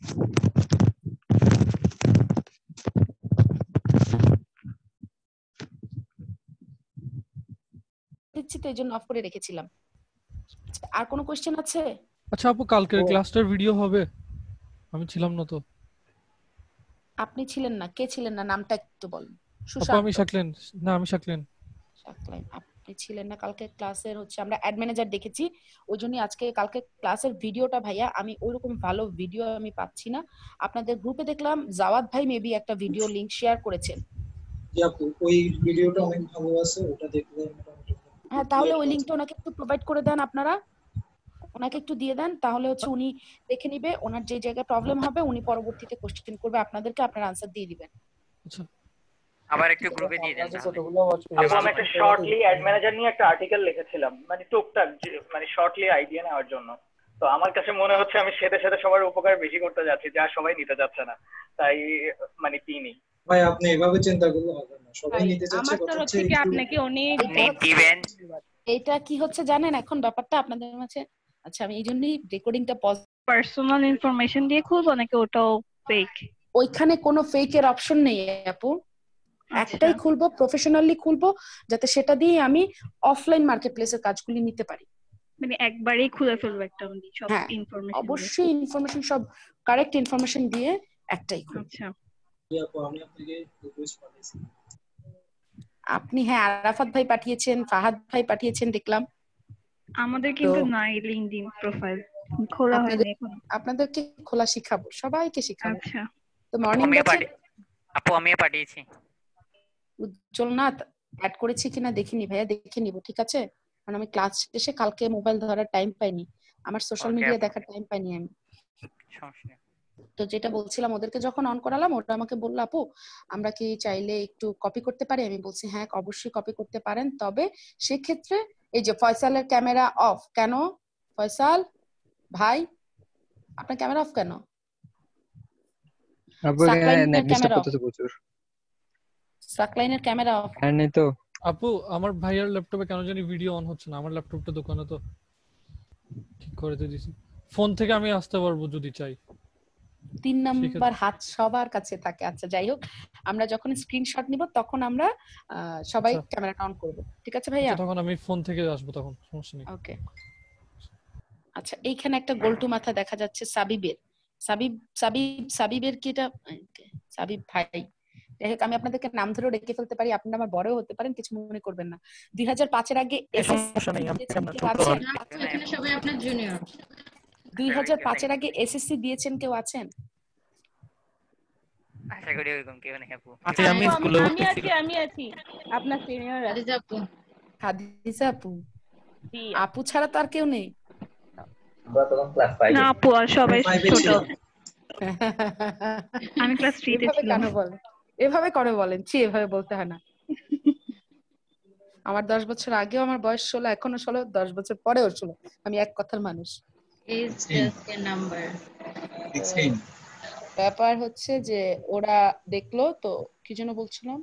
দিচ্ছি তো এইজন্য অফ করে রেখেছিলাম। আর কোনো কোশ্চেন আছে? আচ্ছা আপু, কালকের ক্লাসটার ভিডিও হবে? আমি ছিলাম না তো। আপনি ছিলেন না, কে ছিলেন না নামটা একটু বলুন। আপু আমি সুশান্ত। শাকলেন। না আমি শাকলেন। শাকলাইন, আপনি ছিলেন না কালকে ক্লাসের হচ্ছে আমরা অ্যাড ম্যানেজার দেখেছি, ওই জন্যই আজকে কালকে ক্লাসের ভিডিওটা ভাইয়া আমি ওইরকম ভালো ভিডিও আমি পাচ্ছি না। আপনাদের গ্রুপে দেখলাম জাওয়াদ ভাই মেবি একটা ভিডিও লিংক শেয়ার করেছেন। ওই ভিডিওটা অনেক ভালো আছে, ওটা দেখলে মোটামুটি। হ্যাঁ, তাহলে ওই লিংকটা ওনাকে একটু প্রোভাইড করে দেন, আপনারা ওনাকে একটু দিয়ে দেন, তাহলে হচ্ছে উনি দেখে নিবে, ওনার যে জায়গায় প্রবলেম হবে উনি পরবর্তীতে কোশ্চেন করবে আপনাদেরকে, আপনারা আনসার দিয়ে দিবেন। আচ্ছা, আবার একটু গ্রুপে দিয়ে দেন। আপু আমি একটা শর্টলি অ্যাড ম্যানেজার নিয়ে একটা আর্টিকেল লিখেছিলাম, মানে টুকটাক মানে শর্টলি আইডিয়া নেওয়ার জন্য। তো আমার কাছে মনে হচ্ছে আমি সাথে সাথে সবার উপকার বেশি করতে যাচ্ছি, যা সবাই নিতে যাচ্ছে না, তাই মানে কি নেই। ভাই আপনি এভাবে চিন্তা করলে হবে না, সবাই নিতে যাচ্ছে। আমার তরফ থেকে আপনাকে অনেক দিবেন। এটা কি হচ্ছে জানেন এখন ব্যাপারটা আপনাদের মাঝে? আচ্ছা আমি এই জন্যই রেকর্ডিংটা পজ, পার্সোনাল ইনফরমেশন দিয়ে খুলবো নাকি ওটাও ফেক? ওইখানে কোনো ফেকের অপশন নেই আপু, একটাই খুলবো, প্রফেশনালি খুলবো, যাতে সেটা দিয়ে আমি অফলাইন মার্কেটপ্লেসের কাজগুলি নিতে পারি। মানে একবারেই খুলে ফেলবো একটা সব হ্যাঁ ইনফরমেশন? অবশ্যই ইনফরমেশন সব কারেক্ট ইনফরমেশন দিয়ে একটাই খুলবো। আচ্ছা আপু আমি আপনাকে রিকোয়েস্ট পাঠিয়েছি। আপনি হ্যাঁ আরাফাত ভাই পাঠিয়েছেন, ফাহাদ ভাই পাঠিয়েছেন দেখলাম। আমাদের কিন্তু নাই লিংকডইন প্রোফাইল খোলা হয়নি এখন। আপনাদেরকে খোলা শিখাবো, সবাইকে শিখাবো। আচ্ছা তো মর্নিং ব্যাচে আপু আমিও পাঠিয়েছি। উজ্জ্বল না অ্যাড করেছি কিনা দেখিনি ভাইয়া, দেখে নিব ঠিক আছে, কারণ আমি ক্লাস শেষে কালকে মোবাইল ধরার টাইম পাইনি, আমার সোশ্যাল মিডিয়া দেখার টাইম পাইনি আমি। তো যেটা বলছিলাম, ওদেরকে যখন অন করালাম ওরা আমাকে বললো আপু আমরা কি চাইলে একটু কপি করতে পারি? আমি বলছি হ্যাঁ অবশ্যই কপি করতে পারেন, তবে সেক্ষেত্রে এই যে ফয়সালের ক্যামেরা অফ কেন? ফয়সাল ভাই আপনার ক্যামেরা অফ কেন? সাকলাইনের ক্যামেরা অফ নেই তো আপু। আমার ভাইয়ার ল্যাপটপে কেন জানি ভিডিও অন হচ্ছে না, আমার ল্যাপটপটা দোকানে তো ঠিক করে দিয়েছি, ফোন থেকে আমি আসতে পারবো যদি চাই। 3 নাম্বার হাত সবার কাছে থাকে। আচ্ছা যাই হোক, আমরা যখন স্ক্রিনশট নিব তখন আমরা সবাই ক্যামেরাটা অন করব, ঠিক আছে ভাইয়া? তখন আমি ফোন থেকে আসবো, তখন সমস্যা নেই। ওকে আচ্ছা, এইখানে একটা গোলটু মাথা দেখা যাচ্ছে সাবিবের। সাবিবের কি এটা? সাবিব ভাই, যাই হোক আমি আপনাদেরকে নাম ধরে ডেকে ফেলতে পারি, আপনারা আমার বড়ও হতে পারেন, কিছু মনে করবেন না। 2005 এর আগে সবাই আপনার জুনিয়র। 2005 এর আগে এসএসসি দিয়েছেন কেউ আছেন? আশা করি ওরকম কেউ নেই আপু। আমি আছি আপনার সিনিয়র হাদিজা আপু। হাদিজা আপু? আপু ছাড়া তো আর কেউ নেই। আমরা তখন ক্লাস 5 না আপু আর সবাই ছোট। আমি ক্লাস 3 তে ছিলাম। এভাবে করে বলেন, ছি এভাবে বলতে হয় না। আমার 10 বছর আগেও আমার বয়স 16, এখনো 16, 10 বছর পরেও 16, আমি এক কথার মানুষ। Is just a number. ব্যাপার হচ্ছে যে ওরা দেখলো তো, কি যেন বলছিলাম,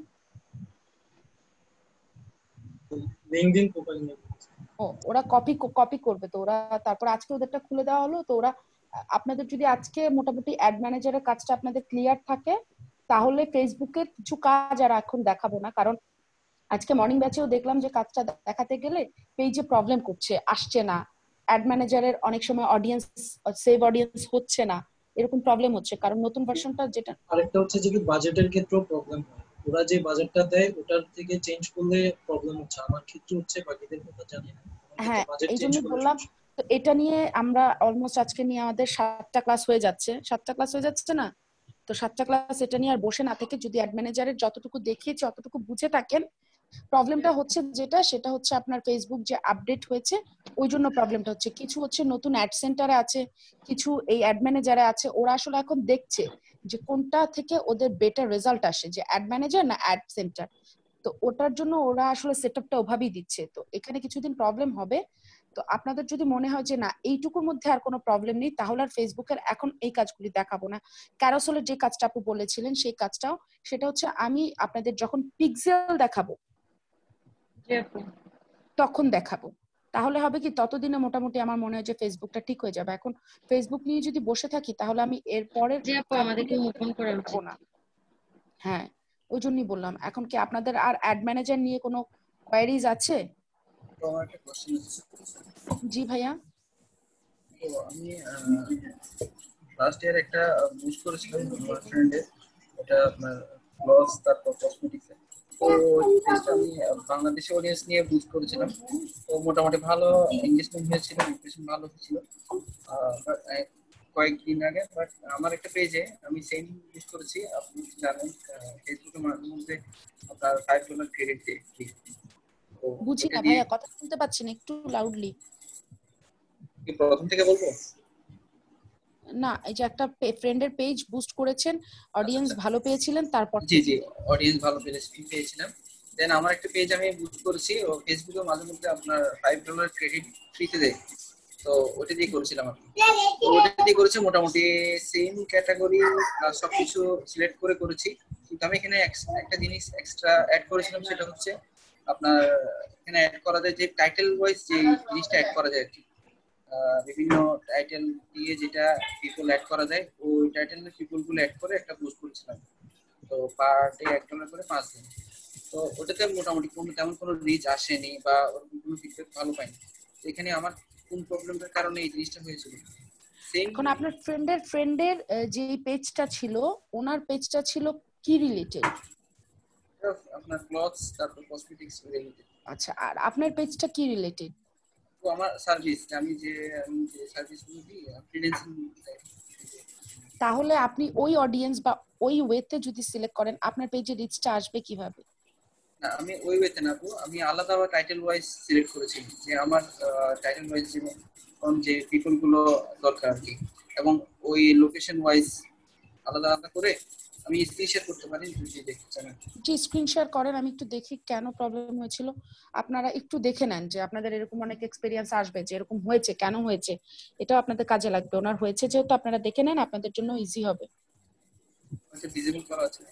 লিংকডইন প্রোফাইল নিয়ে ওরা কপি করবে, তো ওরা তারপর আজকে ওদেরটা খুলে দেওয়া হলো। তো ওরা আপনাদের যদি আজকে মোটামুটি অ্যাড ম্যানেজারের কাজটা আপনাদের ক্লিয়ার থাকে, তাহলে ফেসবুকের কিছু কাজ আর এখন দেখাবো না, কারণ আজকে মর্নিং ব্যাচেও দেখলাম যে কাজটা দেখাতে গেলে পেজে প্রবলেম করছে, আসছে না, অ্যাড ম্যানেজারের অনেক সময় অডিয়েন্স সেভ অডিয়েন্স হচ্ছে না, এরকম প্রবলেম হচ্ছে, কারণ নতুন ভার্সনটা যেটা। আরেকটা হচ্ছে যে কি বাজেটের ক্ষেত্রেও প্রবলেম হয়, ওরা যে বাজেটটা দেয় ওটার থেকে চেঞ্জ করলে প্রবলেম হচ্ছে, আমার ক্ষেত্রে হচ্ছে, বাকিদের কথা জানি না। হ্যাঁ এই জন্য বললাম, তো এটা নিয়ে আমরা অলমোস্ট আজকে নিয়ে আমাদের 7টা ক্লাস হয়ে যাচ্ছে, 7টা ক্লাস হয়ে যাচ্ছে না? তো 7টা ক্লাস এটা নিয়ে আর বসে না থেকে যদি অ্যাড ম্যানেজারের যতটুকু দেখিয়েছি অতটুকু বুঝে থাকেন, প্রবলেমটা হচ্ছে যেটা সেটা হচ্ছে আপনার ফেসবুক যে আপডেট হয়েছে ওই জন্য প্রবলেমটা হচ্ছে। কিছু হচ্ছে নতুন অ্যাড সেন্টারে আছে, কিছু এই অ্যাড ম্যানেজারে আছে, ওরা আসলে এখন দেখছে যে কোনটা থেকে ওদের বেটার রেজাল্ট আসে, যে অ্যাড ম্যানেজার না অ্যাড সেন্টার। তো ওটার জন্য ওরা আসলে সেটআপটা ওভাবেই দিচ্ছে। তো এখানে কিছুদিন প্রবলেম হবে। তো আপনাদের যদি মনে হয় যে না এইটুকুর মধ্যে আর কোনো প্রবলেম নেই, তাহলে আর ফেসবুকের এখন এই কাজগুলি দেখাবো না। ক্যারোসেলের যে কাজটা আপু বলেছিলেন সেই কাজটাও, সেটা হচ্ছে আমি আপনাদের যখন পিক্সেল দেখাবো তখন দেখাবো। তাহলে হবে কি ততদিনে মোটামুটি আমার মনে হয় যে ফেসবুকটা ঠিক হয়ে যাবে। এখন ফেসবুক নিয়ে যদি বসে থাকি তাহলে আমি এর পরের জি আপু আমাদেরকে ওপেন করা পাবো উচিত। না। হ্যাঁ, ওই জন্যই বললাম। এখন কি আপনাদের আর অ্যাড ম্যানেজার নিয়ে কোনো কোয়ারিজ আছে? তো আমার একটা কোশ্চেন আছে। জি ভাইয়া। তো আমি লাস্ট ইয়ার একটা বুস্ট করেছিলাম আমার ফ্রেন্ডের, এটা আপনার ক্লথস তারপর কসমেটিক্স। তো টেস্টটা আমি বাংলাদেশি অডিয়েন্স নিয়ে বুস্ট করেছিলাম। তো মোটামুটি ভালো এনগেজমেন্ট হয়েছিল, ইমপ্রেশন ভালো হয়েছিল কয়েকদিন আগে। বাট আমার একটা পেজে আমি সেম বুস্ট করেছি, আপনি জানেন ফেসবুকের মাঝে মধ্যে আপনার $5 ক্রেডিট দেয়। তো বুঝি ওটা না দিয়ে ভাইয়া, কথা শুনতে পাচ্ছি না, একটু লাউডলি। কি প্রথম থেকে বলবো? না, এই যে একটা ফ্রেন্ডের পেজ বুস্ট করেছেন, অডিয়েন্স ভালো পেয়েছিলেন, তারপর জি জি, অডিয়েন্স ভালো পেয়েছিলাম। দেন আমার একটা পেজ আমি বুস্ট করেছি, ও ফেসবুকে মাঝে মধ্যে আপনার $5 ক্রেডিট ফ্রিতে দেয়। তো ওটা দিয়ে করেছিলাম আমি। তো ওটা দিয়ে করেছি, মোটামুটি সেম ক্যাটাগরি সবকিছু সিলেক্ট করে করেছি। কিন্তু আমি এখানে একটা জিনিস এক্সট্রা অ্যাড করেছিলাম, সেটা হচ্ছে আপনার এখানে অ্যাড করা যায় যে টাইটেল ওয়াইজ যে জিনিসটা অ্যাড করা যায় আর কি। বিভিন্ন টাইটেল দিয়ে যেটা পিপল অ্যাড করা যায়, ওই টাইটেলের পিপল গুলো অ্যাড করে একটা পোস্ট করেছিলাম। তো পার ডে $1 করে 5 দিন। তো ওটাতে মোটামুটি তেমন কোনো রিচ আসেনি বা ওরকম কোনো ফিডব্যাক ভালো পাইনি। এখানে আমার কোন প্রবলেমের কারণে এই জিনিসটা হয়েছিল? এখন আপনার ফ্রেন্ডের যে পেজটা ছিল, ওনার পেজটা ছিল কি রিলেটেড? আপনার ক্লথস তারপর কসমেটিক্স রিলেটেড। আচ্ছা, আর আপনার পেজটা কি রিলেটেড? তো আমার সার্ভিস, আমি যে সার্ভিসগুলো দিই ফ্রিল্যান্সিং। তাহলে আপনি ওই অডিয়েন্স বা ওই ওয়েতে যদি সিলেক্ট করেন, আপনার পেজে রিচটা আসবে কিভাবে? না, আমি ওই ওয়েতে না, আমি আলাদা টাইটেল ওয়াইজ সিলেক্ট করেছি যে আমার টাইটেল ওয়াইজ যে পিপল গুলো দরকার আর কি, এবং ওই লোকেশন ওয়াইজ আলাদা আলাদা করে আমি স্ক্রিন শেয়ার করতে পারি যদি দেখতে চান। জি, স্ক্রিন শেয়ার করেন, আমি একটু দেখি কেন প্রবলেম হয়েছিল। আপনারা একটু দেখে নেন যে আপনাদের এরকম অনেক এক্সপেরিয়েন্স আসবে যে এরকম হয়েছে, কেন হয়েছে, এটাও আপনাদের কাজে লাগবে। ওনার হয়েছে যেহেতু আপনারা দেখে নেন, আপনাদের জন্য ইজি হবে। আচ্ছা, ডিসেবল করা আছে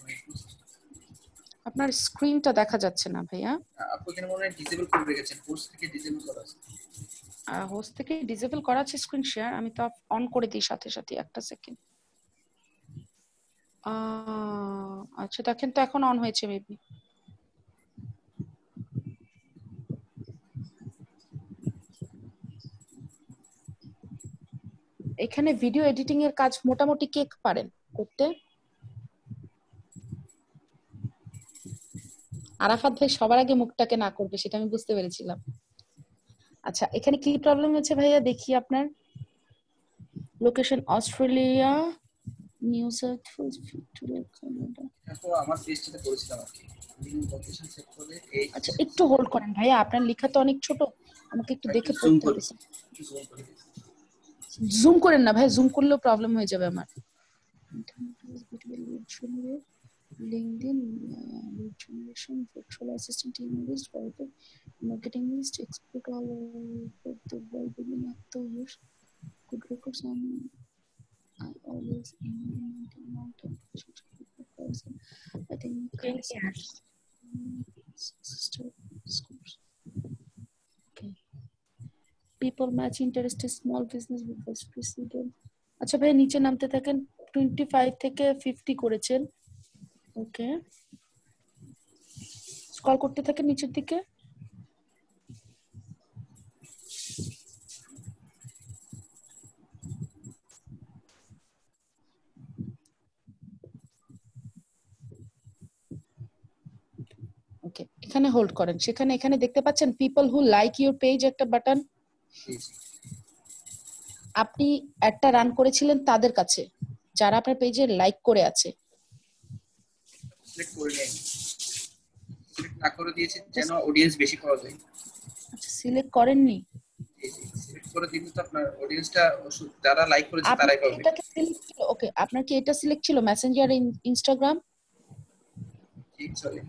আপনার স্ক্রিনটা দেখা যাচ্ছে না ভাইয়া। আপনি কেন মনে হয় ডিসেবল করে রেখেছেন? পোস্ট থেকে ডিসেবল করা আছে। হোস্ট থেকে ডিসেবল করা আছে স্ক্রিন শেয়ার, আমি তো অন করে দিই সাথে সাথে। একটা সেকেন্ড। আচ্ছা, দেখেন তো এখন অন হয়েছে মেবি। এখানে ভিডিও এডিটিং এর কাজ মোটামুটি কে পারেন করতে? আরাফাত ভাই সবার আগে মুখটাকে না করবে সেটা আমি বুঝতে পেরেছিলাম। আচ্ছা, এখানে কি প্রবলেম হচ্ছে ভাইয়া দেখি আপনার। Location Australia, New South Wales, Victoria, Canada. এখন আমার পেজটাতে করেছিলাম আর কি, আমি লোকেশন সেট করে এই। আচ্ছা, একটু হোল্ড করেন ভাইয়া, আপনার লেখা তো অনেক ছোট, আমাকে একটু দেখে পড়তে হবে। জুম করেন না ভাই, জুম করলেও প্রবলেম হয়ে যাবে আমার। LinkedIn lead generation, virtual assistant, email list, marketing list, export all over the world within up to years. Good records on I always mountain. I think okay. People match interest is small business with first precedent. আচ্ছা ভাই, নিচে নামতে থাকেন। 25 থেকে 50 করেছেন। ওকে, scroll করতে থাকেন নিচের দিকে। ওকে, এখানে হোল্ড করেন। সেখানে এখানে দেখতে পাচ্ছেন people who like your page একটা বাটন। আপনি একটা রান করেছিলেন তাদের কাছে যারা আপনার পেজে লাইক করে আছে। সিলেক্ট করে নেন, সিলেক্ট না করে দিয়েছি যেন অডিয়েন্স বেশি পাওয়া যায়। আচ্ছা, সিলেক্ট করেননি? সিলেক্ট করে দিলে তো আপনার অডিয়েন্সটা যারা লাইক করেছে তারাই পাবে। এটাকে সিলেক্ট ছিল। ওকে, আপনার কি এটা সিলেক্ট ছিল মেসেঞ্জার, ইনস্টাগ্রাম? ঠিক চলে,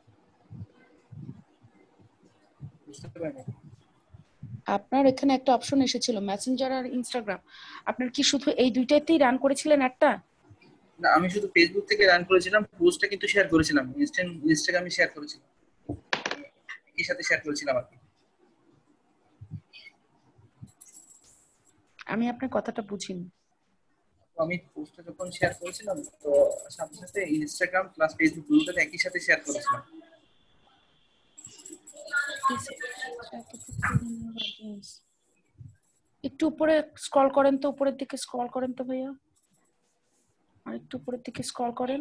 বুঝতে পারেন? আপনার এখানে একটা অপশন এসেছিল মেসেঞ্জার আর ইনস্টাগ্রাম, আপনার কি শুধু এই দুইটাতেই রান করেছিলেন একটা? না, আমি শুধু ফেসবুক থেকে রান করেছিলাম, পোস্টটা কিন্তু শেয়ার করেছিলাম ইনস্টাগ্রামে শেয়ার করেছিলাম, একই সাথে শেয়ার করেছিলাম আর কি। আমি আপনার কথাটা বুঝিনি। তো আমি পোস্টটা যখন শেয়ার করেছিলাম তো সাথে সাথে ইনস্টাগ্রাম প্লাস ফেসবুক দুটোতে একই সাথে শেয়ার করেছিলাম। একটু উপরে স্ক্রল করেন তো, উপরের দিকে স্ক্রল করেন তো ভাইয়া, আর একটু উপরের দিকে স্ক্রল করেন।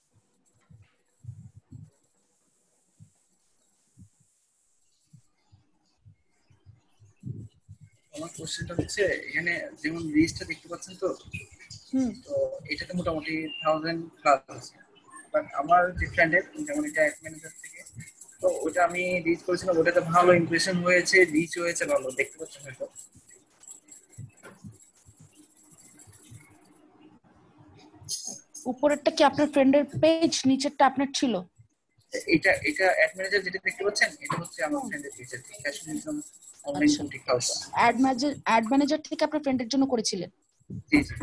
আমার কোশ্চেনটা হচ্ছে এখানে যেমন লিস্টটা দেখতে পাচ্ছেন তো, তো এটাতে মোটামুটি 1000 প্লাস আছে, বাট আমার যে ফ্রেন্ডের যেমন এটা এক ম্যানেজার থেকে, তো ওটা আমি রিচ করেছিলাম, ওটাতে ভালো ইমপ্রেশন হয়েছে, রিচ হয়েছে ভালো, দেখতে পাচ্ছেন হয়তো। উপরেরটা কি আপনার ফ্রেন্ডের পেজ, নিচেরটা আপনার ছিল? এটা অ্যাড ম্যানেজার যেটা দেখতে পাচ্ছেন এটা হচ্ছে আমার ফ্রেন্ডের page, Fashionism online boutique house. Ad manager থেকে আপনার ফ্রেন্ডের জন্য করেছিলেন? জি জি।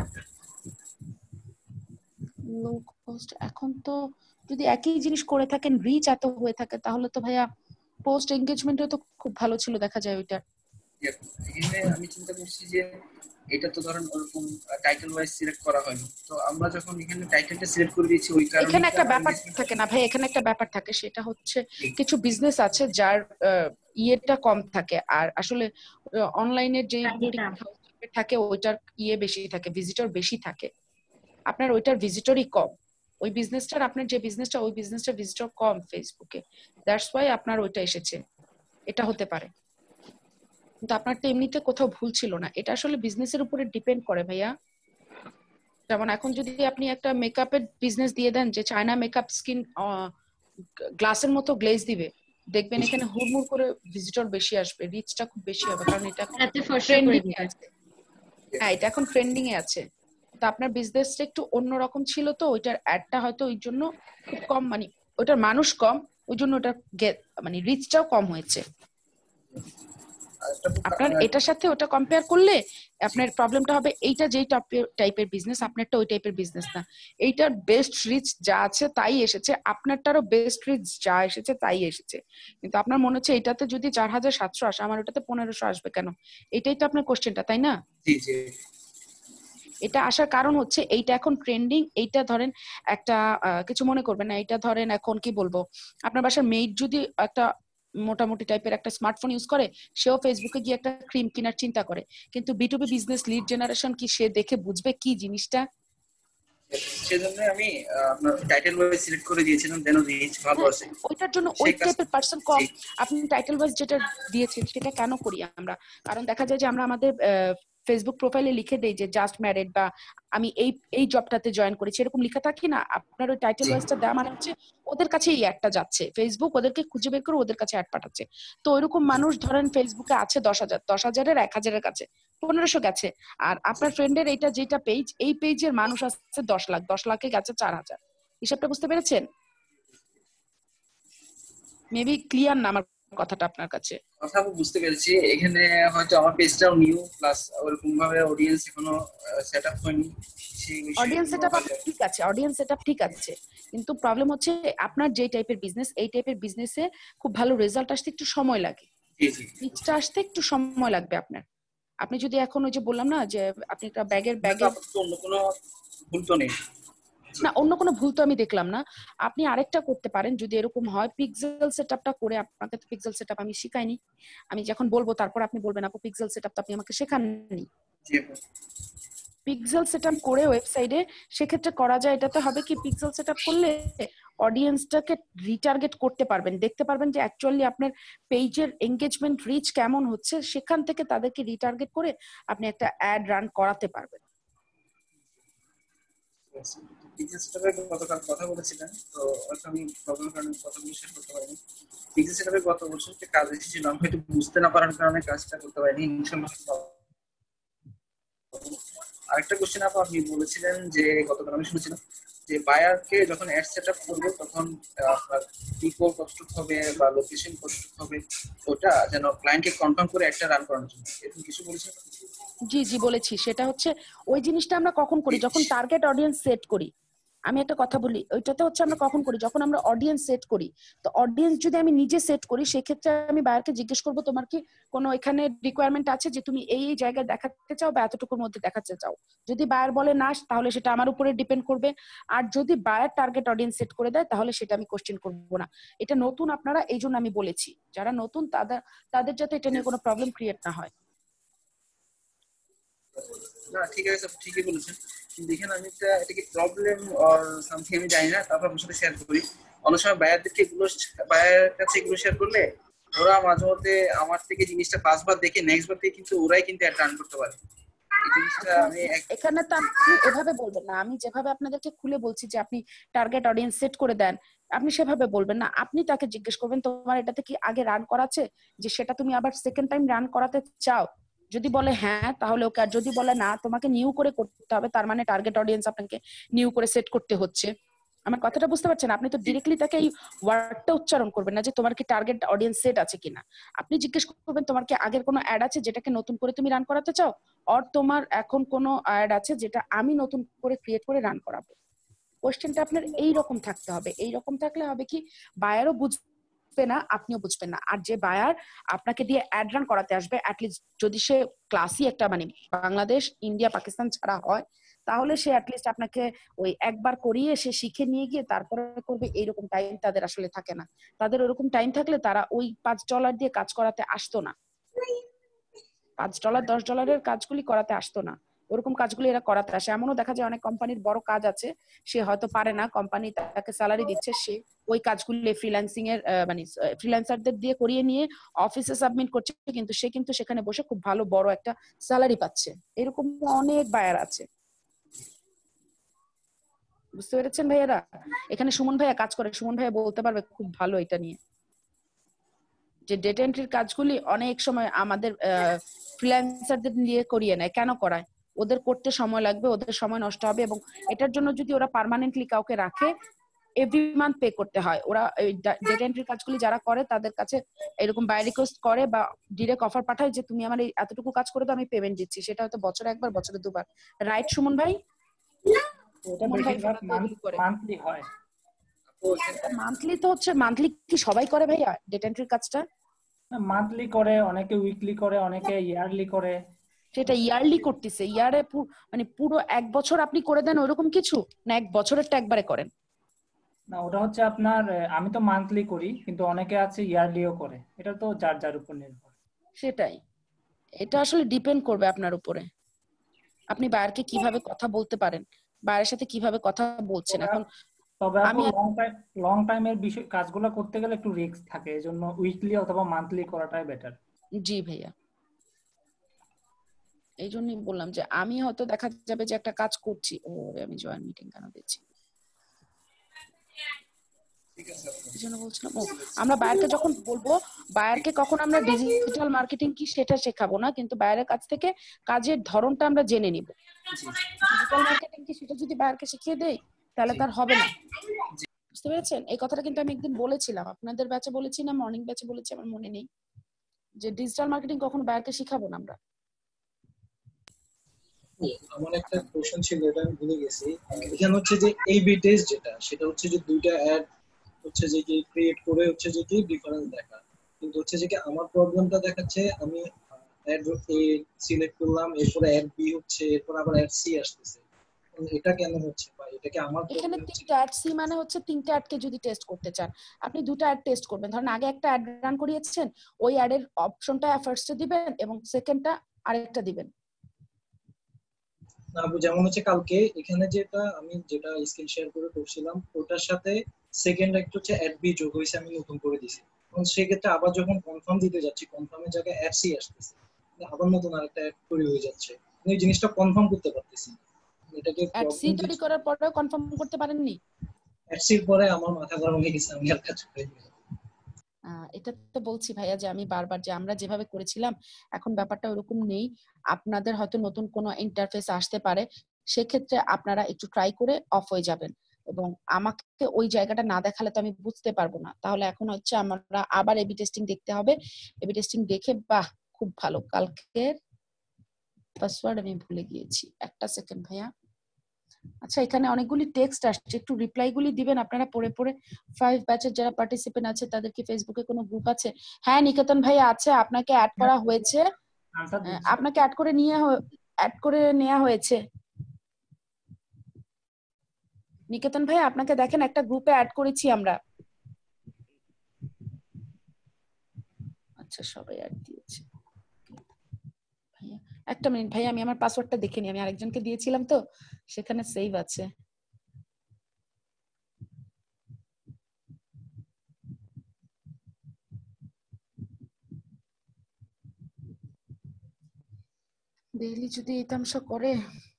লো কস্ট, এখন তো যদি একই জিনিস করে থাকেন, রিচ এত হয়ে থাকে, তাহলে তো ভাইয়া পোস্ট এনগেজমেন্টও তো খুব ভালো ছিল দেখা যায় ওইটা। এখানে আমি চিন্তা করছি যে এটা তো ধরেন ওরকম টাইটেল ওয়াইজ সিলেক্ট করা হয়নি, তো আমরা যখন এখানে টাইটেলটা সিলেক্ট করে দিয়েছি ওই কারণে এখানে একটা ব্যাপার থাকে না ভাই, এখানে একটা ব্যাপার থাকে, সেটা হচ্ছে কিছু বিজনেস আছে যার ইয়েটা কম থাকে, আর আসলে অনলাইনের যে থাকে ওইটার ইয়ে বেশি থাকে, ভিজিটর বেশি থাকে। আপনার ওইটার ভিজিটরই কম, ওই বিজনেসটার, আপনার যে বিজনেসটা ওই বিজনেসটার ভিজিটর কম ফেসবুকে, দ্যাটস ওয়াই আপনার ওইটা এসেছে, এটা হতে পারে। কিন্তু আপনার তো এমনিতে কোথাও ভুল ছিল না, এটা আসলে বিজনেসের উপরে ডিপেন্ড করে ভাইয়া। যেমন এখন যদি আপনি একটা মেকআপের বিজনেস দিয়ে দেন যে চায়না মেকআপ স্কিন গ্লাসের মতো গ্লেজ দিবে, দেখবেন এখানে হুড়মুড় করে ভিজিটর বেশি আসবে, রিচটা খুব বেশি হবে, কারণ এটা ট্রেন্ডিং এ আছে। হ্যাঁ, এটা এখন ট্রেন্ডিং এ আছে। তো আপনার বিজনেসটা একটু অন্যরকম ছিল, তো ওইটার অ্যাডটা হয়তো ওই জন্য খুব কম, মানে ওইটার মানুষ কম, ওই জন্য ওটার মানে রিচটাও কম হয়েছে। আপনার এটার সাথে ওটা কম্পেয়ার করলে আপনার প্রবলেমটা হবে এইটা যেই টাইপের বিজনেস, আপনারটা ওই টাইপের বিজনেস না, এইটার বেস্ট রিচ যা আছে তাই এসেছে, আপনারটারও বেস্ট রিচ যা এসেছে তাই এসেছে। কিন্তু আপনার মনে হচ্ছে এটাতে যদি 4700 আসে, আমার ওটাতে 1500 আসবে কেন, এটাই তো আপনার কোশ্চেনটা, তাই না? জি জি। এটা আসার কারণ হচ্ছে এইটা এখন ট্রেন্ডিং, এইটা ধরেন একটা কিছু মনে করবেন না, এইটা ধরেন এখন কি বলবো, আপনার বাসার মেইড যদি একটা মোটামুটি টাইপের একটা স্মার্টফোন ইউজ করে, সেও ফেসবুকে গিয়ে একটা ক্রিম কেনার চিন্তা করে, কিন্তু বিটুবি বিজনেস লিড জেনারেশন কি সে দেখে বুঝবে কি জিনিসটা? সেজন্য আমি আপনার টাইটেল ওয়াইজ সিলেক্ট করে দিয়েছিলাম, যেন রিচ ভালো আসে। ওইটার জন্য ওই টাইপের পারসন কম। আপনি টাইটেল ওয়াইজ যেটা দিয়েছেন সেটা কেন করি আমরা, কারণ দেখা যায় যে আমরা আমাদের ফেসবুক প্রোফাইলে লিখে দেই যে জাস্ট ম্যারিড বা আমি এই জবটাতে জয়েন করেছি, এরকম লেখা থাকে না। আপনার ওই টাইটেল ওয়াইজটা দেওয়া মানে হচ্ছে ওদের কাছে এই অ্যাডটা যাচ্ছে, ফেসবুক ওদেরকে খুঁজে বের করে ওদের কাছে অ্যাড পাঠাচ্ছে। তো ওইরকম মানুষ ধরেন ফেসবুকে আছে 10,000, 10,000-এর 1,000-এর কাছে 1500 গেছে, আর আপনার ফ্রেন্ডের এইটা যেটা পেজ, এই পেজের মানুষ আছে 10 লাখ, 10 লাখে গেছে 4,000। হিসাবটা বুঝতে পেরেছেন? মেবি ক্লিয়ার না আমার কথাটা আপনার কাছে? কথা বুঝতে পেরেছি। এখানে হয়তো আমার পেজটাও নিউ, প্লাস ওরকম ভাবে অডিয়েন্স এখনো সেটআপ হয়নি। অডিয়েন্স সেটআপ ঠিক আছে, অডিয়েন্স সেটআপ ঠিক আছে, কিন্তু প্রবলেম হচ্ছে আপনার যে টাইপের বিজনেস, এই টাইপের বিজনেসে খুব ভালো রেজাল্ট আসতে একটু সময় লাগে, রিচটা আসতে একটু সময় লাগবে আপনার। আপনি যদি এখন ওই যে বললাম না যে আপনি একটা ব্যাগের অন্য কোনো ভুল তো নেই না, অন্য কোনো ভুল তো আমি দেখলাম না। আপনি আরেকটা করতে পারেন যদি এরকম হয়, পিক্সেল সেটআপটা করে, আপনাকে তো পিক্সেল সেটআপ আমি শিখাইনি, আমি যখন বলবো তারপর আপনি বলবেন আপু পিক্সেল সেটআপ তো আপনি আমাকে শেখাননি। পিক্সেল সেটআপ করে ওয়েবসাইটে সেক্ষেত্রে করা যায়, এটাতে হবে কি, পিক্সেল সেটআপ করলে অডিয়েন্সটাকে রিটার্গেট করতে পারবেন, দেখতে পারবেন যে অ্যাকচুয়ালি আপনার পেজের এনগেজমেন্ট রিচ কেমন হচ্ছে, সেখান থেকে তাদেরকে রিটার্গেট করে আপনি একটা অ্যাড রান করাতে পারবেন। পিক্সেল সেটআপের গতকাল কথা বলেছিলেন, তো আমি প্রবলেমের কারণে কথাগুলো শেয়ার করতে পারিনি। পিক্সেল সেটআপের গত বছর যে কাজ এসেছিল, আমি হয়তো বুঝতে না পারার কারণে কাজটা করতে পারিনি। ইনশাআল্লাহ। আরেকটা কোশ্চেন আপনি বলেছিলেন যে গতকাল আমি শুনেছিলাম যে বায়ারকে যখন অ্যাড সেটআপ করবে তখন আপনার পিপল কস্ট হবে বা লোকেশন কস্ট হবে, ওটা যেন ক্লায়েন্টকে কনফার্ম করে একটা রান করানোর জন্য, এরকম কিছু বলেছেন? জি জি বলেছি, সেটা হচ্ছে ওই জিনিসটা আমরা কখন করি, যখন টার্গেট অডিয়েন্স সেট করি, আমি একটা কথা বলি, ওইটাতে হচ্ছে আমরা কখন করি, যখন আমরা অডিয়েন্স সেট করি। তো অডিয়েন্স যদি আমি নিজে সেট করি, সেক্ষেত্রে আমি বায়ারকে জিজ্ঞেস করবো তোমার কি কোনো এখানে রিকোয়ারমেন্ট আছে যে তুমি এই জায়গায় দেখাতে চাও বা এতটুকুর মধ্যে দেখাতে চাও। যদি বায়ার বলে না, তাহলে সেটা আমার উপরে ডিপেন্ড করবে। আর যদি বায়ার টার্গেট অডিয়েন্স সেট করে দেয়, তাহলে সেটা আমি কোশ্চেন করবো না। এটা নতুন আপনারা, এই জন্য আমি বলেছি যারা নতুন তাদের যাতে এটা নিয়ে কোনো প্রবলেম ক্রিয়েট না হয়। না ঠিক আছে, ঠিকই বলেছেন, কিন্তু এখানে আমি এটা কি প্রবলেম অর সামথিং আমি জানি না, তারপর আপনার সাথে শেয়ার করি। অনেক সময় বায়ার কাছে এগুলো শেয়ার করলে ওরা মাঝে মধ্যে আমার থেকে জিনিসটা 5 বার দেখে নেক্সট বার থেকে কিন্তু ওরাই কিন্তু অ্যাড রান করতে পারে। এই জিনিসটা আমি এখানে তো আপনি এভাবে বলবেন না, আমি যেভাবে আপনাদেরকে খুলে বলছি যে আপনি টার্গেট অডিয়েন্স সেট করে দেন, আপনি সেভাবে বলবেন না। আপনি তাকে জিজ্ঞেস করবেন তোমার এটাতে কি আগে রান করা আছে, যে সেটা তুমি আবার সেকেন্ড টাইম রান করাতে চাও। যদি বলে হ্যাঁ, তাহলে ওকে। আর যদি বলে না, তোমাকে নিউ করে করতে হবে, তার মানে টার্গেট অডিয়েন্স আপনাকে নিউ করে সেট করতে হচ্ছে। আমার কথাটা বুঝতে পারছেন? আপনি তো ডিরেক্টলি তাকে এই ওয়ার্ডটা উচ্চারণ করবেন না যে তোমার কি টার্গেট অডিয়েন্স সেট আছে কিনা। আপনি জিজ্ঞেস করবেন তোমার কি আগের কোনো অ্যাড আছে যেটাকে নতুন করে তুমি রান করাতে চাও, আর তোমার এখন কোনো অ্যাড আছে যেটা আমি নতুন করে ক্রিয়েট করে রান করাবো। কোশ্চেনটা আপনার এইরকম থাকতে হবে। এইরকম থাকলে হবে কি, বায়ারও বুঝবে না, আপনিও বুঝবেন না। আর যে বায়ার আপনাকে দিয়ে অ্যাড রান করাতে আসবে, অ্যাটলিস্ট যদি সে ক্লাসি একটা মানে বাংলাদেশ, ইন্ডিয়া, পাকিস্তান ছাড়া হয়, তাহলে সে অ্যাটলিস্ট আপনাকে ওই একবার করিয়ে সে শিখে নিয়ে গিয়ে তারপরে করবে, এইরকম টাইম তাদের আসলে থাকে না। তাদের ওরকম টাইম থাকলে তারা ওই $5 দিয়ে কাজ করাতে আসতো না। $5 $10 কাজগুলি করাতে আসতো না। ওরকম কাজগুলি এরা করাতে আসে। এমনও দেখা যায় অনেক কোম্পানির বড় কাজ আছে, সে হয়তো পারে না, কোম্পানি তাকে স্যালারি দিচ্ছে, সে ওই কাজগুলি ফ্রিল্যান্সিং এর মানে ফ্রিল্যান্সারদের দিয়ে করিয়ে নিয়ে অফিসে সাবমিট করছে, কিন্তু সে কিন্তু সেখানে বসে খুব ভালো বড় একটা স্যালারি পাচ্ছে। এরকম অনেক বায়ার আছে। বুঝতে পেরেছেন ভাইয়ারা? এখানে সুমন ভাইয়া কাজ করে, সুমন ভাইয়া বলতে পারবে খুব ভালো এটা নিয়ে, যে ডেটা এন্ট্রির কাজগুলি অনেক সময় আমাদের ফ্রিল্যান্সারদের দিয়ে করিয়ে নেয়। কেন করায়? ওদের করতে সময় লাগবে, ওদের সময় নষ্ট হবে, এবং এটার জন্য যদি ওরা পার্মানেন্টলি কাউকে রাখে, এভরি মান্থ পে করতে হয়। ওরা ডেটা এন্ট্রির কাজগুলি যারা করে তাদের কাছে এরকম বাই রিকোয়েস্ট করে বা ডিরেক্ট অফার পাঠায় যে তুমি আমার এই এতটুকু কাজ করে দাও, আমি পেমেন্ট দিচ্ছি। সেটা হয়তো বছরে একবার, বছরে দুবার। রাইট সুমন ভাই? ওটা বেশিরভাগ মান্থলি হয়। মান্থলি তো হচ্ছে, মান্থলি কি সবাই করে ভাইয়া ডেটা এন্ট্রির কাজটা? মান্থলি করে, অনেকে উইকলি করে, অনেকে ইয়ারলি করে। সেটা ইয়ারলি করতেছে, ইয়ারে মানে পুরো 1 বছর আপনি করে দেন ওরকম কিছু না, 1 বছরেরটা একবারে করেন? না, ওটা হচ্ছে আপনার, আমি তো মান্থলি করি, কিন্তু অনেকে আছে ইয়ারলিও করে। এটা তো যার যার উপর নির্ভর। সেটাই, এটা আসলে ডিপেন্ড করবে আপনার উপরে, আপনি বায়ারকে কিভাবে কথা বলতে পারেন, বায়ারের সাথে কিভাবে কথা বলছেন। এখন তবে আমি লং টাইমের বিষয় কাজগুলো করতে গেলে একটু রিস্ক থাকে, এজন্য উইকলি অথবা মান্থলি করাটাই বেটার। জি ভাইয়া, এই জন্যই বললাম যে আমি হয়তো দেখা যাবে যে একটা কাজ করছি, ও আমি জয়েন মিটিং কেন দিচ্ছি, আমরা বায়ারকে যখন বলবো, বায়ারকে কখন আমরা ডিজিটাল মার্কেটিং কি সেটা শেখাবো না, কিন্তু বায়ারের কাছ থেকে কাজের ধরনটা আমরা জেনে নিব। ডিজিটাল মার্কেটিং কি সেটা যদি বায়ারকে শিখিয়ে দেই, তাহলে তার হবে না। বুঝতে পেরেছেন? এই কথাটা কিন্তু আমি একদিন বলেছিলাম, আপনাদের ব্যাচে বলেছি না মর্নিং ব্যাচে বলেছি, আমার মনে নেই, যে ডিজিটাল মার্কেটিং কখন বায়ারকে শিখাবো না আমরা। আমার একটা কোশ্চেন ছিল, এটা আমি ভুলে গেছি। এখানে হচ্ছে যে A/B টেস্ট যেটা, সেটা হচ্ছে যে দুইটা অ্যাড হচ্ছে যে কি ক্রিয়েট করে হচ্ছে যে কি ডিফারেন্স দেখা, কিন্তু হচ্ছে যে কি আমার প্রবলেমটা দেখাচ্ছে আমি অ্যাড A সিলেক্ট করলাম, এরপর অ্যাড B হচ্ছে, এরপর আবার অ্যাড C আসতেছে। এটা কেন হচ্ছে, বা এটা কি আমার এখানে 3টা অ্যাড, সি মানে হচ্ছে 3টা অ্যাডকে যদি টেস্ট করতে চান, আপনি 2টা অ্যাড টেস্ট করবেন। ধরেন আগে একটা অ্যাড রান করিয়েছেন, ওই অ্যাডের অপশনটা ফার্স্টে দিবেন এবং সেকেন্ডটা আরেকটা দিবেন। না, যেমন হচ্ছে কালকে এখানে যেটা স্ক্রিন শেয়ার করে করছিলাম, ওটার সাথে সেকেন্ড একটা হচ্ছে অ্যাড বি যোগ হয়েছে, আমি নতুন করে দিছি। এবং সেক্ষেত্রে আবার যখন কনফার্ম দিতে যাচ্ছি, কনফার্মের জায়গায় অ্যাড সি আসতেছে, আবার নতুন আরেকটা অ্যাড তৈরি হয়ে যাচ্ছে, আমি জিনিসটা কনফার্ম করতে পারতেছি। এটাকে অ্যাড সি তৈরি করার পরেও কনফার্ম করতে পারেননি? অ্যাড সির পরে আমার মাথা গরম হয়ে গেছে, আমি আর কাজ করি না। এটা তো বলছি ভাইয়া যে আমি বারবার যে আমরা যেভাবে করেছিলাম এখন ব্যাপারটা ওরকম নেই। আপনাদের হয়তো নতুন কোনো ইন্টারফেস আসতে পারে, সেক্ষেত্রে আপনারা একটু ট্রাই করে অফ হয়ে যাবেন, এবং আমাকে ওই জায়গাটা না দেখালে তো আমি বুঝতে পারবো না। তাহলে এখন হচ্ছে আমরা আবার এবি টেস্টিং দেখতে হবে। এবি টেস্টিং দেখে, বাহ খুব ভালো, কালকের পাসওয়ার্ড আমি ভুলে গিয়েছি, একটা সেকেন্ড ভাইয়া। আচ্ছা, এখানে অনেকগুলি টেক্সট আসছে, একটু রিপ্লাই গুলি দিবেন আপনারা পড়ে পড়ে। 5 ব্যাচের যারা পার্টিসিপেন্ট আছে তাদের কি ফেসবুকে কোনো গ্রুপ আছে? হ্যাঁ নিকেতন ভাই আছে, আপনাকে অ্যাড করা হয়েছে, আনসার দিচ্ছি। আপনাকে অ্যাড করে নেওয়া হয়েছে। নিকেতন ভাই আপনাকে দেখেন একটা গ্রুপে অ্যাড করেছি আমরা। আচ্ছা সবাই অ্যাড দিয়েছে। ভাইয়া একটা মিনিট ভাই, আমি আমার পাসওয়ার্ডটা দেখে নিই, আমি আরেকজনকে দিয়েছিলাম তো সেখানে সেভ আছে। ডেইলি যদি এই তামসা করে,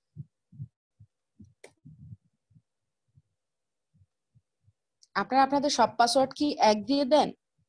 আপনারা আপনাদের সব পাসওয়ার্ড কি এক দিয়ে দেন?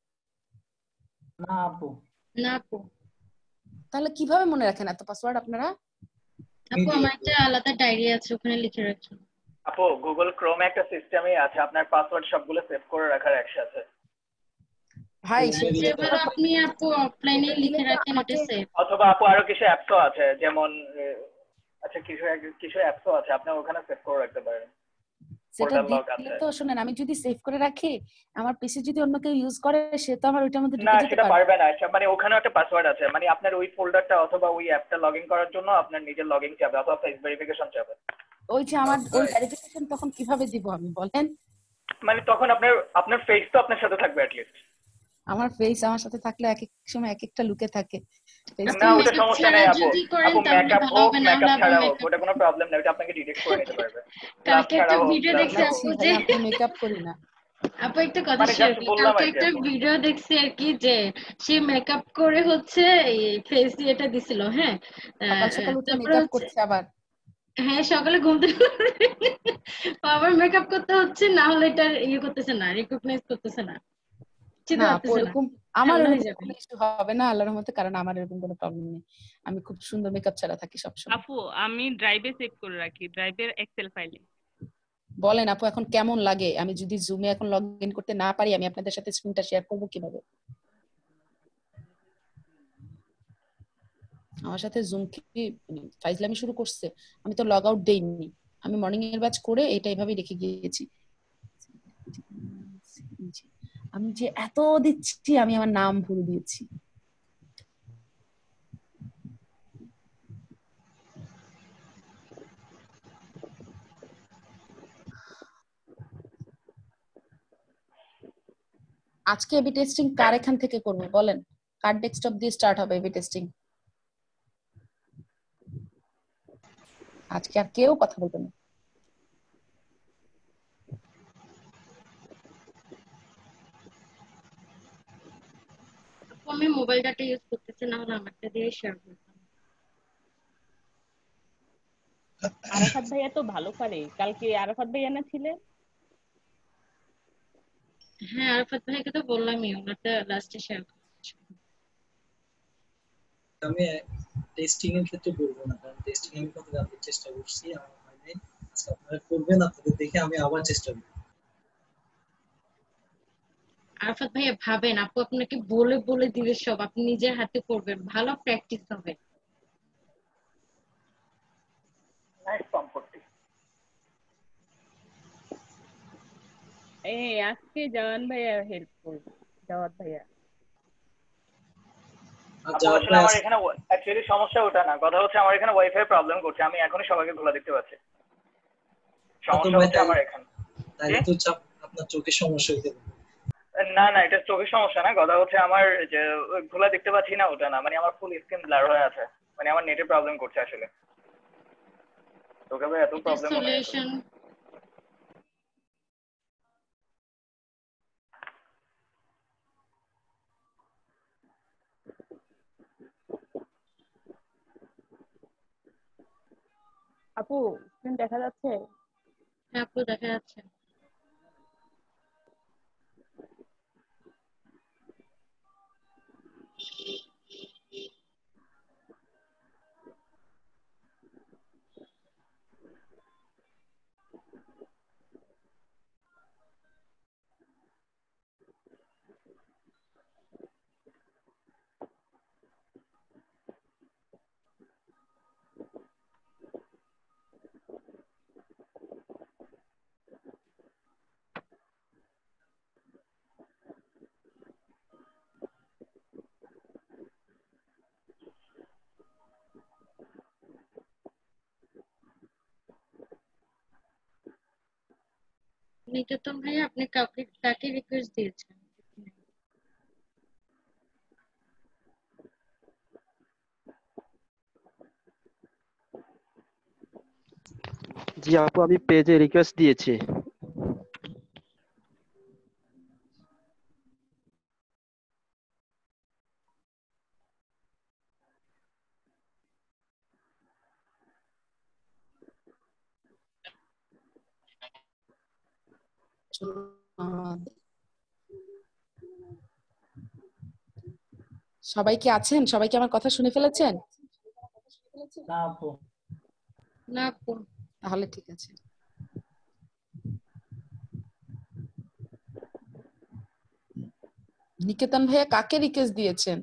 না আপু, না আপু, তাহলে কিভাবে মনে রাখেন এত পাসওয়ার্ড আপনারা? আপু আমার একটা আলাদা ডায়েরি আছে, ওখানে লিখে রাখি। আপু গুগল ক্রোমে একটা সিস্টেমই আছে আপনার পাসওয়ার্ড সবগুলো সেভ করে রাখার একসাথে। ভাই যেগুলো আপনি আপু অফলাইনে লিখে রাখেন ওটা সেভ। অথবা আপু আরো কিছু অ্যাপসও আছে, যেমন আচ্ছা কিছু অ্যাপসও আছে আপনি ওখানে সেভ করে রাখতে পারেন। সেটা দিলে তো শুনেন, আমি যদি সেভ করে রাখি আমার পিসি যদি অন্য কেউ ইউজ করে সে তো আমার ওইটার মধ্যে না ঢুকে যেতে সেটা পারবে পারবে না। মানে ওখানে একটা পাসওয়ার্ড আছে, মানে আপনার ওই ফোল্ডারটা অথবা ওই অ্যাপটা লগইন করার জন্য আপনার নিজের লগইন চাবে অথবা ফেস ভেরিফিকেশন চাবে। ওই যে আমার ওই ভেরিফিকেশন তখন কিভাবে দিব আমি বলেন? মানে তখন আপনার ফেস তো আপনার সাথে থাকবে অ্যাট লিস্ট। আমার ফেস আমার সাথে থাকলে এক এক সময় এক একটা লুকে থাকে। না ওটা সমস্যা নেই আপু, আপু মেকআপ হোক মেকআপ ছাড়া হোক ওটা কোনো প্রবলেম নেই, ওটা আপনাকে ডিটেক্ট করে নিতে পারবে। কালকে একটা ভিডিও দেখছি আপু যে আমি মেকআপ করি না। আপু একটা কথা শেয়ার করি, কালকে একটা ভিডিও দেখছি আর কি, যে সে মেকআপ করে হচ্ছে ফেস এটা দিছিল। হ্যাঁ সকাল উঠে মেকআপ করছে আবার। হ্যাঁ সকালে ঘুম থেকে আবার মেকআপ করতে হচ্ছে, না হলে এটা ইয়ে করতেছে না, রিকগনাইজ করতেছে না, চিনতে পারতেছে না। আমার এরকম ইস্যু হবে না আল্লাহর রহমতে, কারণ আমার এরকম কোনো প্রবলেম নেই, আমি খুব সুন্দর মেকআপ ছাড়া থাকি সবসময়। আপু আমি ড্রাইভে সেভ করে রাখি, ড্রাইভের এক্সেল ফাইলে। বলেন আপু এখন কেমন লাগে? আমি যদি জুমে এখন লগ ইন করতে না পারি আমি আপনাদের সাথে স্ক্রিনটা শেয়ার করব কিভাবে? আমার সাথে জুম কি ফাইজলামি শুরু করছে? আমি তো লগ আউট দেইনি, আমি মর্নিং এর ব্যাচ করে এটা এইভাবে রেখে গিয়েছি। আমি যে এত দিচ্ছি আমি আমার নাম ভুলে দিয়েছি। আজকে এবি টেস্টিং কার এখান থেকে করবে বলেন? কার ডেস্কটপ দিয়ে স্টার্ট হবে এবি টেস্টিং? আজকে আর কেউ কথা বলবে না। আমি মোবাইল ডাটা ইউজ করতেছি, না হলে আমারটা দিয়ে শেয়ার করতাম। আরাফাত ভাইয়া তো ভালো পারে, কালকে আরাফাত ভাইয়া না ছিলেন? হ্যাঁ আরাফাত ভাইকে তো বললামই, ওনারটা লাস্টে শেয়ার করছি। আমি টেস্টিং এর ক্ষেত্রে বলবো না, কারণ টেস্টিং আমি কত জানতে চেষ্টা করছি আমার হয় নাই। আজকে আপনারা করবেন, আপনাদের দেখে আমি আবার চেষ্টা করব। আরাফাত ভাইয়া ভাবেন আপু আপনাকে বলে বলে দিলে সব, আপনি নিজের হাতে করবেন, ভালো প্র্যাকটিস হবে। নাইস কমফোর্টি। এই আজকে জাওয়ান ভাইয়া হেল্প করবে, জাওয়াত ভাইয়া। আসলে আমার এখানে অ্যাকচুয়ালি সমস্যা ওটা না, কথা হচ্ছে আমার এখানে ওয়াইফাই প্রবলেম করছে, আমি এখনই সবাইকে খোলা দেখতে পাচ্ছি। সমস্যা হচ্ছে আমার এখানে। তাহলে তো আপনার চোখের সমস্যা হইতে পারে। না না এটা চোখের সমস্যা না, কথা হচ্ছে আমার যে খোলা দেখতে পাচ্ছি না ওটা না, মানে আমার ফুল স্ক্রিন ব্লার হয়ে আছে, মানে আমার নেটে প্রবলেম করছে আসলে। তোকে ভাই এত প্রবলেম সলিউশন আপু স্ক্রিন দেখা যাচ্ছে? হ্যাঁ আপু দেখা যাচ্ছে। নিকেতন ভাই আপনি কাকে রিকোয়েস্ট দিয়েছেন? জি আপু, আমি পেজে রিকোয়েস্ট দিয়েছি। সবাই কি আছেন? সবাই কি আমার কথা শুনে ফেলেছেন? না আপু। না আপু। তাহলে ঠিক আছে। নিকেতন ভাইয়া কাকে রিকোয়েস্ট দিয়েছেন?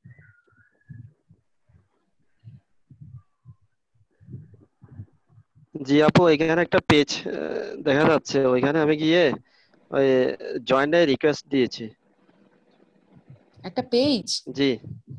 জি আপু, এখানে একটা পেজ দেখা যাচ্ছে, ওইখানে আমি গিয়ে ওই জয়েন্টে রিকোয়েস্ট দিয়েছি। একটা পেজ? জি।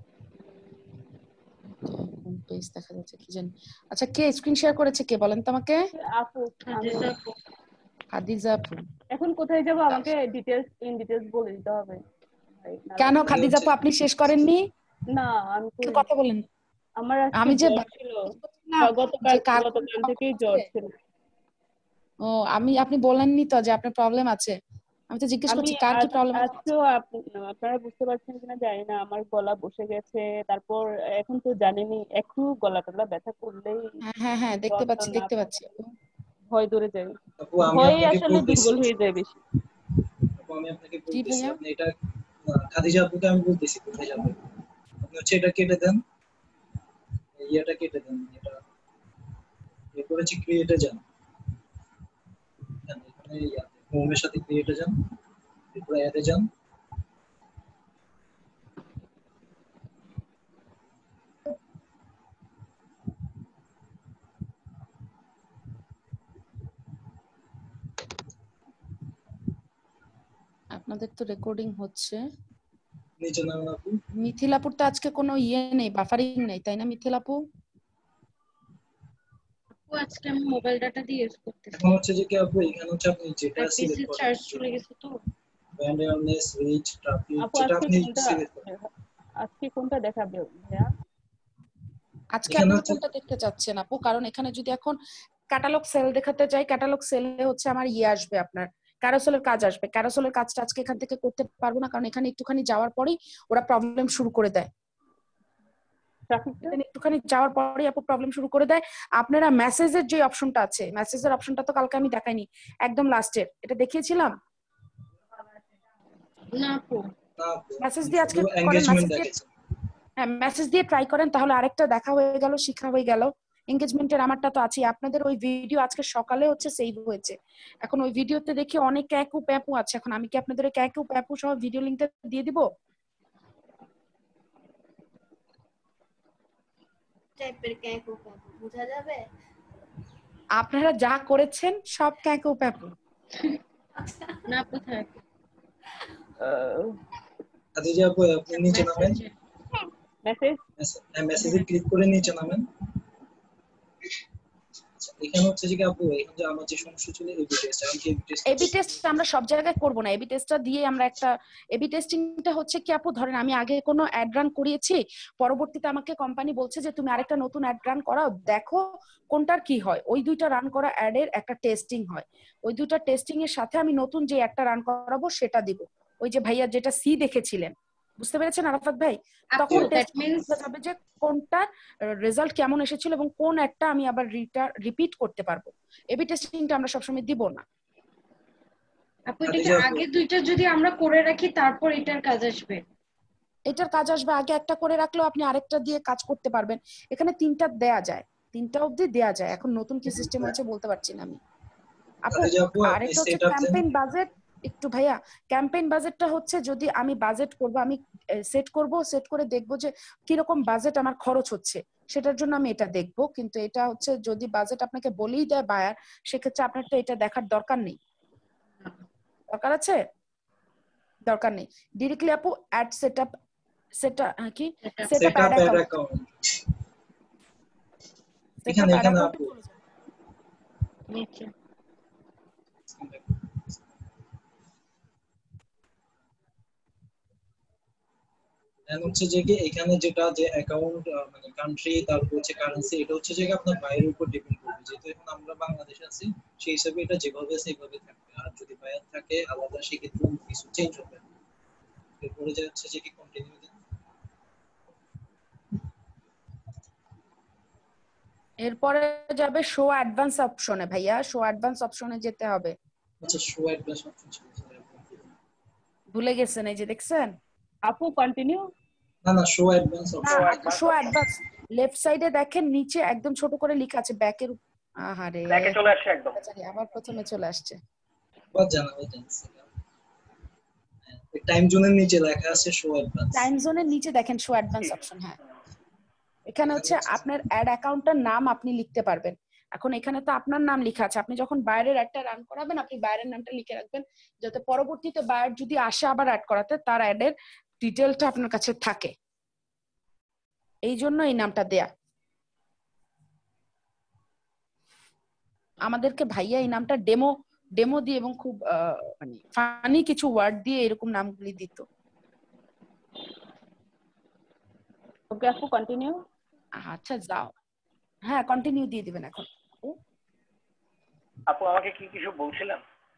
কোন পেজ দেখা যাচ্ছে কি জানি। আচ্ছা, কে স্ক্রিন শেয়ার করেছে কে বলেন তো আমাকে? আপু, খাদিজা আপু। এখন কোথায় যাব? আমাকে ডিটেইলস বলে দিতে হবে। কেন খাদিজা আপু আপনি শেষ করেননি? না, আমি কথা বলেন। আমার আমি যে জ্বর ছিল, গতকাল থেকেই জ্বর ছিল। ও, আপনি বলেননি তো যে আপনার প্রবলেম আছে। আমি তো জিজ্ঞেস করছি কার কি প্রবলেম আছে। আজকেও আপনারা বুঝতে পারছেন কিনা জানি না, আমার গলা বসে গেছে। তারপর এখন তো জানেনই, একটু গলা টলা ব্যথা করলেই হ্যাঁ দেখতে পাচ্ছি ভয় ধরে যায়। আপু আমি ভয়ে আপনাকে আসলে দুর্বল হয়ে যায় বেশি। আপু আমি আপনাকে বলতেছি, আপনি এটা খাদিজা আপুকে আমি বলতেছি কোথায় যাবেন। আপনি হচ্ছে এটা কেটে দেন, এটা কেটে দেন, এটা এরপর হচ্ছে ক্রিয়েটে যান, এখানে হোমের সাথে ক্রিয়েটে যান, এরপর অ্যাডে যান, আপনাদের তো রেকর্ডিং হচ্ছে। নিচে নামান আপু। মিথিল আপুর তো আজকে কোনো নেই, বাফারিং নেই, তাই না মিথিল আপু? আপু আজকে আমি মোবাইল ডাটা দিয়ে ইউজ করতেছি। এখন হচ্ছে যে কি আপু, এখানে হচ্ছে আপনি যেটা সিলেক্ট করেন, চার্জ চলে গেছে তো। ব্যান্ড অ্যাওয়ারনেস, রিচ, ট্রাফিক, আপু যেটা আপনি সিলেক্ট করেন। আজকে কোনটা দেখাবে ভাইয়া? আজকে আপনি কোনটা দেখতে চাচ্ছেন আপু? কারণ এখানে যদি এখন ক্যাটালগ সেল দেখাতে যাই, ক্যাটালগ সেলে হচ্ছে আমার আসবে, আপনার ক্যারোসেলের কাজ আসবে। ক্যারোসেলের কাজটা আজকে এখান থেকে করতে পারবো না, কারণ এখানে একটুখানি যাওয়ার পরেই ওরা প্রবলেম শুরু করে দেয়। একটুখানি যাওয়ার পরেই আপু প্রবলেম শুরু করে দেয়। আপনারা মেসেজের যে অপশনটা আছে, মেসেজের অপশনটা তো কালকে আমি দেখাইনি, একদম লাস্টের এটা দেখিয়েছিলাম না আপু। মেসেজ দিয়ে আজকে করেন, মেসেজ দিয়ে ট্রাই করেন, তাহলে আরেকটা দেখা হয়ে গেল, শিক্ষা হয়ে গেল। এনগেজমেন্টের আমারটা তো আছে। আপনাদের ওই ভিডিও আজকে সকালে হচ্ছে সেভ হয়েছে, এখন ওই ভিডিওতে দেখি অনেক ক্যাকু প্যাপু আছে। এখন আমি কি আপনাদের ওই ক্যাকু প্যাপু সহ ভিডিও লিংকটা দিয়ে দিব? টাইপের ক্যাকু প্যাকু বোঝা যাবে? আপনারা যা করেছেন সব ক্যাকু প্যাপু। না কোথায়? খাদিজা আপু আপনি নিচে নামেন, মেসেজে ক্লিক করে নিচে নামেন। এখানে হচ্ছে যে আপু, এখন যে আমার যে সমস্যা ছিল এবি টেস্ট, আমি কি এবি টেস্ট আমরা সব জায়গায় করব না। এবি টেস্টটা দিয়ে আমরা একটা এবি টেস্টিংটা হচ্ছে কি আপু, ধরেন আমি আগে কোনো অ্যাড রান করিয়েছি, পরবর্তীতে আমাকে কোম্পানি বলছে যে তুমি আরেকটা নতুন অ্যাড রান করাও, দেখো কোনটার কি হয়। ওই দুইটা রান করা অ্যাডের একটা টেস্টিং হয়, ওই দুইটা টেস্টিং এর সাথে আমি নতুন যে একটা রান করাবো সেটা দিব। ওই যে ভাইয়া যেটা সি দেখেছিলেন, বুঝতে পেরেছেন আরাফাত ভাই? তখন টেস্ট হবে যে কোনটার রেজাল্ট কেমন এসেছিল এবং কোন একটা আমি আবার রিপিট করতে পারবো। এবি টেস্টিংটা আমরা সবসময় দিব না। আপু এটাকে আগে দুইটা যদি আমরা করে রাখি তারপর এটার কাজ আসবে? এটার কাজ আসবে, আগে একটা করে রাখলেও আপনি আরেকটা দিয়ে কাজ করতে পারবেন। এখানে তিনটা দেয়া যায়, তিনটা অবধি দেয়া যায়। এখন নতুন কি সিস্টেম হয়েছে বলতে পারছি না আমি আপু। আরেকটা হচ্ছে ক্যাম্পেইন বাজেট। একটু ভাইয়া, ক্যাম্পেইন বাজেটটা হচ্ছে যদি আমি বাজেট করব, আমি সেট করে দেখবো যে কিরকম বাজেট আমার খরচ হচ্ছে, সেটার জন্য আমি এটা দেখবো। কিন্তু এটা হচ্ছে যদি বাজেট আপনাকে বলেই দেয় বায়ার, সেক্ষেত্রে আপনার তো এটা দেখার দরকার নেই। দরকার আছে? দরকার নেই। ডিরেক্টলি আপু অ্যাড সেটআপ কি সেটআপ অ্যাড অ্যাকাউন্ট, এখানে আপু নিচে এন্ড হচ্ছে যে কি এখানে যেটা যে অ্যাকাউন্ট মানে কান্ট্রি তারপর হচ্ছে কারেন্সি এটা হচ্ছে যে আপনার বাইরের উপর ডিপেন্ড করবে, যেহেতু এখন আমরা বাংলাদেশে আছি সেই হিসাবে এটা যেভাবে সেভাবে থাকবে। আর যদি বাইরে থাকে আলাদা সেক্ষেত্রে কিছু চেঞ্জ হবে। এরপরে যে হচ্ছে যে কি কন্টিনিউ দেন। এরপরে যাবে শো অ্যাডভান্স অপশনে ভাইয়া, শো অ্যাডভান্স অপশনে যেতে হবে। আচ্ছা শো অ্যাডভান্স অপশন ছিল, ভুলে গেছেন এই যে দেখছেন আপু কন্টিনিউ। না না show advance option, show advance left সাইডে দেখেন নিচে একদম ছোট করে লেখা আছে ব্যাকের। আহারে ব্যাকে চলে আসছে একদম, আবার প্রথমে চলে আসছে। বাদ জানাবো জানছি টাইম জোনের নিচে লেখা আছে শো অ্যাডভান্স। টাইম জোনের নিচে দেখেন শো অ্যাডভান্স অপশন। হ্যাঁ এখানে হচ্ছে আপনার অ্যাড অ্যাকাউন্টটার নাম আপনি লিখতে পারবেন। এখন এখানে তো আপনার নাম লেখা আছে, আপনি যখন বাইরের অ্যাডটা রান করাবেন আপনি বাইরের নামটা লিখে রাখবেন, যাতে পরবর্তীতে বায়ার যদি আসে আবার অ্যাড করাতে তার অ্যাডের ডিটেইলটা আপনার কাছে থাকে, এই জন্য এই নামটা দেয়া। আমাদেরকে ভাইয়া এই নামটা ডেমো দিয়ে এবং খুব মানে ফানি কিছু ওয়ার্ড দিয়ে এরকম নামগুলি দিত। ওকে আপু কন্টিনিউ। আচ্ছা যাও, হ্যাঁ কন্টিনিউ দিয়ে দিবেন এখন। আপু আমাকে কি কিছু বলছিলেন?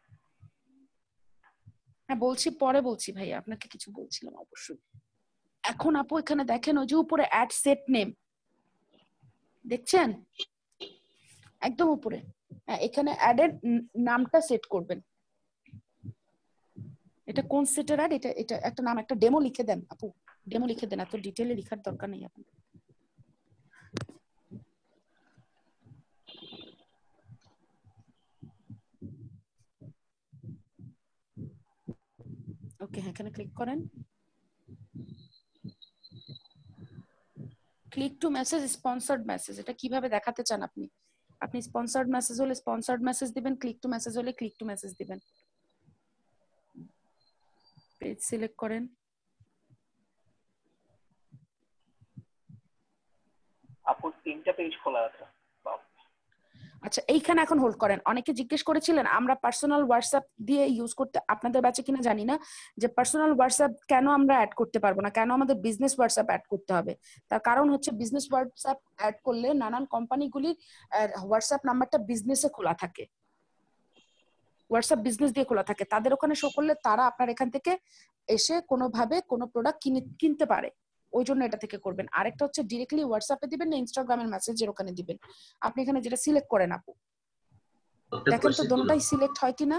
হ্যাঁ বলছি, পরে বলছি ভাইয়া, আপনাকে কিছু বলছিলাম অবশ্যই। এখন আপু এখানে দেখেন ওই যে উপরে অ্যাড সেট নেম দেখছেন একদম উপরে, হ্যাঁ এখানে অ্যাডের নামটা সেট করবেন। এটা কোন সেটের অ্যাড, এটা একটা নাম, একটা ডেমো লিখে দেন আপু, ডেমো লিখে দেন, এত ডিটেইলে লেখার দরকার নেই আপনার। ওকে হ্যাঁ এখানে ক্লিক করেন। Click to message, sponsored message, এটা কিভাবে দেখাতে চান আপনি? আপনি স্পন্সর্ড মেসেজ হলে স্পন্সর্ড মেসেজ দিবেন, ক্লিক টু মেসেজ হলে ক্লিক টু মেসেজ দিবেন। পেজ সিলেক্ট করেন। আপু 3টা পেজ খোলা আছে। আচ্ছা এইখানে এখন হোল্ড করেন। অনেকে জিজ্ঞেস করেছিলেন আমরা পার্সোনাল হোয়াটসঅ্যাপ দিয়ে ইউজ করতে, আপনাদের ব্যাচে কিনা জানি না, যে পার্সোনাল হোয়াটসঅ্যাপ কেন আমরা অ্যাড করতে পারবো না, কেন আমাদের বিজনেস হোয়াটসঅ্যাপ অ্যাড করতে হবে। তার কারণ হচ্ছে বিজনেস হোয়াটসঅ্যাপ অ্যাড করলে নানান কোম্পানিগুলির হোয়াটসঅ্যাপ নাম্বারটা বিজনেসে খোলা থাকে, হোয়াটসঅ্যাপ বিজনেস দিয়ে খোলা থাকে, তাদের ওখানে শো করলে তারা আপনার এখান থেকে এসে কোনোভাবে কোনো প্রোডাক্ট কিনতে পারে, ওই জন্য এটা থেকে করবেন। আরেকটা হচ্ছে ডিরেক্টলি হোয়াটসঅ্যাপে দিবেন না ইনস্টাগ্রামের মেসেজের ওখানে দিবেন। আপনি এখানে যেটা সিলেক্ট করেন আপু, দেখেন তো দুটোটাই সিলেক্ট হয় কিনা।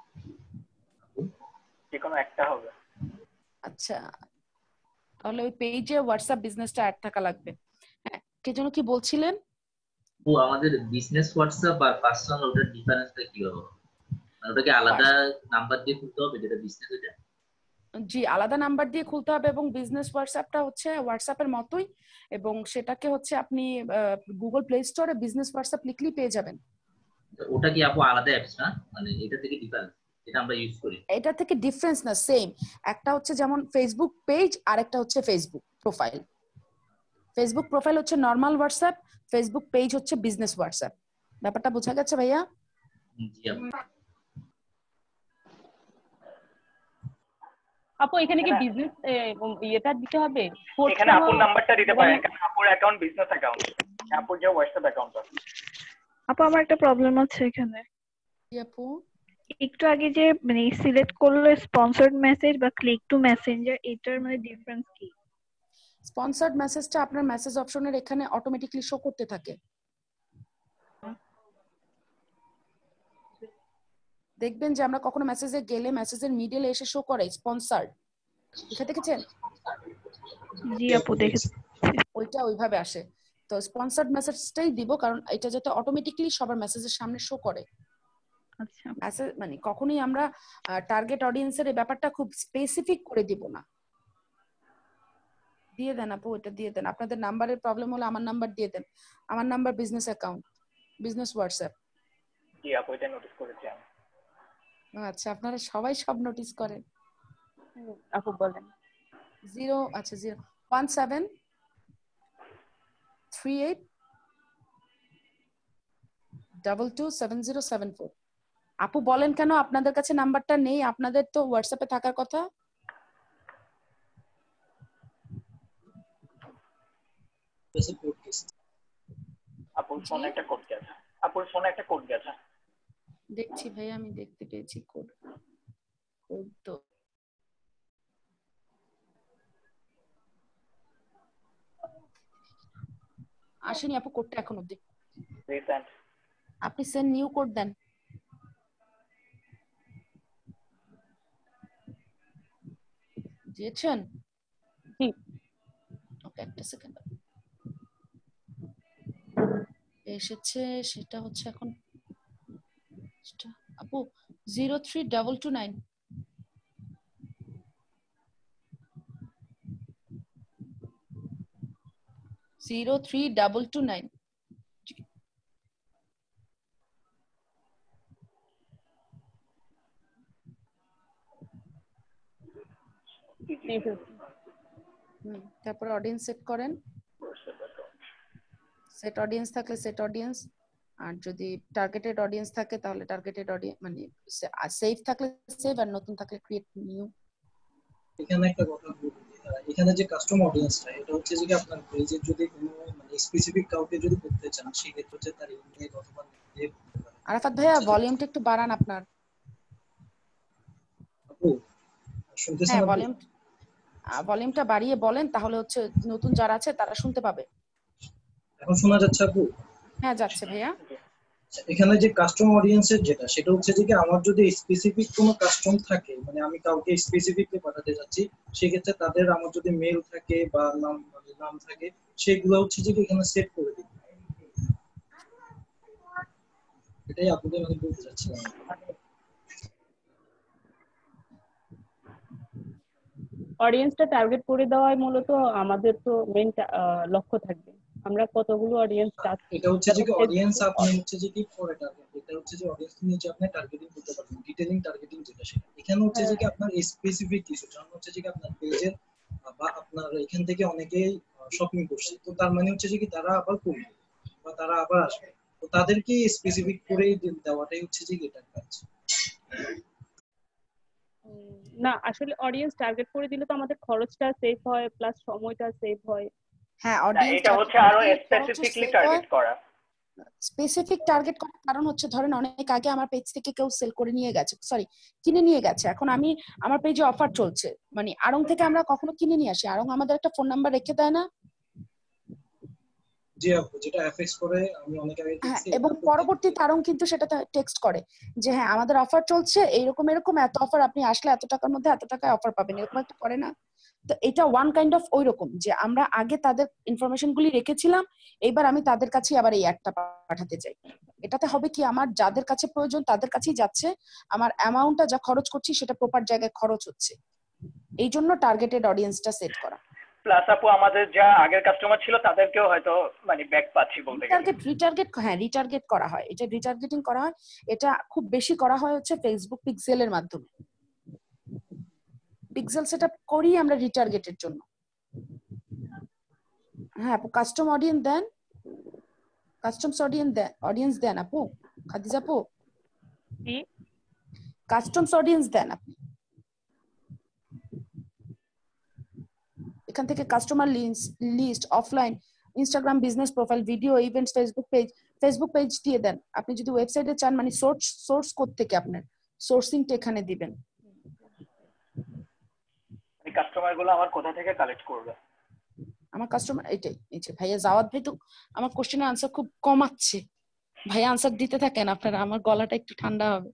যে কোনো একটা হবে। আচ্ছা তাহলে ওই পেজে হোয়াটসঅ্যাপ বিজনেসটা অ্যাড থাকা লাগবে। হ্যাঁ কে যেন কি বলছিলেন? ও আমাদের বিজনেস হোয়াটসঅ্যাপ আর পার্সোনাল ওটার ডিফারেন্সটা কি হবে? মানে ওটাকে আলাদা নাম্বার দিয়ে খুলতে হবে যেটা বিজনেস ওটা? জি আলাদা নাম্বার দিয়ে খুলতে হবে, এবং বিজনেস হোয়াটসঅ্যাপটা হচ্ছে হোয়াটসঅ্যাপের মতোই, এবং সেটাকে হচ্ছে আপনি গুগল প্লে স্টোরে বিজনেস হোয়াটসঅ্যাপ লিখলেই পেয়ে যাবেন। ওটা কি আপু আলাদা অ্যাপস না, মানে এটা থেকে ডিফারেন্স যেটা আমরা ইউজ করি? এটা থেকে ডিফারেন্স না, সেম। একটা হচ্ছে যেমন ফেসবুক পেজ আর একটা হচ্ছে ফেসবুক প্রোফাইল। ফেসবুক প্রোফাইল হচ্ছে নরমাল হোয়াটসঅ্যাপ, ফেসবুক পেজ হচ্ছে বিজনেস হোয়াটসঅ্যাপ। ব্যাপারটা বোঝা গেছে ভাইয়া? জি আপু। আপু এখানে কি বিজনেস এটা দিতে হবে? এখানে আপুর নাম্বারটা দিতে পারেন, কারণ আপুর অ্যাকাউন্ট বিজনেস অ্যাকাউন্ট, আপুর যে হোয়াটসঅ্যাপ অ্যাকাউন্ট আছে। আপু আমার একটা প্রবলেম আছে এখানে। কি আপু? একটু আগে যে মানে সিলেক্ট করলে স্পন্সর্ড মেসেজ বা ক্লিক টু মেসেঞ্জার, এটার মানে ডিফারেন্স কি? স্পন্সর্ড মেসেজটা আপনার মেসেজ অপশনের এখানে অটোমেটিক্যালি শো করতে থাকে, দেখবেন যে আমরা কখনো মেসেজে গেলে মেসেজের মিডলে এসে শো করে স্পন্সর্ড, লিখে দেখেছেন? জি আপু দেখেছি। ওইটা ওইভাবে আসে। তো স্পন্সর্ড মেসেজটাই দিব, কারণ এটা যাতে অটোমেটিক্যালি সবার মেসেজের সামনে শো করে। আচ্ছা মেসেজ মানে কখনোই আমরা টার্গেট অডিয়েন্সের এই ব্যাপারটা খুব স্পেসিফিক করে দিব না। দিয়ে দেন আপু, এটা দিয়ে দেন। আপনাদের নাম্বারের প্রবলেম হলে আমার নাম্বার দিয়ে দেন, আমার number business account, business WhatsApp. জি আপু এটা নোটিস করেছি আমি। আচ্ছা আপনারা সবাই সব নোটিস করেন। আপু বলেন। 01738227074। আপু বলেন কেন আপনাদের কাছে নাম্বারটা নেই? আপনাদের তো হোয়াটসঅ্যাপে থাকার কথা। वैसे कोड केस আপুর ফোনে একটা কোড গেছে আপুর ফোনে একটা কোড গেছে দেখছি ভাইয়া আমি দেখতে পেয়েছি কোড কোড তো আসেনি আপু কোডটা এখন অবধি রিসেন্ট আপনি সেন্ড নিউ কোড দেন দিয়েছেন জি ওকে একটা সেকেন্ড এসেছে সেটা হচ্ছে এখন আপু 03229 03229 তারপর অডিয়েন্স সেট করেন সেট অডিয়েন্স থাকলে সেট অডিয়েন্স আর যদি টার্গেটেড অডিয়েন্স থাকে তাহলে টার্গেটেড অডিয়েন্স মানে সেভ থাকলে সেভ আর নতুন থাকলে ক্রিয়েট নিউ এখানে একটা কথা বলি এখানে যে কাস্টম অডিয়েন্সটা এটা হচ্ছে যে আপনার পেজে যদি কোনো মানে স্পেসিফিক কাউকে যদি করতে চান সেই ক্ষেত্রে হচ্ছে তার ইমেল অথবা নেম আরাফাত ভাইয়া ভলিউমটা একটু বাড়ান আপনার আপু শুনতেছেন হ্যাঁ আপু ভলিউমটা বাড়িয়ে বলেন তাহলে হচ্ছে নতুন যারা আছে তারা শুনতে পাবে এখন শোনা যাচ্ছে আপু হ্যাঁ যাচ্ছে ভাইয়া এখানে যে কাস্টম অডিয়েন্সের যেটা সেটা হচ্ছে যে আমার যদি স্পেসিফিক কোনো কাস্টম থাকে মানে আমি কাউকে স্পেসিফিকলি পাঠাতে যাচ্ছি সেক্ষেত্রে তাদের আমার যদি মেল থাকে বা নাম থাকে সেগুলো হচ্ছে যে এখানে সেট করে দিই এটাই আপনাদের আমি বলতে চাচ্ছিলাম অডিয়েন্সটা টার্গেট করে দেওয়াই মূলত আমাদের তো মেইন লক্ষ্য থাকবে আমরা কতগুলো অডিয়েন্স টাচ এটা হচ্ছে যে অডিয়েন্স আপনি হচ্ছে যে কি ফর টার্গেট এটা হচ্ছে যে অডিয়েন্স নিয়ে যে আপনি টার্গেটিং করতে পারবেন ডিটেইলিং টার্গেটিং যেটা সেটা এখানে হচ্ছে যে কি আপনার স্পেসিফিক কিছু যেমন হচ্ছে যে কি আপনার পেজের বা আপনার এখান থেকে অনেকেই শপিং করছে তো তার মানে হচ্ছে যে কি তারা আবার করবে বা তারা আবার আসবে তো তাদেরকে স্পেসিফিক করে দেওয়াটাই হচ্ছে যে এটার কাজ না আসলে অডিয়েন্স টার্গেট করে দিলে তো আমাদের খরচটা সেভ হয় প্লাস সময়টা সেভ হয় হ্যাঁ অডিয়েন্স এটা হচ্ছে আরো স্পেসিফিকলি টার্গেট করা স্পেসিফিক টার্গেট করার কারণ হচ্ছে ধরেন অনেক আগে আমার পেজ থেকে কেউ সেল করে নিয়ে গেছে সরি কিনে নিয়ে গেছে এখন আমি আমার পেজে অফার চলছে মানে আড়ং থেকে আমরা কখনো কিনে নিয়ে আসি আড়ং আমাদের একটা ফোন নাম্বার রেখে দেয় না জি আপু যেটা এফএক্স করে আমি অনেক আগে দেখছি এবং পরবর্তীতে আড়ং কিন্তু সেটা টেক্সট করে যে হ্যাঁ আমাদের অফার চলছে এরকম এত অফার আপনি আসলে এত টাকার মধ্যে এত টাকায় অফার পাবেন এরকম একটা করে না তো এটা ওয়ান কাইন্ড অফ ওই রকম যে আমরা আগে তাদের ইনফরমেশন গুলি রেখেছিলাম এবার আমি তাদের কাছে আবার এই অ্যাডটা পাঠাতে চাই এটাতে হবে কি আমার যাদের কাছে প্রয়োজন তাদের কাছেই যাচ্ছে আমার অ্যামাউন্টটা যা খরচ করছি সেটা প্রপার জায়গায় খরচ হচ্ছে এই জন্য টার্গেটেড অডিয়েন্সটা সেট করা প্লাস আপু আমাদের যা আগের কাস্টমার ছিল তাদেরকেও হয়তো মানে ব্যাক পাচ্ছি বলতে গেলে রিটার্গেট করা হয় এটা রিটার্গেটিং করা হয় এটা খুব বেশি করা হয় হচ্ছে ফেসবুক পিক্সেলের মাধ্যমে পিক্সেল সেটআপ করি আমরা রিটার্গেটের জন্য হ্যাঁ আপু কাস্টম অডিয়েন্স দেন অডিয়েন্স দেন আপু খাদিজা আপু কাস্টমস অডিয়েন্স দেন আপনি এখান থেকে customer list offline Instagram business profile video events Facebook page দিয়ে দেন আপনি যদি ওয়েবসাইটে চান মানে সোর্স কোড থেকে আপনার সোর্সিংটা এখানে দিবেন এই কাস্টমার গুলো আমার কোথা থেকে কালেক্ট করবে আমার কাস্টমার এইটাই এই যে ভাইয়া জাওয়াদ ভাই তো আমার কোশ্চেনের আনসার খুব কমাচ্ছে ভাইয়া আনসার দিতে থাকেন আপনারা আমার গলাটা একটু ঠান্ডা হবে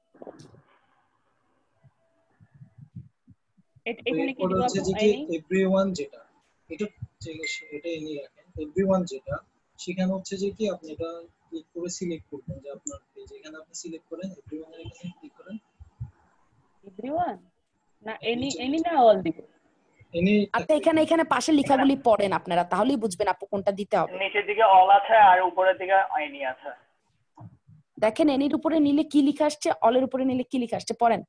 এখানে কি হচ্ছে যে কি এভরিওয়ান যেটা এটা এনে রাখেন এভরিওয়ান যেটা সেখানে হচ্ছে যে কি আপনি এটা ক্লিক করে সিলেক্ট করবেন যে আপনার পেজ এখানে আপনি সিলেক্ট করেন এভরিওয়ান এর এখানে ক্লিক করেন এভরিওয়ান না এনি না অল দিব আচ্ছা এখানে পাশে লেখাগুলি পড়েন আপনারা তাহলেই বুঝবেন আপু কোনটা দিতে হবে নিচের দিকে অল আছে আর উপরের দিকে এনি আছে দেখেন এনির উপরে নিলে কি লেখা আসছে অলের উপরে নিলে কি লেখা আসছে পড়েন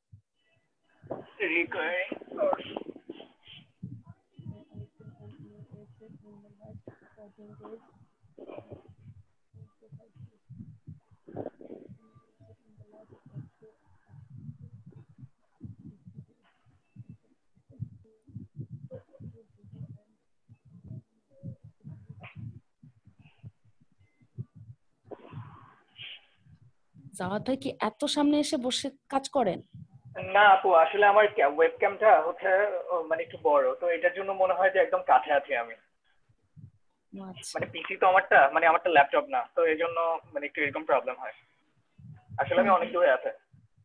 জাওয়াদ ভাই কি এত সামনে এসে বসে কাজ করেন? না আপু, আসলে আমার ওয়েবক্যামটা হচ্ছে মানে একটু বড়, তো এটার জন্য মনে হয় যে একদম কাছে আছি আমি। মানে পিসি তো আমারটা ল্যাপটপ না, তো এই জন্য মানে একটু এরকম প্রবলেম হয়। আসলে আমি অনেক দূরে আছে।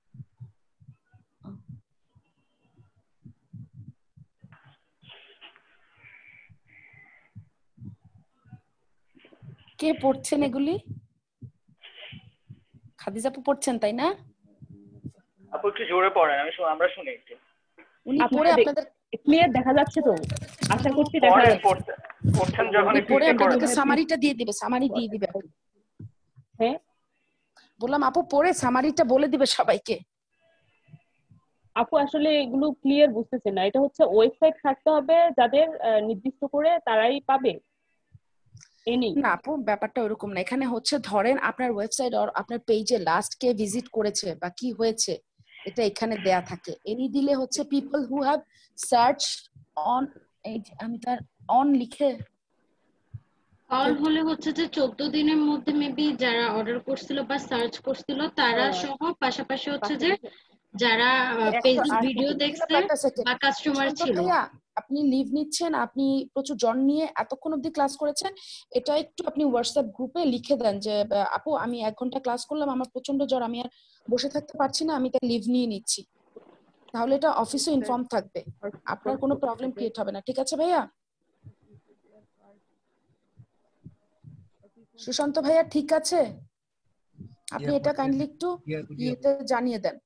কে পড়ছেন এগুলি? খাদিজা আপু পড়ছেন তাই না? আপু একটু জোরে পড়েন, আমরা শুনি একটু। উনি পড়ে আপনাদের ক্লিয়ার দেখা যাচ্ছে তো? আশা করছি দেখা যাচ্ছে। পড়ছেন যখন একটু পড়ে ইয়ে করেন। আপনাদেরকে সামারিটা দিয়ে দিবে, সামারি দিয়ে দিবে। হ্যাঁ বললাম আপু পড়ে সামারিটা বলে দিবে সবাইকে। আপু আসলে এগুলো ক্লিয়ার বুঝতেছে না। এটা হচ্ছে ওয়েবসাইট থাকতে হবে যাদের নির্দিষ্ট করে, তারাই পাবে। না আপু ব্যাপারটা ওরকম না। এখানে হচ্ছে ধরেন আপনার ওয়েবসাইট আর আপনার পেজে লাস্ট কে ভিজিট করেছে বা কি হয়েছে এটা এখানে দেয়া থাকে। এনি দিলে হচ্ছে people who have search on, এই আমি তার অন লিখে অল হলে হচ্ছে যে 14 দিনের মধ্যে মেবি যারা অর্ডার করছিল বা সার্চ করছিল তারা সহ, পাশাপাশি হচ্ছে যে যারা পেজে ভিডিও দেখছে বা কাস্টমার ছিল। ভাইয়া আপনি লিভ নিচ্ছেন, আপনি প্রচুর জ্বর নিয়ে এতক্ষণ অবধি ক্লাস করেছেন, এটা একটু আপনি হোয়াটসঅ্যাপ গ্রুপে লিখে দেন যে আপু আমি 1 ঘন্টা ক্লাস করলাম, আমার প্রচন্ড জ্বর, আমি আর বসে থাকতে পারছি না, আমি তাই লিভ নিয়ে নিচ্ছি। তাহলে এটা অফিসে ইনফর্ম থাকবে, আপনার কোনো প্রবলেম ক্রিয়েট হবে না। ঠিক আছে ভাইয়া? সুশান্ত ভাইয়া ঠিক আছে? আপনি এটা কাইন্ডলি একটু ইয়েতে জানিয়ে দেন।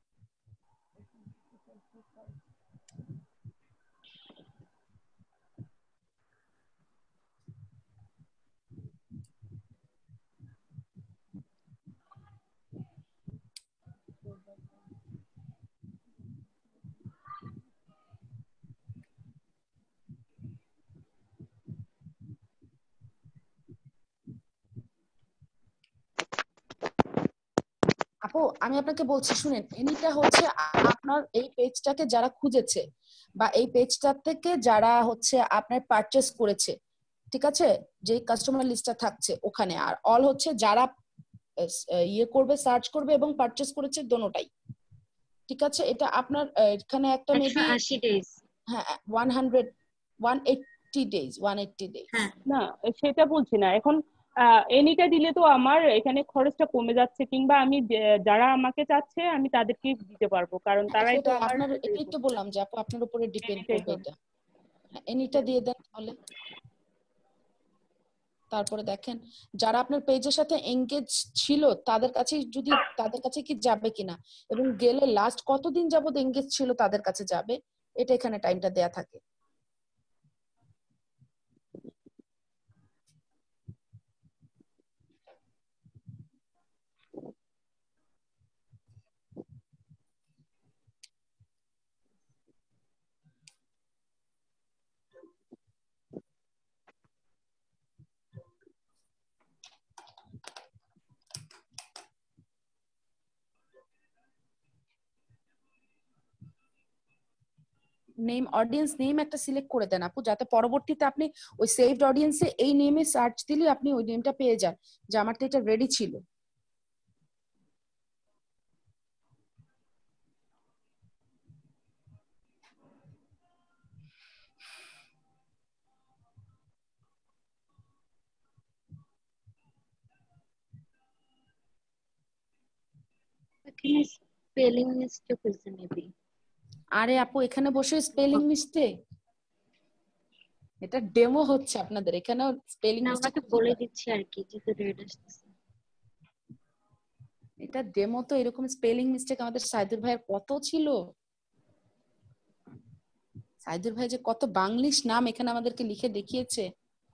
আপু আমি আপনাকে বলছি শুনেন, এনিটা হচ্ছে আপনার এই পেজটাকে যারা খুঁজেছে বা এই পেজটার থেকে যারা হচ্ছে আপনার পারচেস করেছে, ঠিক আছে, যে কাস্টমার লিস্টটা থাকছে ওখানে, আর অল হচ্ছে যারা ইয়ে করবে, সার্চ করবে এবং পারচেস করেছে দোনোটাই। ঠিক আছে? এটা আপনার এখানে একটা মেবি 180 ডেজ, হ্যাঁ 180 ডেজ, 180 ডেজ। না সেটা বলছি না। এখন এনিটা দিলে তো আমার এখানে খরচটা কমে যাচ্ছে, কিংবা আমি যারা আমাকে চাচ্ছে আমি তাদেরকে দিতে পারবো, কারণ তারাই তো আমার। আপনার এটাই তো বললাম যে আপু আপনার উপরে ডিপেন্ড করবে এটা। এনিটা দিয়ে দেন তাহলে। তারপরে দেখেন যারা আপনার পেজের সাথে এনগেজ ছিল তাদের কাছে কি যাবে কিনা, এবং গেলে লাস্ট কতদিন যাবত এনগেজ ছিল তাদের কাছে যাবে, এটা এখানে টাইমটা দেয়া থাকে। নেম, অডিয়েন্স নেম একটা সিলেক্ট করে দেন আপু, যাতে পরবর্তীতে আপনি ওই সেভড অডিয়েন্সে এই নেমে সার্চ দিলে আপনি ওই নেমটা পেয়ে যান যে আমার তো এটা রেডি ছিল। এখানে স্পেলিং মিস্টেক হয়েছে মেবি। আরে আপু এখানে বসে স্পেলিং মিস্টেক, এটা ডেমো হচ্ছে আপনাদের, এখানেও স্পেলিং না মিস্টেক আমাকে বলে দিচ্ছি আর কি, যেহেতু রেড আসতেছে। এটা ডেমো তো, এরকম স্পেলিং মিস্টেক আমাদের সাইদুর ভাইয়ের কত ছিল। সাইদুর ভাই যে কত বাংলিশ নাম এখানে আমাদেরকে লিখে দেখিয়েছে।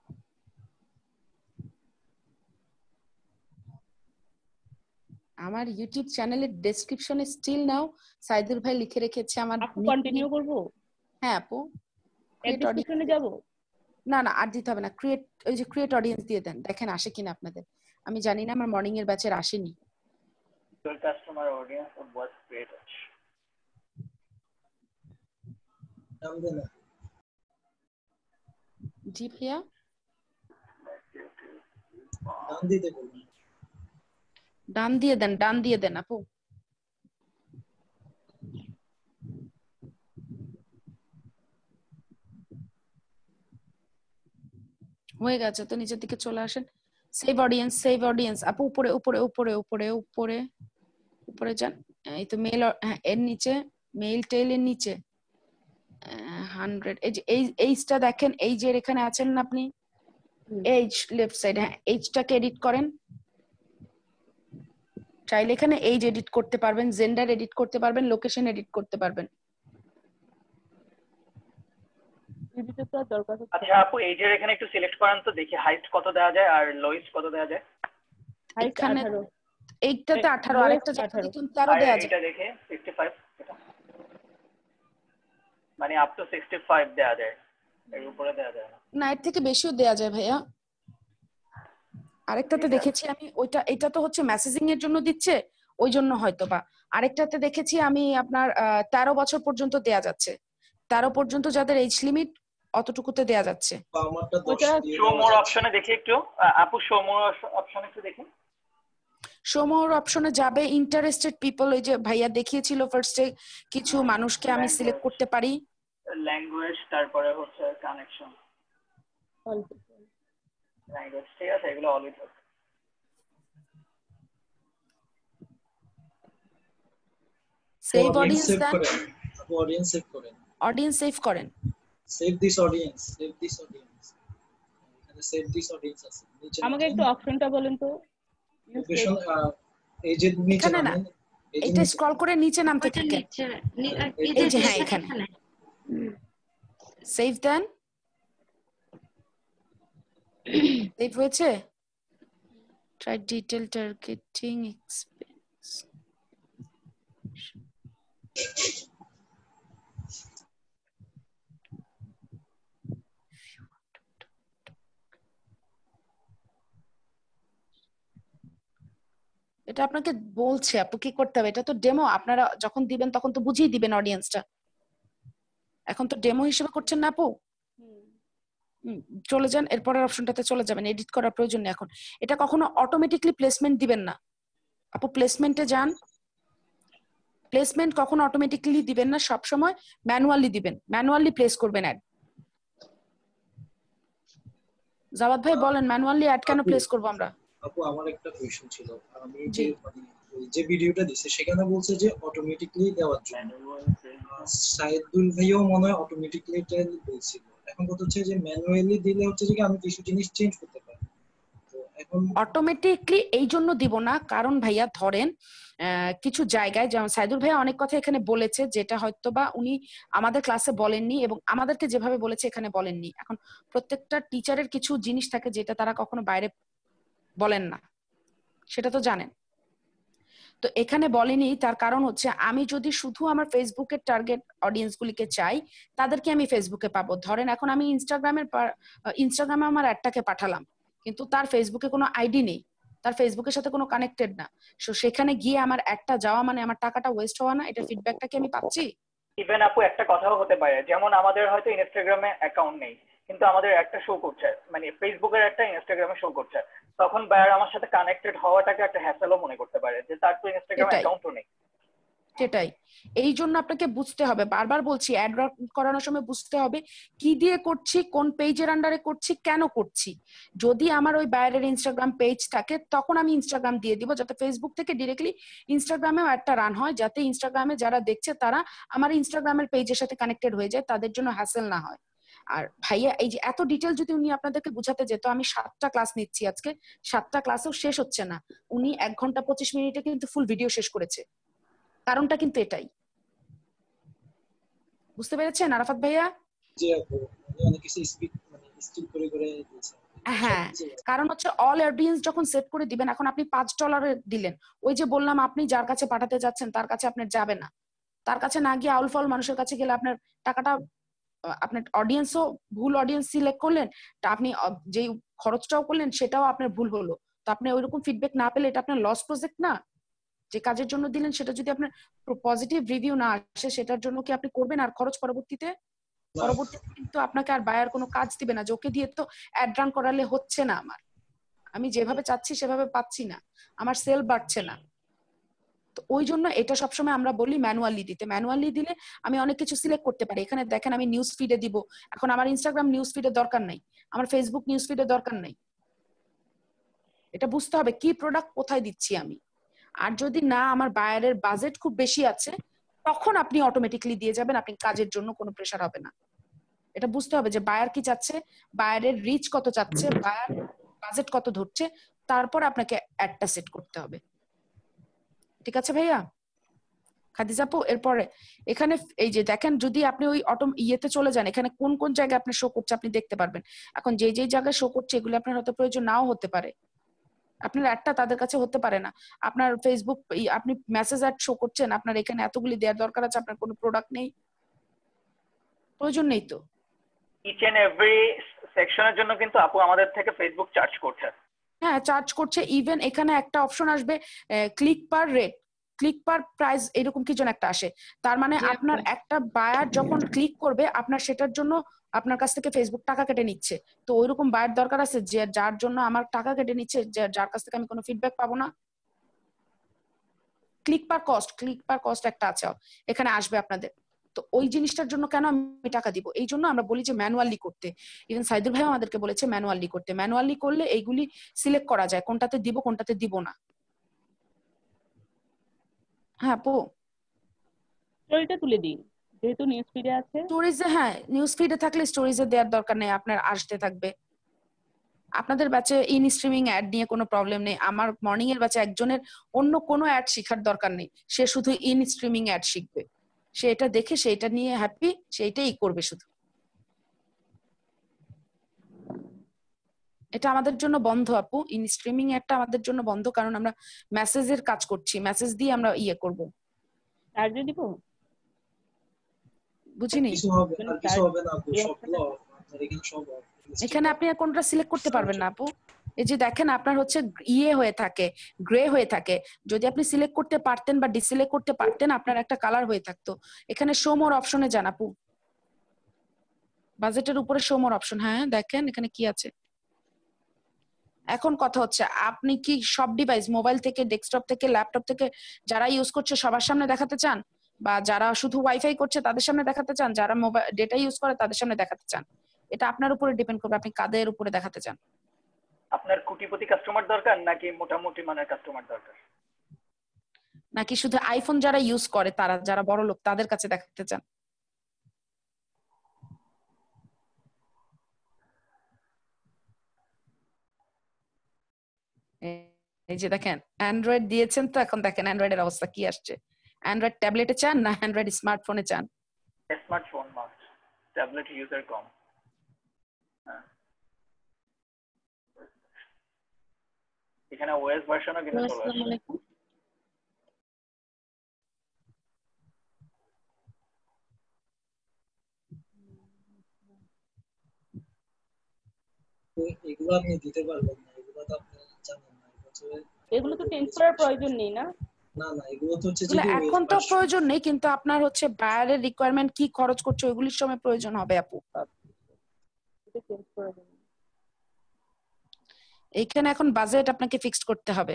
আমার ইউটিউব চ্যানেলের ডেসক্রিপশনে স্টিল নাও সাইদুর ভাই লিখে রেখেছে আমার। আপু কন্টিনিউ করব? হ্যাঁ আপু ডেসক্রিপশনে যাব? না না আর দিতে হবে না, ক্রিয়েট, ওই যে ক্রিয়েট অডিয়েন্স দিয়ে দেন, দেখেন আসে কিনা আপনাদের। আমি জানি না, আমার মর্নিং এর ব্যাচের আসেনি। Your customer audience was created. জি ভাইয়া নাম দিতে বলুন। ডান দিয়ে দেন আপু। হয়ে গেছে তো, নিচের দিকে চলে আসেন। সেভ অডিয়েন্স আপু, উপরে উপরে উপরে উপরে উপরে উপরে যান। এই তো মেল, হ্যাঁ এর নিচে মেল টেল এর নিচে 100, এই যে এইজটা দেখেন, এইজের এখানে আছেন না আপনি, এইজ লেফট সাইড, হ্যাঁ এইজটাকে এডিট করেন। চাইলে এখানে এইজ এডিট করতে পারবেন, জেন্ডার এডিট করতে পারবেন, লোকেশন এডিট করতে পারবেন। আচ্ছা আপু এইজের এখানে একটু সিলেক্ট করেন তো দেখি হাইট কত দেওয়া যায় আর লোয়েস্ট কত দেওয়া যায়। এখানে এইটাতে 18, আরেকটা জায়গা দেখুন 13 দেওয়া যায়। এটা দেখে 65, মানে আপ টু 65 দেওয়া যায়, এর উপরে দেওয়া যায় না, এর থেকে বেশিও দেওয়া যায় ভাইয়া। আরেকটাতে দেখেছি আমি, ওইটা, এটা তো হচ্ছে মেসেজিং এর জন্য দিচ্ছে, ওই জন্য হয়তো বা। আরেকটাতে দেখেছি আমি আপনার 13 বছর পর্যন্ত দেয়া যাচ্ছে, 13 পর্যন্ত যাদের এজ লিমিট অতটুকুতে দেয়া যাচ্ছে। ওটা শো মোর অপশনে দেখি একটু আপু, শো মোর অপশনে একটু দেখি। শো মোর অপশনে যাবে ইন্টারেস্টেড পিপল, ওই যে ভাইয়া দেখিয়েছিল ফার্স্টে কিছু মানুষকে আমি সিলেক্ট করতে পারি, ল্যাঙ্গুয়েজ, তারপরে হচ্ছে কানেকশন, ল্যাঙ্গুয়েজ, ঠিক আছে, এগুলো অলই থাকে। সেভ অডিয়েন্স দেন, অডিয়েন্স সেভ করেন, অডিয়েন্স সেভ করেন, save this audience, save this audience, এখানে সেভ দিস অডিয়েন্স আছে নিচে। আমাকে একটু অপশনটা বলেন তো। লোকেশন এজের নিচে নামেন, এটা স্ক্রল করে নিচে নামতে থাকেন, এই যে হ্যাঁ এখানে সেভ দেন। সেভ হয়েছে। ট্রাই ডিটেইল টার্গেটিং এক্সপেন্স, এটা আপনাকে বলছে আপু কি করতে হবে। এটা তো ডেমো, আপনারা যখন দিবেন তখন তো বুঝিয়ে দিবেন অডিয়েন্সটা, এখন তো ডেমো হিসেবে করছেন না আপু। চলে যান এরপরের অপশনটাতে চলে যাবেন, এডিট করার প্রয়োজন নেই এখন। এটা কখনো অটোমেটিকলি প্লেসমেন্ট দিবেন না আপু, প্লেসমেন্টে যান। প্লেসমেন্ট কখনো অটোমেটিক্যালি দিবেন না, সব সময় ম্যানুয়ালি দিবেন, ম্যানুয়ালি প্লেস করবেন অ্যাড। জাওয়াদ ভাই বলেন ম্যানুয়ালি অ্যাড কেন প্লেস করব আমরা? আপু আমার একটা কোশ্চেন ছিল, আমি যে ভিডিওটা দিছে সেখানে বলছে যে অটোমেটিক্যালি দেওয়ার জন্য, সাইদুল ভাইও মনে হয় অটোমেটিক্যালি এটা বলছিল। এখন কথা হচ্ছে যে ম্যানুয়ালি দিলে হচ্ছে যে আমি কিছু জিনিস চেঞ্জ করতে পারি, তো এখন অটোমেটিকলি এই জন্য দিব না, কারণ ভাইয়া ধরেন কিছু জায়গায়, যেমন সাইদুল ভাইয়া অনেক কথা এখানে বলেছে যেটা হয়তো বা উনি আমাদের ক্লাসে বলেননি এবং আমাদেরকে যেভাবে বলেছে এখানে বলেননি। এখন প্রত্যেকটা টিচারের কিছু জিনিস থাকে যেটা তারা কখনো বাইরে বলেন না, সেটা তো জানেন। তো এখানে বলেনি, তার কারণ হচ্ছে আমি যদি শুধু আমার ফেসবুকের টার্গেট অডিয়েন্স গুলিকে চাই, তাদেরকে আমি ফেসবুকে পাবো। ধরেন এখন আমি ইনস্টাগ্রামে আমার অ্যাডটাকে পাঠালাম, কিন্তু তার ফেসবুকে কোনো আইডি নেই, তার ফেসবুকের সাথে কোনো কানেক্টেড না, সো সেখানে গিয়ে আমার একটা যাওয়া মানে আমার টাকাটা ওয়েস্ট হওয়া না? এটা ফিডব্যাকটা কি আমি পাচ্ছি? ইভেন আপু একটা কথাও হতে পারে, যেমন আমাদের হয়তো ইনস্টাগ্রামে অ্যাকাউন্ট নেই কিন্তু আমাদের একটা শো করছে, মানে ফেসবুকের একটা ইনস্টাগ্রামে শো করছে, তখন বায়ার আমার সাথে কানেক্টেড হওয়াটাকে একটা হ্যাসেলও মনে করতে পারে যে তার তো ইনস্টাগ্রাম অ্যাকাউন্টও নেই। সেটাই, এই জন্য আপনাকে বুঝতে হবে, বারবার বলছি অ্যাড করানোর সময় বুঝতে হবে কি দিয়ে করছি, কোন পেজের আন্ডারে করছি, কেন করছি। যদি আমার ওই বায়ারের ইনস্টাগ্রাম পেজ থাকে তখন আমি ইনস্টাগ্রাম দিয়ে দিব, যাতে ফেসবুক থেকে ডিরেক্টলি ইনস্টাগ্রামেও একটা রান হয়, যাতে ইনস্টাগ্রামে যারা দেখছে তারা আমার ইনস্টাগ্রামের পেজের সাথে কানেক্টেড হয়ে যায়, তাদের জন্য হ্যাসেল না হয়। আর ভাইয়া এই যে এত ডিটেল যদি উনি আপনাদেরকে বুঝাতে যেত, আমি 7টা ক্লাস নিচ্ছি আজকে, 7টা ক্লাসেও শেষ হচ্ছে না, উনি 1 ঘন্টা 25 মিনিটে কিন্তু ফুল ভিডিও শেষ করেছে। কারণটা কিন্তু এটাই, বুঝতে পেরেছেন আরাফাত ভাইয়া? যে অনেক কিছু স্পিড মানে স্কিপ করে দিয়েছে। হ্যাঁ, কারণ হচ্ছে অল অডিয়েন্স যখন সেট করে দিবেন, এখন আপনি $5 দিলেন, ওই যে বললাম আপনি যার কাছে পাঠাতে যাচ্ছেন তার কাছে আপনার যাবে না, তার কাছে না গিয়ে আউল ফাউল মানুষের কাছে গেলে আপনার টাকাটা, আপনার অডিয়েন্সও ভুল অডিয়েন্স সিলেক্ট করলেন, তা আপনি যেই খরচটাও করলেন সেটাও আপনার ভুল হলো, তো আপনি ওইরকম ফিডব্যাক না পেলে এটা আপনার লস প্রজেক্ট না? যে কাজের জন্য দিলেন সেটা যদি আপনার পজিটিভ রিভিউ না আসে, সেটার জন্য কি আপনি করবেন আর খরচ? পরবর্তীতে কিন্তু আপনাকে আর বায়ার কোনো কাজ দিবে না, যে ওকে দিয়ে তো অ্যাড রান করালে হচ্ছে না আমার, আমি যেভাবে চাচ্ছি সেভাবে পাচ্ছি না, আমার সেল বাড়ছে না। তো ওই জন্য এটা সবসময় আমরা বলি ম্যানুয়ালি দিতে। ম্যানুয়ালি দিলে আমি অনেক কিছু সিলেক্ট করতে পারি। এখানে দেখেন আমি নিউজ ফিডে দিব, এখন আমার ইনস্টাগ্রাম নিউজ ফিডের দরকার নাই, আমার ফেসবুক নিউজ ফিডের দরকার নাই। এটা বুঝতে হবে কি প্রোডাক্ট কোথায় দিচ্ছি আমি। আর যদি না আমার বায়ারের বাজেট খুব বেশি আছে, তখন আপনি অটোমেটিক্যালি দিয়ে যাবেন, আপনি কাজের জন্য কোনো প্রেসার হবে না। এটা বুঝতে হবে যে বায়ার কি চাচ্ছে, বায়ারের রিচ কত চাচ্ছে, বায়ার বাজেট কত ধরছে, তারপর আপনাকে অ্যাডটা সেট করতে হবে। ঠিক আছে ভাইয়া? খাদিজা আপু, এরপরে এখানে এই যে দেখেন, যদি আপনি ওই ইয়েতে চলে যান, এখানে কোন কোন জায়গায় আপনার শো করছে আপনি দেখতে পারবেন। এখন যে যে জায়গায় শো করছে এগুলো আপনার হয়তো প্রয়োজন নাও হতে পারে, আপনার অ্যাডটা তাদের কাছে হতে পারে না। আপনার ফেসবুক আপনি মেসেজ অ্যাড শো করছেন, আপনার এখানে এতগুলি দেওয়ার দরকার আছে, আপনার কোনো প্রোডাক্ট নেই, প্রয়োজন নেই তো। ইচ এন্ড এভরি সেকশনের জন্য কিন্তু আপু আমাদের থেকে ফেসবুক চার্জ করছে। হ্যাঁ, চার্জ করছে। ইভেন এখানে একটা অপশন আসবে click per rate, click per price, এরকম কি যেন একটা আসে। তার মানে আপনার একটা বায়ার যখন ক্লিক করবে আপনার সেটার জন্য আপনার কাছ থেকে ফেসবুক টাকা কেটে নিচ্ছে। তো ওইরকম বায়ার দরকার আছে যে যার জন্য আমার টাকা কেটে নিচ্ছে, যার কাছ থেকে আমি কোনো ফিডব্যাক পাবো না। ক্লিক পার কস্ট একটা আছে, এখানে আসবে আপনাদের। তো ওই জিনিসটার জন্য কেন আমি টাকা দিব, এই জন্য আমরা বলি যে ম্যানুয়ালি করতে। ইভেন সাইদুল ভাই আমাদেরকে বলেছে ম্যানুয়ালি করতে। ম্যানুয়ালি করলে এইগুলি সিলেক্ট করা যায় কোনটাতে দিব কোনটাতে দিব না। হ্যাঁ আপু, স্টোরিটা তুলে দিন যেহেতু নিউজ ফিডে আছে। স্টোরিজে, হ্যাঁ নিউজ ফিডে থাকলে স্টোরিজে দেওয়ার দরকার নেই, আপনার আসতে থাকবে। আপনাদের ব্যাচে ইন স্ট্রিমিং অ্যাড নিয়ে কোনো প্রবলেম নেই। আমার মর্নিং এর ব্যাচে একজনের অন্য কোনো অ্যাড শেখার দরকার নেই, সে শুধু ইন স্ট্রিমিং অ্যাড শিখবে। সে এটা দেখে সেটা নিয়ে হ্যাপি, সেইটাই করবে শুধু। এটা আমাদের জন্য বন্ধ আপু, ইন স্ট্রিমিং অ্যাডটা আমাদের জন্য বন্ধ, কারণ আমরা মেসেজের কাজ করছি, মেসেজ দিয়ে আমরা ইয়ে করব। আর যদি বুঝিনি, কিছু হবে না, কিছু হবে না আপু, সবগুলো আপনার এখানে সব এখানে আপনি আর কোনটা সিলেক্ট করতে পারবেন না আপু। এই যে দেখেন আপনার হচ্ছে ইয়ে হয়ে থাকে, গ্রে হয়ে থাকে। যদি আপনি সিলেক্ট করতে পারতেন বা ডিসিলেক্ট করতে পারতেন, আপনার একটা কালার হয়ে থাকতো। এখানে শো মোর অপশনে যান আপু, বাজেটের উপরে শো মোর অপশন। হ্যাঁ দেখেন এখানে কি আছে। এখন কথা হচ্ছে আপনি কি সব ডিভাইস, মোবাইল থেকে, ডেস্কটপ থেকে, ল্যাপটপ থেকে যারা ইউজ করছে সবার সামনে দেখাতে চান, বা যারা শুধু ওয়াইফাই করছে তাদের সামনে দেখাতে চান, যারা মোবাইল ডেটা ইউজ করে তাদের সামনে দেখাতে চান? এটা আপনার উপরে ডিপেন্ড করবে, আপনি কাদের উপরে দেখাতে চান। আপনার কোটিপতি কাস্টমার দরকার নাকি মোটামুটি মানের কাস্টমার দরকার, নাকি শুধু আইফোন যারা ইউজ করে তারা, যারা বড় লোক তাদের কাছে দেখাতে চান? এই যে দেখেন অ্যান্ড্রয়েড দিয়েছেন, তো এখন দেখেন অ্যান্ড্রয়েডের অবস্থা কি আসছে। অ্যান্ড্রয়েড ট্যাবলেটে চান না অ্যান্ড্রয়েড স্মার্টফোনে চান? স্মার্টফোন মাস্ট, ট্যাবলেট ইউজার কম। এখানে ওএস ভার্সনও কিন্তু চলে আসছে। এগুলো আপনি দিতে পারবেন না, এগুলো তো আপনি জানেন না। এগুলো তো চেঞ্জ করার প্রয়োজন নেই না? না না, এগুলো তো হচ্ছে যে এখন তো প্রয়োজন নেই, কিন্তু আপনার হচ্ছে বায়ারের রিকোয়ারমেন্ট কি খরচ করছে ওইগুলির সময় প্রয়োজন হবে আপু। এটা চেঞ্জ করা যাবে। এইখানে এখন বাজেট আপনাকে ফিক্সড করতে হবে।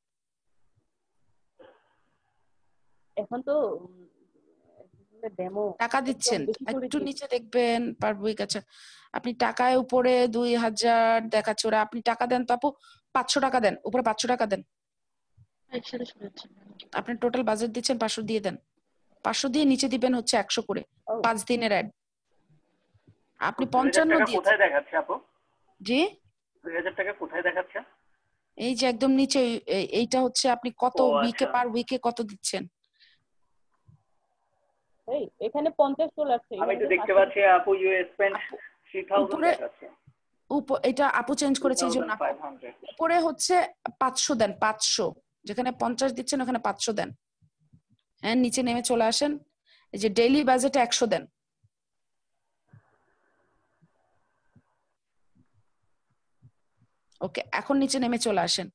এখন তো ডেমো টাকা দিচ্ছেন, একটু নিচে দেখবেন পার উইক। আচ্ছা আপনি টাকায় উপরে 2000 দেখাচ্ছে ওরা, আপনি টাকা দেন তো আপু 500 টাকা দেন, উপরে 500 টাকা দেন। আপনি টোটাল বাজেট দিচ্ছেন 500 দিয়ে দেন, 500 দিয়ে নিচে দিবেন হচ্ছে 100 করে 5 দিনের অ্যাড। আপনি 55 দিয়ে কোথায় দেখাচ্ছে আপু? জি 2000 টাকা কোথায় দেখাচ্ছে? এই যে একদম নিচে, এইটা হচ্ছে আপনি কত উইকে, পার উইকে কত দিচ্ছেন। এই এখানে 50 চলে আসছে। আমি তো দেখতে পাচ্ছি আপু ইউ স্পেন্ড 3000 দেখাচ্ছে। এটা আপু চেঞ্জ করেছে এইজন্য উপরে হচ্ছে 500 দেন, 500 যেখানে 50 দিচ্ছেন ওখানে 500 দেন। হ্যাঁ নিচে নেমে চলে আসেন, এই যে ডেইলি বাজেটে 100 দেন। ওকে এখন নিচে নেমে চলে আসেন,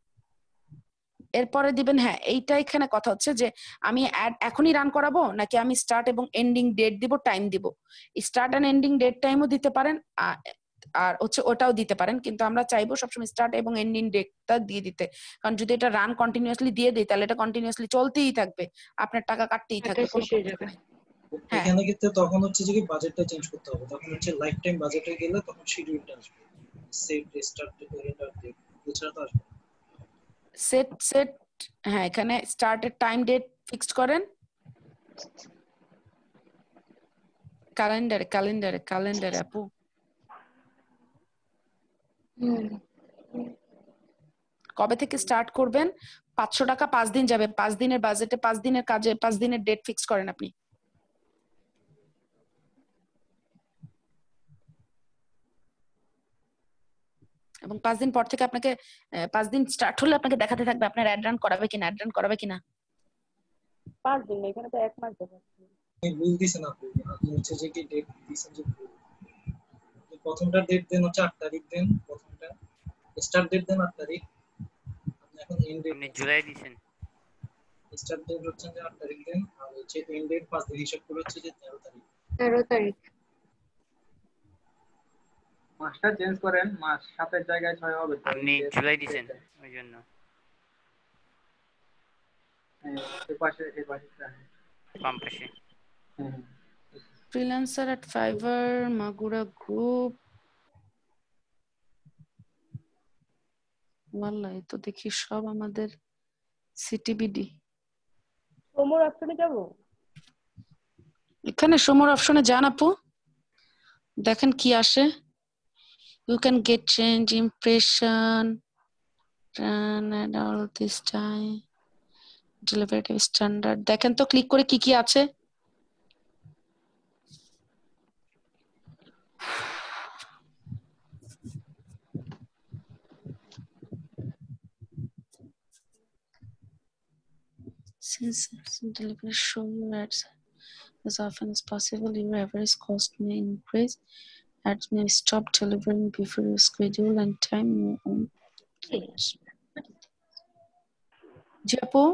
এরপরে দিবেন। হ্যাঁ এইটা এখানে কথা হচ্ছে যে আমি অ্যাড এখনই রান করাবো নাকি আমি স্টার্ট এবং এন্ডিং ডেট দিব, টাইম দিব। স্টার্ট এন্ড এন্ডিং ডেট টাইমও দিতে পারেন, আর হচ্ছে ওটাও দিতে পারেন, কিন্তু আমরা চাইবো সবসময় স্টার্ট এবং এন্ডিং ডেটটা দিয়ে দিতে, কারণ যদি এটা রান কন্টিনিউয়াসলি দিয়ে দিই তাহলে এটা কন্টিনিউয়াসলি চলতেই থাকবে, আপনার টাকা কাটতেই থাকবে। এখানে কিন্তু তখন হচ্ছে যে কি বাজেটটা চেঞ্জ করতে হবে, তখন হচ্ছে লাইফ টাইম বাজেটে গেলে তখন শিডিউলটা আসবে, সেট স্টার্ট থেকে এন্টার ডেট এছাড়া তো আসবে সেট। হ্যাঁ, এখানে স্টার্টের টাইম ডেট ফিক্সড করেন, ক্যালেন্ডারে আপু কবে থেকে স্টার্ট করবেন, 500 টাকা 5 দিন যাবে, 5 দিনের বাজেটে 5 দিনের কাজে 5 দিনের ডেট ফিক্স করেন আপনি। এবং 5 দিন পর থেকে আপনাকে 5 দিন স্টার্ট হলে আপনাকে দেখাতে থাকবে আপনার অ্যাড রান করাবে কিনা। 5 দিন এখানে তো 1 মাস দেখাচ্ছে। আপনি ভুল দিছেন, আপনি হচ্ছে যে কি ডেট দিছেন যে প্রথমটা ডেট দেন হচ্ছে 8 তারিখ দেন, প্রথমটা স্টার্ট ডেট দেন 8 তারিখ, আপনি এখন এন্ড ডেট আপনি জুলাই দিবেন, স্টার্ট ডেট হচ্ছে যে 8 তারিখ দেন, আর হচ্ছে এন্ড ডেট 5 দিন হিসাব করে হচ্ছে যে 13 তারিখ। মাসটা চেঞ্জ করেন, মাস 7 এর জায়গায় 6 হবে। আপনি জুলাই দিবেন ওই জন্য এই পাশে বাম পাশে freelancer at Fiverr Magura group. ওয়াল্লাহি তো দেখি সব আমাদের সিটিবিডি। সোমর অপশনে যাব, এখানে সোমর অপশনে যান আপু, দেখেন কি আসে। You can get change impression and all this time derivative standard, দেখেন তো ক্লিক করে কি আছে। Since delivery show you ads as often as possible, your average cost may increase. Ads may stop delivering before your schedule and time your own. Japo,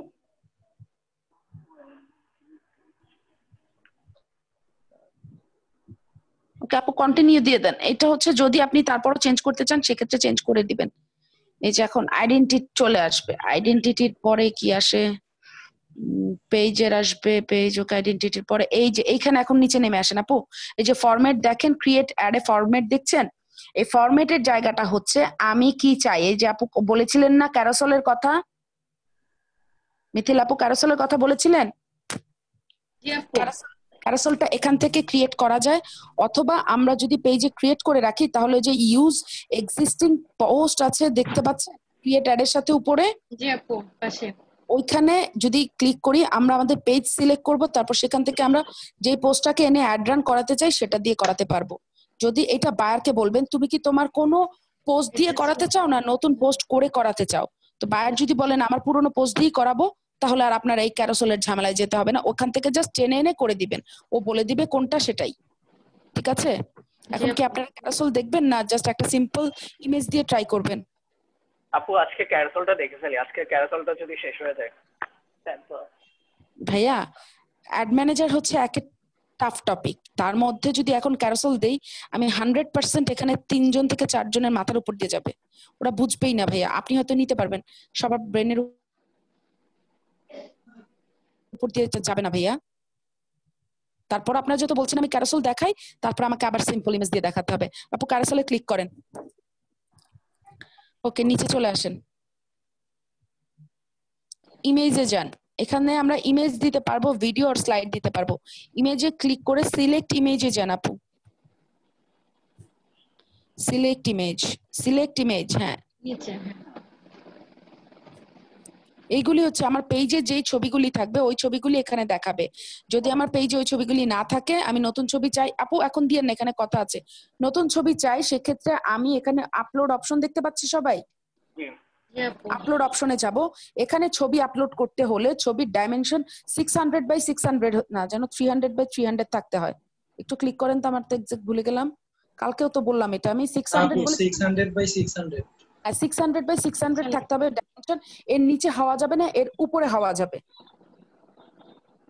ওকে আপু continue দিয়ে দেন। এটা হচ্ছে যদি আপনি তারপরও চেঞ্জ করতে চান সেক্ষেত্রে চেঞ্জ করে দিবেন। এই যে এখন আইডেন্টিটি চলে আসবে, আইডেন্টিটির পরে কি আসে, পেজের আসবে, পেজ ওকে আইডেন্টিটির পরে এই যে এইখানে এখন নিচে নেমে আসেন আপু, এই যে ফরম্যাট দেখেন, ক্রিয়েট অ্যাড এ ফরম্যাট দেখছেন, এই ফরম্যাটের জায়গাটা হচ্ছে আমি কি চাই। এই যে আপু বলেছিলেন না ক্যারোসেলের কথা, মিথিল আপু ক্যারোসেলের কথা বলেছিলেন, ক্যারোসেলটা এখান থেকে ক্রিয়েট করা যায়, অথবা আমরা যদি পেজে ক্রিয়েট করে রাখি তাহলে যে ইউজ এক্সিস্টিং পোস্ট আছে দেখতে পাচ্ছেন ক্রিয়েট অ্যাড এর সাথে উপরে, জি আপু পাশে, ওইখানে যদি ক্লিক করি আমরা আমাদের পেজ সিলেক্ট করব, তারপর সেখান থেকে আমরা যে পোস্টটাকে এনে অ্যাড রান করাতে চাই সেটা দিয়ে করাতে পারবো। যদি এটা বায়ারকে বলবেন তুমি কি তোমার কোনো পোস্ট দিয়ে করাতে চাও না নতুন পোস্ট করে করাতে চাও, তো বায়ার যদি বলেন আমার পুরনো পোস্ট দিয়ে করাবো তাহলে আর আপনার এই ক্যারোসেলের ঝামেলায় যেতে হবে না, ওখান থেকে জাস্ট টেনে এনে করে দিবেন, ও বলে দিবে কোনটা সেটাই। ঠিক আছে, এখন কি আপনারা ক্যারোসেল দেখবেন না জাস্ট একটা সিম্পল ইমেজ দিয়ে ট্রাই করবেন? আপু আজকে ক্যারোসেলটা দেখে ফেলি, আজকে ক্যারোসেলটা যদি শেষ হয়ে যায়। ভাইয়া অ্যাড ম্যানেজার হচ্ছে এক টাফ টপিক, তার মধ্যে যদি এখন ক্যারোসেল দেই আমি 100% এখানে 3 জন থেকে 4 জনের মাথার উপর দিয়ে যাবে, ওরা বুঝবেই না ভাইয়া। আপনি হয়তো নিতে পারবেন, সবার ব্রেনের উপর দিয়ে যাবে না ভাইয়া। তারপর আপনারা যত বলছেন আমি ক্যারোসেল দেখাই, তারপর আমাকে আবার সিম্পল ইমেজ দিয়ে দেখাতে হবে। আপু ক্যারোসেলে ক্লিক করেন, ওকে নিচে চলে আসেন, ইমেজে যান, এখানে আমরা ইমেজ দিতে পারবো, ভিডিও আর স্লাইড দিতে পারবো। ইমেজে ক্লিক করে সিলেক্ট ইমেজে যান আপু, সিলেক্ট ইমেজ, হ্যাঁ এইগুলি হচ্ছে আমার পেজে যেই ছবিগুলি থাকবে ওই ছবিগুলি এখানে দেখাবে। যদি আমার পেজে ওই ছবিগুলি না থাকে, আমি নতুন ছবি চাই, আপু এখন দিয়ে না এখানে কথা আছে, নতুন ছবি চাই, সেক্ষেত্রে আমি এখানে আপলোড অপশন দেখতে পাচ্ছি সবাই, আপলোড অপশনে যাব, এখানে ছবি আপলোড করতে হলে ছবির ডাইমেনশন 600x600 না যেন 300x300 থাকতে হয়। একটু ক্লিক করেন তো, আমার তো এক্সাক্ট ভুলে গেলাম, কালকেও তো বললাম এটা আমি 600x600 থাকতে হবে ডাইমেনশন, এর নিচে হওয়া যাবে না, এর উপরে হওয়া যাবে।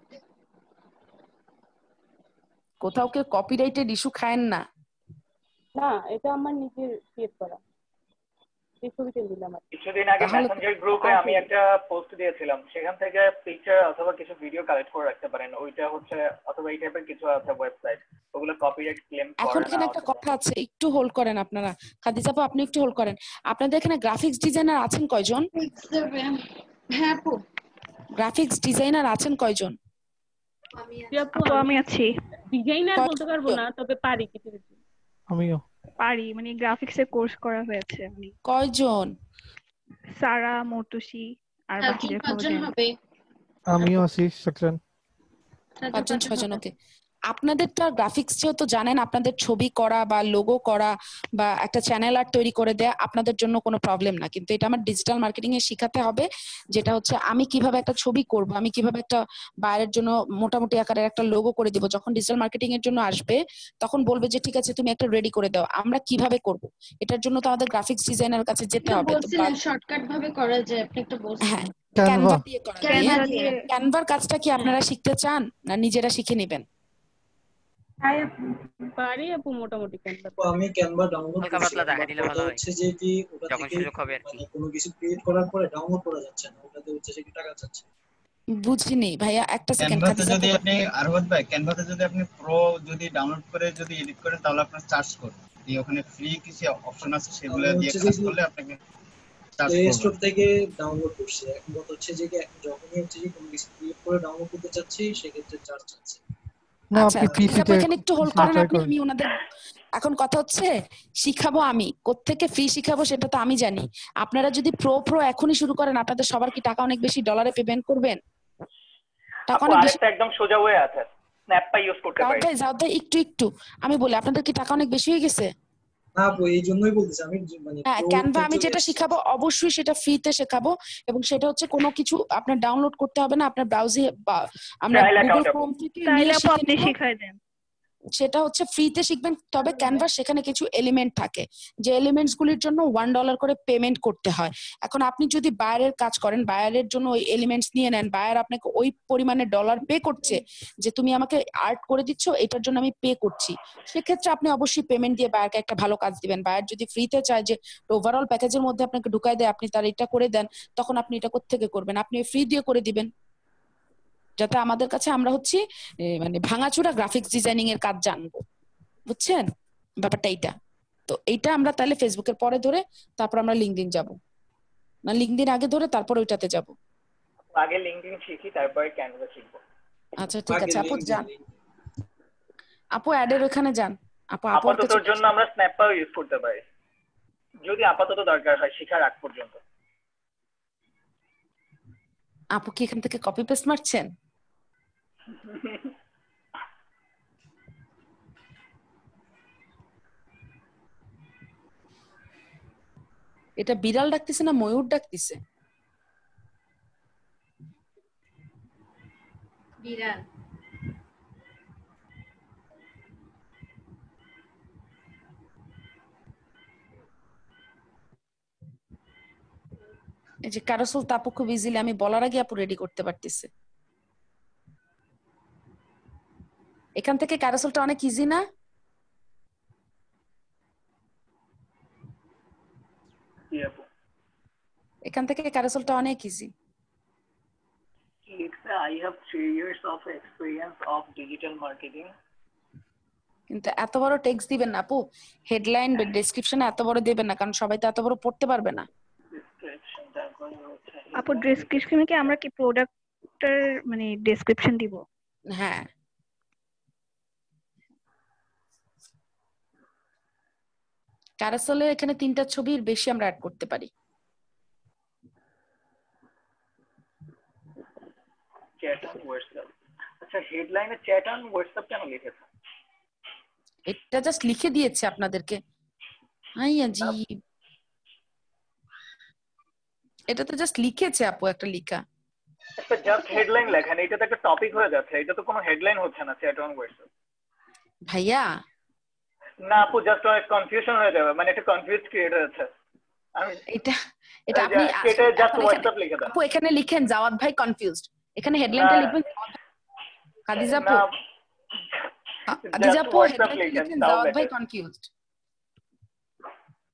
কোথাও কেউ কপিরাইটেড ইস্যু খায়েন না? না, এটা আমার নিজের ক্রিয়েট করা, এই ছবিটা দিলাম। কিছুদিন আগে মেসেঞ্জার গ্রুপে আমি একটা পোস্ট দিয়েছিলাম, সেখান থেকে পিকচার অথবা কিছু ভিডিও কালেক্ট করে রাখতে পারেন। ওইটা হচ্ছে অথবা এই টাইপের কিছু আছে ওয়েবসাইট, ওগুলো কপিরাইট ক্লেম করে না। এখন এখানে একটা কথা আছে, একটু হোল্ড করেন আপনারা। খাদিজা আপু আপনি একটু হোল্ড করেন। আপনাদের এখানে গ্রাফিক্স ডিজাইনার আছেন কয়জন? হ্যাঁ আপু, গ্রাফিক্স ডিজাইনার আছেন কয়জন? আমি আছি। ডিজাইনার বলতে পারবো না, তবে পারি কিছু কিছু। আমিও পারি, মানে গ্রাফিক্স এর কোর্স করা হয়েছে। কয়জন? সারা, মতুশি আর বাকিদের খবর হবে। আমিও আছি সেকশন 5-6 ওকে। আপনাদের তো গ্রাফিক্স যেহেতু জানেন, আপনাদের ছবি করা বা লোগো করা বা একটা চ্যানেল আর্ট তৈরি করে দেয়া আপনাদের জন্য কোনো প্রবলেম না, কিন্তু এটা আমার ডিজিটাল মার্কেটিং এ শেখাতে হবে। যেটা হচ্ছে আমি কিভাবে একটা ছবি করব, আমি কিভাবে একটা বাইরের জন্য মোটামুটি আকারের একটা লোগো করে দিব। যখন ডিজিটাল মার্কেটিং এর জন্য আসবে তখন বলবে যে ঠিক আছে তুমি একটা রেডি করে দাও, আমরা কিভাবে করব। এটার জন্য তো আমাদের গ্রাফিক্স ডিজাইনার কাছে যেতে হবে। তো শর্টকাট ভাবে করা যায়, আপনি একটা বলছেন। হ্যাঁ, ক্যানভা দিয়ে করা যায়। ক্যানভার কাজটা কি আপনারা শিখতে চান না নিজেরা শিখে নেবেন? পারি আপু মোটামুটি ক্যানভা। আমি ক্যানভা ডাউনলোড হালকা পাতলা দেখা দিলে ভালো হয়। হচ্ছে যে কি ওটা যখন থেকে সুযোগ হবে আর কি, কোনো কিছু ক্রিয়েট করার পরে ডাউনলোড করা যাচ্ছে না, ওটাতে হচ্ছে যে কি টাকা চাচ্ছে। বুঝিনি ভাইয়া, একটা সেকেন্ড। ক্যানভাতে যদি আপনি আরবাদ ভাই, ক্যানভাতে যদি আপনি প্রো যদি ডাউনলোড করে যদি এডিট করেন তাহলে আপনার চার্জ করবে। এই ওখানে ফ্রি কিছু অপশন আছে, সেগুলো দিয়ে কাজ করলে আপনাকে চার্জ করবে। প্লে স্টোর থেকে ডাউনলোড করছি। এখন কথা হচ্ছে যে কি যখনই হচ্ছে যে কোনো কিছু ক্রিয়েট করে ডাউনলোড করতে চাচ্ছি সেক্ষেত্রে চার্জ চাচ্ছে। আচ্ছা, এখানে একটু হোল্ড করেন আপনি। আমি ওনাদের এখন কথা হচ্ছে শিখাবো আমি, কোত্থেকে ফ্রি শিখাবো সেটা তো আমি জানি। আপনারা যদি প্রো এখনই শুরু করেন, আপনাদের সবার কি টাকা অনেক বেশি ডলারে পেমেন্ট করবেন? টাকা অনেক বেশি। আরেকটা একদম সোজা ওয়ে আছে, স্ন্যাপটা ইউজ করতে পারি। যাও একটু আমি বলি, আপনাদের কি টাকা অনেক বেশি হয়ে গেছে? না আপু, এই জন্যই বলতেছি আমি, মানে ক্যানভা আমি যেটা শিখাবো অবশ্যই সেটা ফ্রিতে শেখাবো, এবং সেটা হচ্ছে কোনো কিছু আপনার ডাউনলোড করতে হবে না। আপনার ব্রাউজারে বা আমরা গুগল ক্রোম থেকে নিয়ে শিখাই দেন, সেটা হচ্ছে ফ্রিতে শিখবেন। তবে ক্যানভাস সেখানে কিছু এলিমেন্ট থাকে, যে এলিমেন্টস গুলির জন্য $1 করে পেমেন্ট করতে হয়। এখন আপনি যদি বায়ারের কাজ করেন, বায়ারের জন্য ওই এলিমেন্টস নিয়ে নেন, বায়ার আপনাকে ওই পরিমাণে ডলার পে করছে যে তুমি আমাকে আর্ট করে দিচ্ছ, এটার জন্য আমি পে করছি। সেক্ষেত্রে আপনি অবশ্যই পেমেন্ট দিয়ে বায়ারকে একটা ভালো কাজ দিবেন। বায়ার যদি ফ্রিতে চায় যে ওভারঅল প্যাকেজের মধ্যে আপনাকে ঢুকাই দেয়, আপনি তার এটা করে দেন, তখন আপনি এটা কোত্থেকে করবেন? আপনি ফ্রি দিয়ে করে দিবেন, যাতে আমাদের কাছে আমরা হচ্ছি মানে ভাঙাচোরা গ্রাফিক্স ডিজাইনিং এর কাজ জানবো। বুঝছেন ব্যাপারটা? এইটা তো এইটা আমরা তাহলে ফেসবুকের পরে ধরে তারপর আমরা লিঙ্কডইন যাব, না লিঙ্কডইন আগে ধরে তারপর ওইটাতে যাব? আগে লিঙ্কডইন শিখি, তারপরে ক্যানভা শিখবো। আচ্ছা ঠিক আছে আপু, যান আপু অ্যাডের ওখানে যান। আপাততর জন্য আমরা স্ন্যাপটাও ইউজ করতে পারি, যদি আপাতত দরকার হয় শিখার আগ পর্যন্ত। আপু কি এখান থেকে কপি পেস্ট মারছেন? এটা বিড়াল ডাকতেছে না ময়ূর ডাকতেছে? বিড়াল। এই যে ক্যারোসেল তা আপু খুব ইজিলি আমি বলার আগে আপু রেডি করতে পারতেছে। এখান থেকে ক্যারোসেলটা অনেক ইজি না? এখান থেকে ক্যারোসেলটা অনেক easy. I have 3 years of experience of digital marketing. কিন্তু এত বড় টেক্সট দিবেন না আপু, হেডলাইন বা ডেসক্রিপশনে এত বড় দিবেন না, কারণ সবাই তো এত বড় পড়তে পারবে না। আপু ডেসক্রিপশনে কি আমরা কি প্রোডাক্টের মানে ডেসক্রিপশন দিব? হ্যাঁ, ক্যারোসেলে এখানে 3টা ছবির বেশি আমরা অ্যাড করতে পারি। Chat on WhatsApp. আচ্ছা, হেডলাইনে চ্যাট অন হোয়াটসঅ্যাপ কেন লিখেছে? এটা জাস্ট লিখে দিয়েছে আপনাদেরকে। আইয়া জি, এটা তো জাস্ট লিখেছে আপু, একটা লিখা। একটা জাস্ট হেডলাইন লেখা না, এটা তো একটা টপিক হয়ে যাচ্ছে। এটা তো কোনো হেডলাইন হচ্ছে না চ্যাট অন হোয়াটসঅ্যাপ। ভাইয়া না আপু, জাস্ট অনেক কনফিউশন হয়ে যাবে, মানে একটা কনফিউজ ক্রিয়েট হয়েছে। এটা আপনি এটা জাস্ট হোয়াটসঅ্যাপ লিখে দেন আপু, এখানে লিখেন জাওয়াদ ভাই কনফিউজড, এখানে হেডলাইনটা লিখবেন খাদিজা আপু। খাদিজা আপু হেডলাইনটা লিখেন জাওয়াদ ভাই কনফিউজড।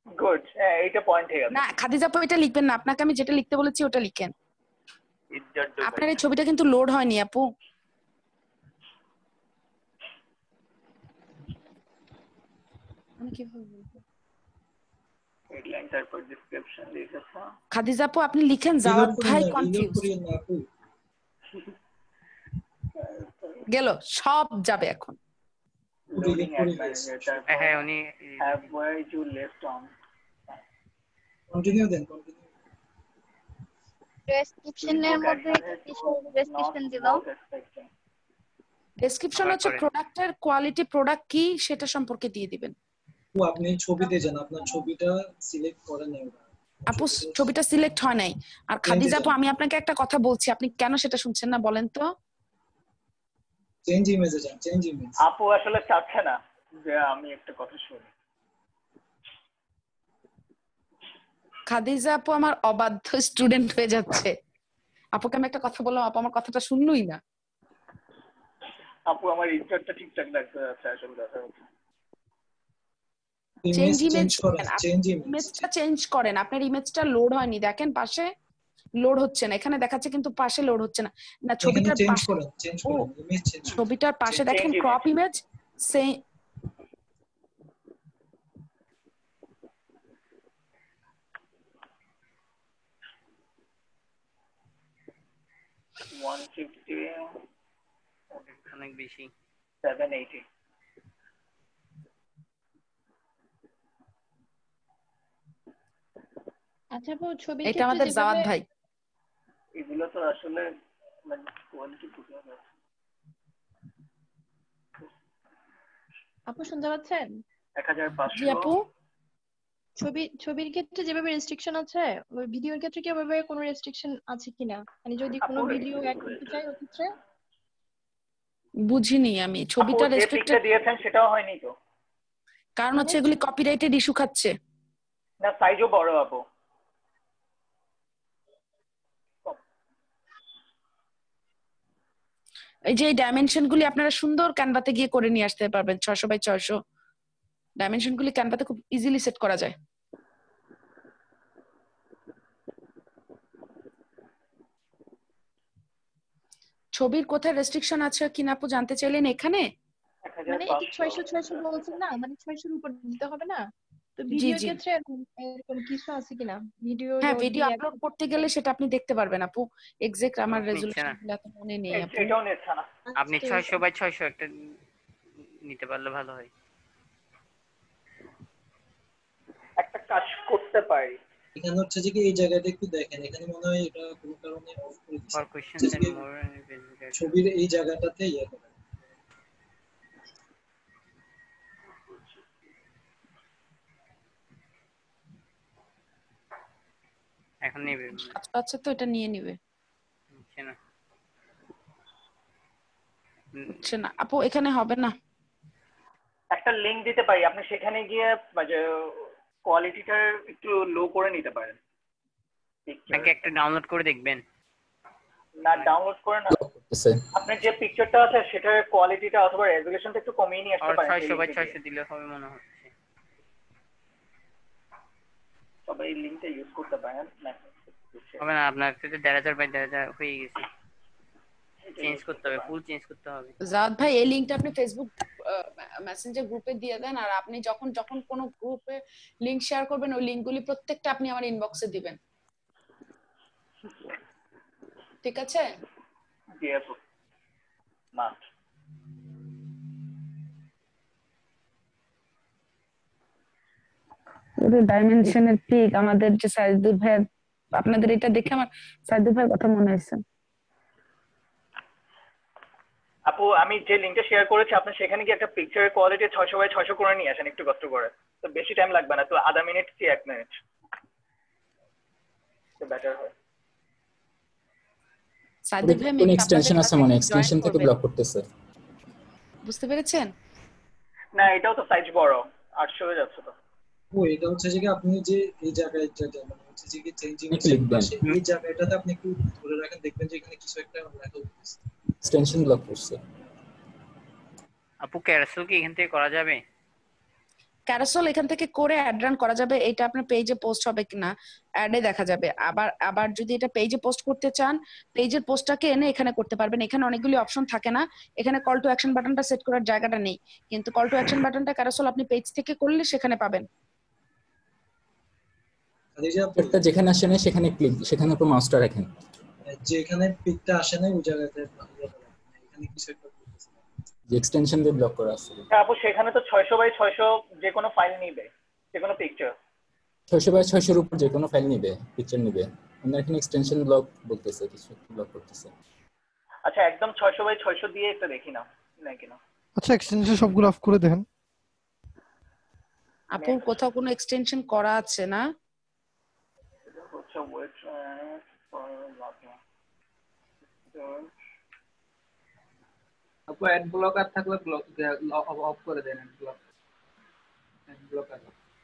গুড, এইটা পয়েন্ট ঠিক আছে। না খাদিজা আপু এটা লিখবেন না, আপনাকে আমি যেটা লিখতে বলেছি ওটা লিখেন। আপনার এই ছবিটা কিন্তু লোড হয়নি আপু। আমি কিভাবে বলবো? হেডলাইন তারপর ডেসক্রিপশন লিখেছো। খাদিজা আপু আপনি লিখেন জাওয়াদ ভাই কনফিউজ। গেল, সব যাবে এখন। Loading ad manager. হ্যাঁ উনি have where you left on. Continue দেন, কন্টিনিউ। ডেসক্রিপশনের মধ্যে কিছু ডেসক্রিপশন দিল। ডেসক্রিপশন হচ্ছে প্রোডাক্টের কোয়ালিটি, প্রোডাক্ট কি সেটা সম্পর্কে দিয়ে দিবেন। ও আপনি ছবিতে যান, আপনার ছবিটা সিলেক্ট করেন নাই। আপু ছবিটা সিলেক্ট হয় নাই। আর খাদিজা আপু আমি আপনাকে একটা কথা বলছি, আপনি কেন সেটা শুনছেন না বলেন তো? চেঞ্জ ইমেজে যান, চেঞ্জ ইমেজ। আপু আসলে চাচ্ছে না যে আমি একটা কথা শুনি। খাদিজা আপু আমার অবাধ্য স্টুডেন্ট হয়ে যাচ্ছে। আপুকে আমি একটা কথা বললাম, আপু আমার কথাটা শুনলই না। আপু আমার ইন্টারটা ঠিকঠাক লাগছে আসলে কথা হচ্ছে। চেঞ্জ ইমেজ করেন, ইমেজটা চেঞ্জ করেন। আপনার ইমেজটা লোড হয়নি, দেখেন পাশে লোড হচ্ছে না, এখানে দেখাচ্ছে কিন্তু পাশে লোড হচ্ছে না। না ছবিটার পাশে, ছবিটার পাশে দেখেন ক্রপ ইমেজ সে অনেক বেশি 780। আচ্ছা আপু ছবি এটা আমাদের জাওয়াদ ভাই। এগুলো তো আসলে মানে কোয়ালিটি ঠিক আছে। আপু শুনতে পাচ্ছেন? 1500। জি আপু। ছবির ক্ষেত্রে যেভাবে রেস্ট্রিকশন আছে, ওই ভিডিওর ক্ষেত্রে কি ওইভাবে কোনো রেস্ট্রিকশন আছে কিনা? মানে যদি কোনো ভিডিও অ্যাড করতে চাই ওই ক্ষেত্রে? বুঝিনি আমি ছবিটা রেস্ট্রিক্টেড দিয়েছেন সেটাও হয়নি তো। কারণ হচ্ছে এগুলি কপিরাইটেড ইস্যু খাচ্ছে। না সাইজও বড় আপু। এই যে ডাইমেনশন গুলি আপনারা সুন্দর ক্যানভাতে গিয়ে করে নিয়ে আসতে পারবেন। 600 বাই 600 ডাইমেনশন গুলি ক্যানভাতে খুব ইজিলি সেট করা যায়। ছবির কোথায় রেস্ট্রিকশন আছে কিনা আপু জানতে চাইলেন এখানে? মানে 600 বলছেন না, মানে 600 এর উপর দিতে হবে না তো ভিডিওর ক্ষেত্রে এরকম কিছু আছে কিনা? ভিডিও হ্যাঁ ভিডিও আপলোড করতে গেলে সেটা আপনি দেখতে পারবেন আপু। এক্সাক্ট আমার রেজোলিউশনগুলো এত মনে নেই আপু। এটাও নিচ্ছে না। আপনি 600 বাই 600 একটা নিতে পারলে ভালো হয়। একটা কাজ করতে পারি। এখানে হচ্ছে যে কি এই জায়গাটা একটু দেখেন, এখানে মনে হয় এটা কোনো কারণে অফ করে দিয়েছে। ফর কোশ্চেনস এন্ড মোর ছবির এই জায়গাটাতে ইয়ে করেন। এখন নেবে। আচ্ছা তো এটা নিয়ে নেবে। আচ্ছা না আপু এখানে হবে না। একটা লিংক দিতে পারি, আপনি সেখানে গিয়ে মানে কোয়ালিটিটা একটু লো করে নিতে পারেন। নাকি একটা ডাউনলোড করে দেখবেন? না ডাউনলোড করে না, আপনার যে পিকচারটা আছে সেটার কোয়ালিটিটা অথবা রেজোলিউশনটা একটু কমিয়ে নিয়ে আসতে পারেন। 600 বাই 600 দিলে হবে মনে হচ্ছে। তবে এই লিংকটা ইউজ করতে পারেন না। হবে না, আপনার তো 1000 বাই 1000 হয়ে গেছে। চেঞ্জ করতে হবে, ফুল চেঞ্জ করতে হবে। জাওয়াদ ভাই এই লিংকটা আপনি ফেসবুক মেসেঞ্জার গ্রুপে দিয়ে দেন, আর আপনি যখন কোনো গ্রুপে লিংক শেয়ার করবেন ওই লিংকগুলি প্রত্যেকটা আপনি আমার ইনবক্সে দিবেন, ঠিক আছে? জি আপু। মা ওই ডাইমেনশনের পিক আমাদের যে সাইদুর ভাই, আপনাদের এটা দেখে আমার সাইদুর ভাইয়ের কথা মনে হয়েছে। আপু আমি যে লিংকটা শেয়ার করেছি আপনি সেখানে গিয়ে একটা পিকচারের কোয়ালিটি 600 বাই 600 করে নিয়ে আসেন একটু কষ্ট করে, তো বেশি টাইম লাগবে না, তো আধা মিনিট কি 1 মিনিট তো বেটার হয়। সাইদুর ভাই কোন এক্সটেনশন আছে মানে এক্সটেনশন থেকে ব্লক করতেছে, বুঝতে পেরেছেন? না এটাও তো সাইজ বড় 800 হয়ে যাচ্ছে তো। ও এটা হচ্ছে যে আপনি যে এই জায়গাটা মানে হচ্ছে যে চেঞ্জিং পাশে এই জায়গাটাতে আপনি একটু ধরে রাখেন, দেখবেন যে এখানে কিছু একটা লেখা উঠছে, এক্সটেনশন ব্লক করছে। আপু ক্যারসেল কি এখান থেকে করা যাবে? ক্যারাসেল এখান থেকে করে অ্যাড রান করা যাবে, এটা আপনার পেজে পোস্ট হবে কিনা অ্যাডে দেখা যাবে। আবার যদি এটা পেজে পোস্ট করতে চান, পেজের পোস্টটাকে এনে এখানে করতে পারবেন। এখানে অনেকগুলি অপশন থাকে না, এখানে কল টু অ্যাকশন বাটনটা সেট করার জায়গাটা নেই, কিন্তু কল টু অ্যাকশন বাটনটা ক্যারাসেল আপনি পেজ থেকে করলে সেখানে পাবেন। এটা যেখানে আসে না সেখানে ক্লিক, সেখানে উপর মাউসটা রাখেন, যেখানে পিকটা আসে না ওই জায়গাতে এখানে কিছু একটা যে এক্সটেনশন দিয়ে ব্লক করা আছে। আপু সেখানে তো 600 বাই 600 যে কোনো ফাইল নিবে, যে কোনো পিকচার 600 বাই 600 এর উপর যে কোনো ফাইল নিবে, পিকচার নিবে। আমরা এখানে এক্সটেনশন ব্লক বলতেছে, কিছু ব্লক করতেছে। আচ্ছা একদম 600 বাই 600 দিয়ে একটা দেখি না নাকি না। আচ্ছা এক্সটেনশন সবগুলো অফ করে দেখেন। আপু কোথাও কোনো এক্সটেনশন করা আছে না? আচ্ছা ওয়েট ফর লকিং। আপু অ্যাড ব্লকার থাকলে ব্লক অফ করে দেন। অ্যাড ব্লকার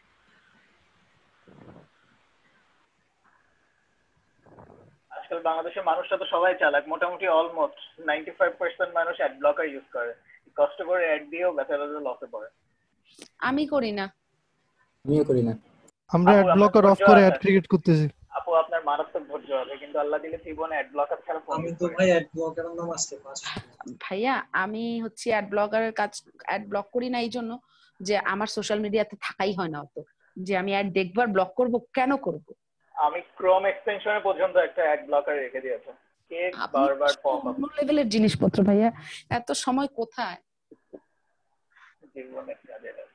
আজকাল বাংলাদেশের মানুষরা তো সবাই চালাক, মোটামুটি অলমোস্ট 95% মানুষ অ্যাড ব্লকার ইউজ করে, কষ্ট করে অ্যাড দিয়েও বেচারা লসে পড়ে। আমি করি না। আমিও করি না। আমরা অ্যাড ব্লকার অফ করে অ্যাড ক্রিয়েট করতেছি। আপু আপনার মারাত্মক ধৈর্য হবে, কিন্তু আল্লাহ দিলে জীবনে অ্যাড ব্লকার ছাড়া আমি তো ভাই অ্যাড ব্লকারের নাম আজকে ভাইয়া আমি হচ্ছে অ্যাড ব্লগারের কাজ, অ্যাড ব্লক করি না এই জন্য যে আমার সোশ্যাল মিডিয়াতে থাকাই হয় না অত, যে আমি অ্যাড দেখবার ব্লক করব, কেন করব? আমি ক্রোম এক্সটেনশনে পর্যন্ত একটা অ্যাড ব্লকার রেখে দিয়েছি, কে বারবার পপ আপ। অন্য লেভেলের জিনিসপত্র ভাইয়া, এত সময় কোথায় জীবনে কাজে লাগে।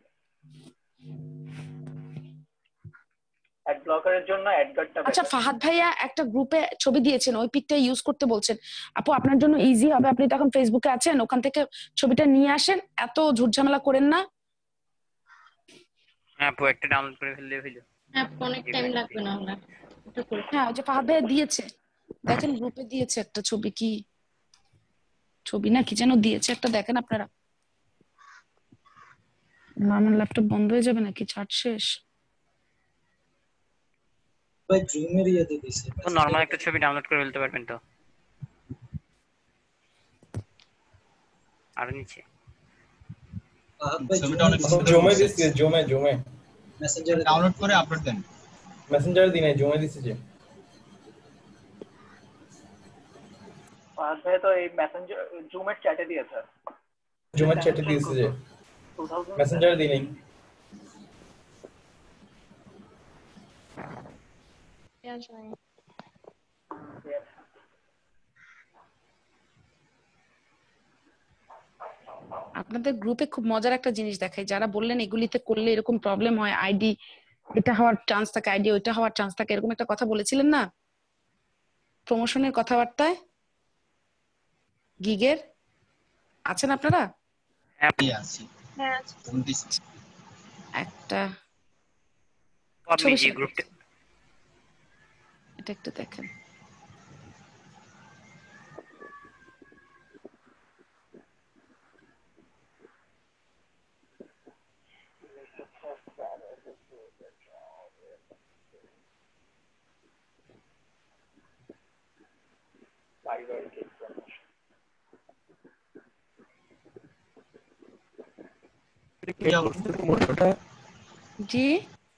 অ্যাড ব্লকারের জন্য অ্যাড গার্ডটা। আচ্ছা ফাহাদ ভাইয়া একটা গ্রুপে ছবি দিয়েছেন, ওই পিকটা ইউজ করতে বলছেন। আপু আপনার জন্য ইজি হবে, আপনি তখন ফেসবুকে আছেন, ওখান থেকে ছবিটা নিয়ে আসেন, এত ঝুট ঝামেলা করেন না। হ্যাঁ আপু একটা ডাউনলোড করে ফেললে হলো। হ্যাঁ অনেক টাইম লাগবে না আমরা এটা করে। হ্যাঁ ওই যে ফাহাদ ভাইয়া দিয়েছে, দেখেন গ্রুপে দিয়েছে একটা ছবি, কি ছবি না কি যেন দিয়েছে একটা, দেখেন আপনারা। আমার ল্যাপটপ বন্ধ হয়ে যাবে নাকি, চার্জ শেষ? ভাই জুমের ইয়েতে দিছে, তো নরমাল একটা ছবি ডাউনলোড করে ফেলতে পারবেন তো। আর নিচে ছবিটা অনেক জমে দিছে, জমে মেসেঞ্জারে ডাউনলোড করে আপলোড দেন। মেসেঞ্জারে দিনে জমে দিছে যে ভাই তো এই মেসেঞ্জার জুমের চ্যাটে দিয়েছে, জুমের চ্যাটে দিয়েছে যে মেসেঞ্জারে দিনে। আপনাদের গ্রুপে খুব মজার একটা জিনিস দেখাই, যারা বললেন এগুলিতে করলে এরকম প্রবলেম হয়, আইডি এটা হওয়ার চান্স থাকে, আইডি ওইটা হওয়ার চান্স থাকে, এরকম একটা কথা বলেছিলেন না প্রমোশনের কথাবার্তায় গিগের? আছেন আপনারা? একটা এটা একটু দেখেন। জি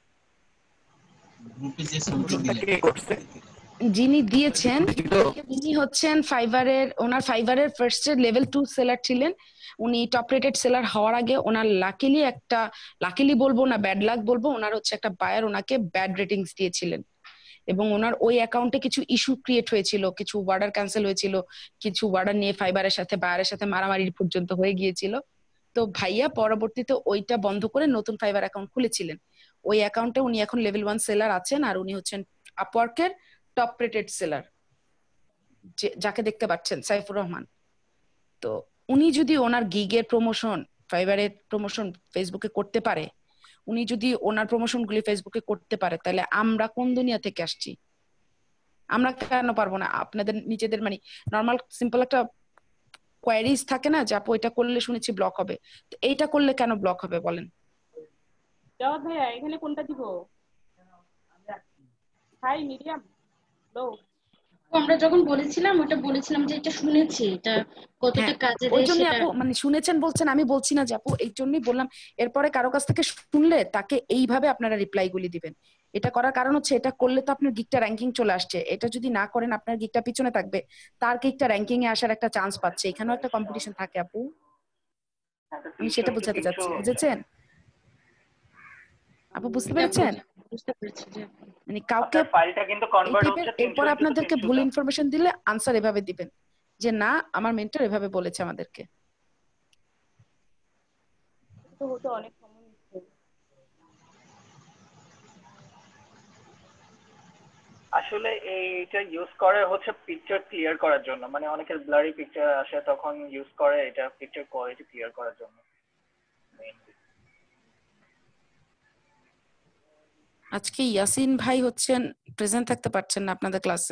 যিনি দিয়েছেন তিনি হচ্ছেন ফাইবারের, ওনার ফাইবারের ফার্স্ট লেভেল 2 সেলার ছিলেন উনি। টপ রেটেড সেলার হওয়ার আগে ওনার লাকিলি বলবো না ব্যাড লাক বলবো, ওনার হচ্ছে একটা বায়ার ওনাকে ব্যাড রেটিংস দিয়েছিলেন এবং ওনার ওই অ্যাকাউন্টে কিছু ইস্যু ক্রিয়েট হয়েছিল, কিছু অর্ডার ক্যান্সেল হয়েছিল, কিছু অর্ডার নিয়ে ফাইবারের সাথে বায়ারের সাথে মারামারি পর্যন্ত হয়ে গিয়েছিল। তো ভাইয়া পরবর্তীতে ওইটা বন্ধ করে নতুন ফাইবার অ্যাকাউন্ট খুলেছিলেন। ওই অ্যাকাউন্টে উনি এখন লেভেল 1 সেলার আছেন, আর উনি হচ্ছেন আপওয়ার্কের টপ রেটেড সেলার, যাকে দেখতে পাচ্ছেন সাইফুর রহমান। তো উনি যদি ওনার গিগের প্রমোশন, ফাইবারের প্রমোশন ফেসবুকে করতে পারে, উনি যদি ওনার প্রমোশন গুলি ফেসবুকে করতে পারে, তাহলে আমরা কোন দুনিয়া থেকে আসছি? আমরা কেন পারবো না? আপনাদের নিজেদের মানে নর্মাল সিম্পল একটা কোয়ারিজ থাকে না যে আপু এটা করলে শুনেছি ব্লক হবে, তো এইটা করলে কেন ব্লক হবে বলেন? জবাব ভাইয়া এখানে কোনটা দিব? High medium low? আমরা যখন বলেছিলাম ওটা বলেছিলাম যে এটা শুনেছি, এটা কতটা কাজে ওই দেয় জন্য সেটা। আপু মানে শুনেছেন বলছেন, আমি বলছি না যে আপু, এই জন্যই বললাম এরপরে কারো কাছ থেকে শুনলে তাকে এইভাবে আপনারা রিপ্লাই গুলি দিবেন। এটা করার কারণ হচ্ছে এটা করলে তো আপনার গিকটা র্যাঙ্কিং চলে আসছে, এটা যদি না করেন আপনার গিকটা পিছনে থাকবে, তার গিকটা র্যাঙ্কিং এ আসার একটা চান্স পাচ্ছে, এখানেও একটা কম্পিটিশন থাকে আপু। আমি সেটা বোঝাতে চাচ্ছি, বুঝেছেন আপু? বুঝতে পেরেছেন? বুঝতে পেরেছি যে মানে কাউকে আপনার ফাইলটা কিন্তু এই কনভার্ট টাইপের হচ্ছে এরপর 300 আপনাদেরকে ভুল ইনফরমেশন দিলে আনসার এভাবে দিবেন যে না আমার মেন্টর এভাবে বলেছে আমাদেরকে। তো হতে অনেক সময় নিচ্ছে। আসলে এইটা ইউজ করে হচ্ছে পিকচার ক্লিয়ার করার জন্য, মানে অনেকের ব্লারি পিকচার আসে তখন ইউজ করে এটা পিকচার কোয়ালিটি ক্লিয়ার করার জন্য। আজকে ইয়াসিন ভাই হচ্ছেন প্রেজেন্ট থাকতে পারছেন না আপনাদের ক্লাসে।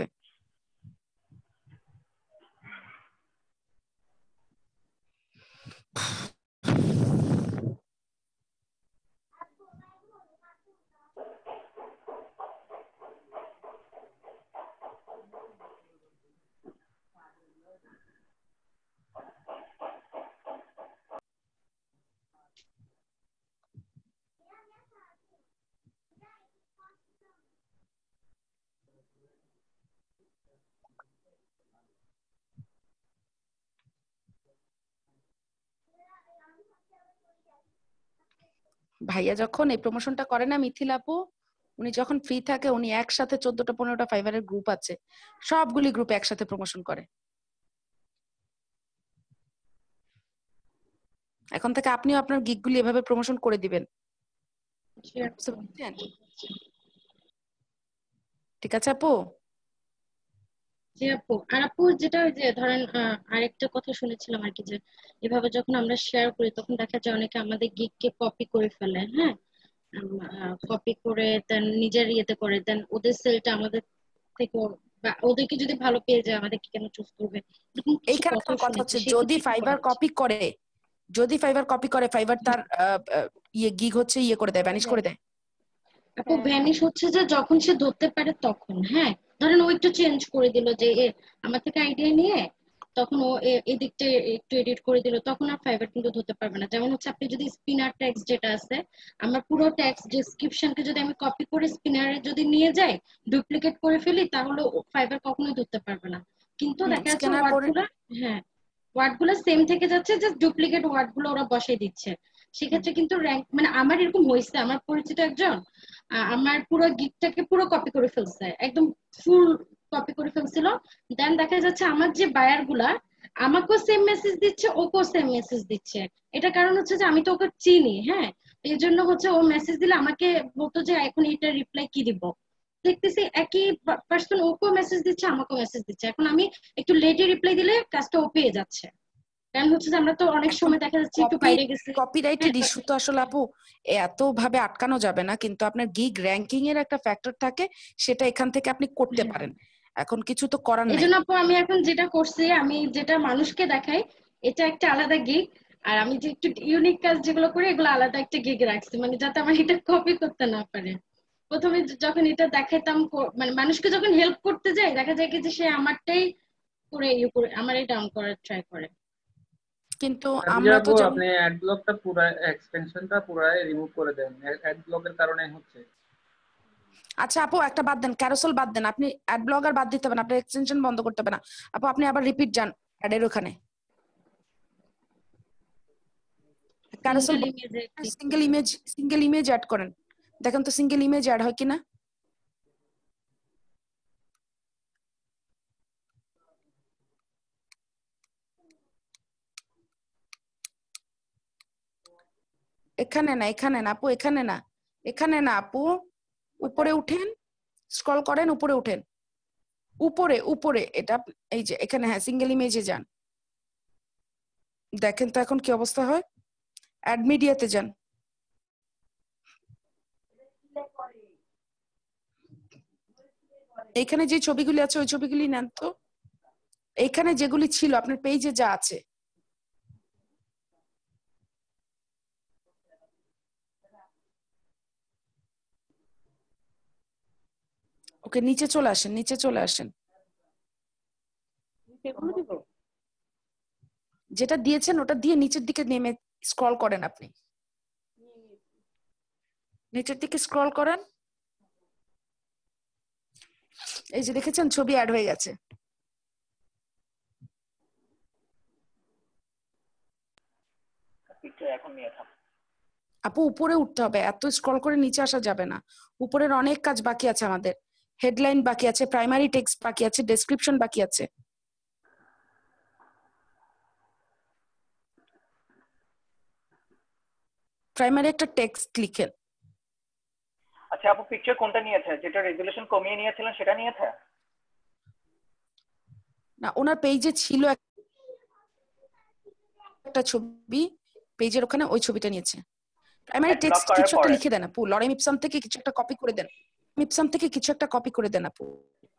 ভাইয়া যখন এই প্রমোশনটা করে না মিথিল আপু, উনি যখন ফ্রি থাকে উনি একসাথে 14টা 15টা ফাইবারের গ্রুপ আছে, সবগুলি গ্রুপে একসাথে প্রমোশন করে। এখন থেকে আপনিও আপনার গিগগুলি এভাবে প্রমোশন করে দিবেন, ঠিক আছে আপু? জি আপু। আর আপু যেটা ওই যে ধরেন আরেকটা কথা শুনেছিলাম আর কি, যে এভাবে যখন আমরা শেয়ার করি তখন দেখা যায় অনেকে আমাদের গিগকে কপি করে ফেলে, হ্যাঁ, কপি করে দেন নিজের ইয়েতে করে দেন, ওদের সেলটা আমাদের থেকে, বা ওদেরকে যদি ভালো পেয়ে যায় আমাদেরকে কেন চুজ করবে, এরকম কিছু এইখানে কথা আমার কথা শুনেছি। হচ্ছে যদি ফাইবার কপি করে, যদি ফাইবার কপি করে, ফাইবার তার ইয়ে গিগ হচ্ছে ইয়ে করে দেয়, ভ্যানিশ করে দেয়। আপু ভ্যানিশ হচ্ছে যে যখন সে ধরতে পারে তখন, হ্যাঁ, ধরেন ও একটু চেঞ্জ করে দিল যে আমার থেকে আইডিয়া নিয়ে, তখন ও এই দিকটা একটু এডিট করে দিল, তখন আর ফাইবার কিন্তু ধরতে পারবে না। যেমন হচ্ছে আপনি যদি স্পিনার ট্যাক্স যেটা আছে, আমার পুরো ট্যাক্স ডেসক্রিপশনকে যদি আমি কপি করে স্পিনারে যদি নিয়ে যাই, ডুপ্লিকেট করে ফেলি, তাহলে ফাইবার কখনোই ধরতে পারবে না। কিন্তু দেখা যাচ্ছে ওয়ার্ডগুলো, হ্যাঁ, ওয়ার্ডগুলো সেম থেকে যাচ্ছে, জাস্ট ডুপ্লিকেট ওয়ার্ডগুলো ওরা বসাই দিচ্ছে। সেক্ষেত্রে কিন্তু র্যাঙ্ক, মানে আমার এরকম হয়েছে, আমার পরিচিত একজন আমার পুরো গিগটাকে পুরো কপি করে ফেলছে, একদম ফুল কপি করে ফেলছিল। দেন দেখা যাচ্ছে আমার যে বায়ার গুলা আমাকেও সেম মেসেজ দিচ্ছে, ওকেও সেম মেসেজ দিচ্ছে। এটা কারণ হচ্ছে যে আমি তো ওকে চিনি, হ্যাঁ, এই জন্য হচ্ছে ও মেসেজ দিলে আমাকে বলতো যে এখন এটা রিপ্লাই কি দিব, দেখতেছি একই পার্সন ওকেও মেসেজ দিচ্ছে আমাকেও মেসেজ দিচ্ছে। এখন আমি একটু লেটে রিপ্লাই দিলে কাজটা ও পেয়ে যাচ্ছে, কারণ হচ্ছে যে আমরা তো অনেক সময় দেখা যাচ্ছে একটু বাইরে গেছি। কপিরাইটেড ইস্যু তো আসলে আপু এত ভাবে আটকানো যাবে না, কিন্তু আপনার গিগ র্যাঙ্কিং এর একটা ফ্যাক্টর থাকে, সেটা এখান থেকে আপনি করতে পারেন, এখন কিছু তো করার এই নাই। জন্য আপু আমি এখন যেটা করছি, আমি যেটা মানুষকে দেখাই এটা একটা আলাদা গিগ, আর আমি যে একটু ইউনিক কাজ যেগুলো করি এগুলো আলাদা একটা গিগ রাখছি, মানে যাতে আমার এটা কপি করতে না পারে। প্রথমে যখন এটা দেখাইতাম, মানে মানুষকে যখন হেল্প করতে যাই দেখা যায় কি যে সে আমারটাই করে ইয়ে করে আমারই ডাউন করার ট্রাই করে। কিন্তু আমরা তো আপনি অ্যাড ব্লকটা পুরো এক্সটেনশনটা পুরাই রিমুভ করে দেন, অ্যাড ব্লকের কারণে হচ্ছে। আচ্ছা আপু একটা বাদ দেন, ক্যারোসেল বাদ দেন, আপনি অ্যাড ব্লগার বাদ দিতে হবে না, আপনার এক্সটেনশন বন্ধ করতে হবে না আপু, আপনি আবার রিপিট যান অ্যাডের ওখানে, ক্যারোসেল সিঙ্গেল ইমেজ অ্যাড করেন, দেখেন তো সিঙ্গেল ইমেজ অ্যাড হয় কিনা। এখানে না, এখানে না আপু, এখানে না, এখানে না আপু, উপরে উঠেন, স্ক্রল করেন, উপরে উঠেন, উপরে উপরে এটা, এই যে এখানে, হ্যাঁ সিঙ্গেল ইমেজে যান, দেখেন তো এখন কি অবস্থা হয়। অ্যাড মিডিয়াতে যান, এইখানে যে ছবিগুলি আছে ওই ছবিগুলি নেন তো, এইখানে যেগুলি ছিল আপনার পেজে যা আছে, ওকে নিচে চলে আসেন, নিচে চলে আসেন, সেগুলো দিব? যেটা দিয়েছেন ওটা দিয়ে নিচের দিকে নেমে স্ক্রল করেন, আপনি নিচের দিকে স্ক্রল করেন, এই যে দেখেছেন ছবি অ্যাড হয়ে গেছে। এখন নিয়ে থাক আপু উপরে উঠতে হবে, এত স্ক্রল করে নিচে আসা যাবে না। উপরের অনেক কাজ বাকি আছে আমাদের, হেডলাইন বাকি আছে, প্রাইমারি টেক্সট বাকি আছে, ডেসক্রিপশন বাকি আছে। প্রাইমারি একটা টেক্সট লিখেন। আচ্ছা আপু পিকচার কোনটা নিয়েছে? যেটা রেজোলিউশন কমিয়ে নিয়েছিলেন সেটা নিয়েছে? না, ওনার পেজে ছিল একটা ছবি, পেজের ওখানে ওই ছবিটা নিয়েছে। প্রাইমারি টেক্সট কিছু একটা লিখে দেন আপু, লরেম ইপসাম থেকে কিছু একটা কপি করে দেন, ইপসাম থেকে কিছু একটা কপি করে দেন আপু।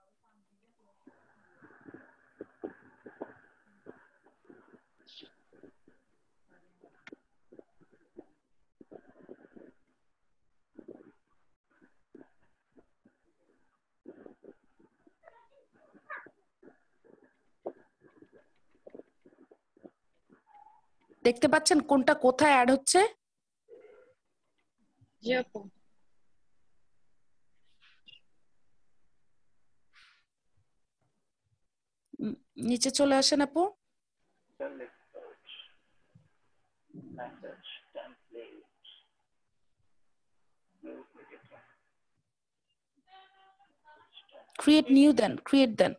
দেখতে পাচ্ছেন কোনটা কোথায় অ্যাড হচ্ছে? জি আপু। নিচে চলে আসেন আপু। ক্রিয়েট নিউ দেন, ক্রিয়েট দেন।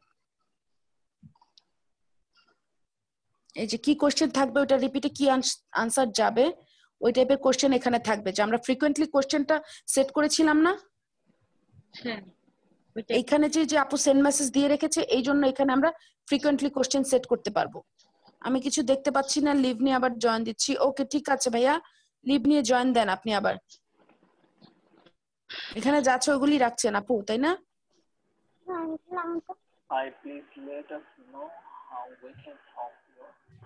এই যে কি কোশ্চেন থাকবে ওটা রিপিটে কি আনসার যাবে ওই টাইপের কোশ্চেন এখানে থাকবে, যে আমরা ফ্রিকোয়েন্টলি কোশ্চেনটা সেট করেছিলাম না। হ্যাঁ, এইখানে যে আপু সেন্ড মেসেজ দিয়ে রেখেছে, এই জন্য এখানে আমরা ফ্রিকোয়েন্টলি কোশ্চেন সেট করতে পারবো। আমি কিছু দেখতে পাচ্ছি না, লিভ নিয়ে আবার জয়েন দিচ্ছি। ওকে ঠিক আছে ভাইয়া, লিভ নিয়ে জয়েন দেন আপনি আবার। এখানে যাচ্ছে ওগুলি রাখছেন আপু, তাই না? Hi, please let us know how we can help you.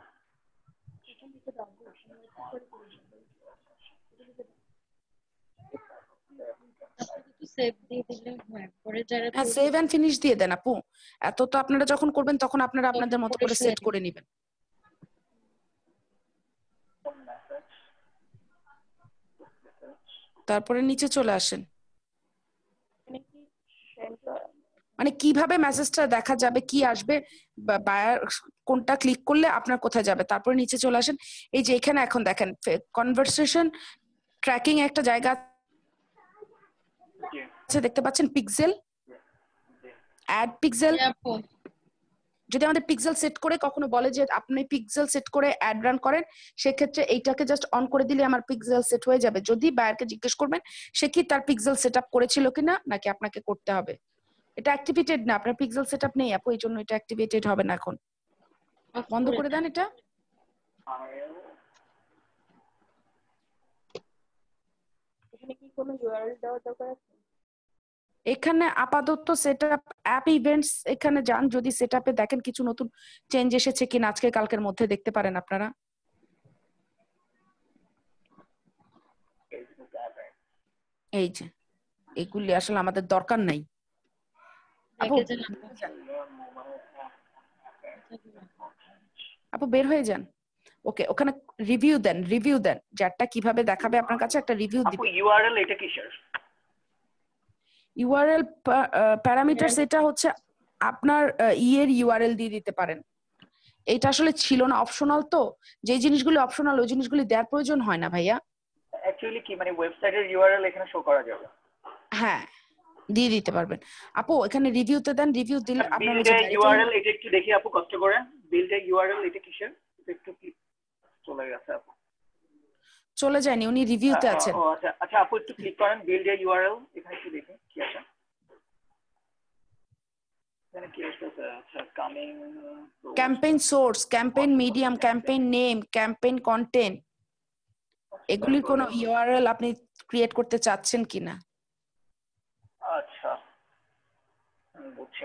হ্যাঁ, সেভ এন্ড ফিনিশ দিয়ে দেন আপু। এত তো আপনারা যখন করবেন তখন আপনারা আপনাদের মতো করে সেট করে নেবেন। তারপরে নিচে চলে আসেন। মানে কিভাবে মেসেজটা দেখা যাবে, কি আসবে, বায়ার কোনটা ক্লিক করলে আপনার কোথায় যাবে, তারপরে নিচে চলে আসেন। এই যে এখানে এখন দেখেন কনভারসেশন ট্র্যাকিং একটা জায়গা আছে, দেখতে পাচ্ছেন পিক্সেল, অ্যাড পিক্সেল। যদি আমাদের পিক্সেল সেট করে কখনো বলে যে আপনি পিক্সেল সেট করে অ্যাড রান করেন, সেক্ষেত্রে এইটাকে জাস্ট অন করে দিলে আমার পিক্সেল সেট হয়ে যাবে। যদি বায়ারকে জিজ্ঞেস করবেন সে কি তার পিক্সেল সেট আপ করেছিল কিনা, নাকি আপনাকে করতে হবে। এটা অ্যাক্টিভেটেড না, আপনার পিক্সেল সেট আপ নেই আপু, এই জন্য এটা অ্যাক্টিভেটেড হবে না। এখন বন্ধ করে দেন এটা। এখানে কি কোনো ইউআরএল দেওয়ার দরকার আছে? এখানে আপাতত সেটআপ অ্যাপ ইভেন্টস এখানে যান, যদি সেটআপে দেখেন কিছু নতুন চেঞ্জ এসেছে কিনা আজকে কালকের মধ্যে দেখতে পারেন আপনারা। এই যে এগুলি আসলে আমাদের দরকার নাই আপু, বের হয়ে যান। ওকে, ওখানে রিভিউ দেন, রিভিউ দেন, জ্যাটটা কিভাবে দেখাবে আপনার কাছে একটা রিভিউ দিবেন। আপু ইউআরএল এটা কিসের? ইউআরএল প্যারামিটারস এটা হচ্ছে আপনার এর ইউআরএল দিয়ে দিতে পারেন। এটা আসলে ছিল না, অপশনাল, তো যে জিনিসগুলো অপশনাল ওই জিনিসগুলো দেওয়ার প্রয়োজন হয় না ভাইয়া। অ্যাকচুয়ালি কি মানে ওয়েবসাইটের ইউআরএল এখানে শো করা যাবে? হ্যাঁ, দিয়ে দিতে পারবেন আপু। এখানে রিভিউতে দেন, রিভিউ দিলে আপনার ইউআরএল এটা একটু দেখি আপু কষ্ট করে। বিল্ড ইউআরএল এটা কিসের? এটা একটু ক্লিক চলে গেছে আপু। চলে যায়নি, উনি রিভিউতে আছেন। ও আচ্ছা আচ্ছা আপু একটু ক্লিক করেন বিল্ড ইউআরএল, এখানে একটু দেখি কি আছে। এখানে কি আছে? আচ্ছা coming campaign source, campaign medium, campaign name, campaign content, এগুলির কোনো ইউআরএল আপনি ক্রিয়েট করতে চাচ্ছেন কিনা? আচ্ছা বুঝছি।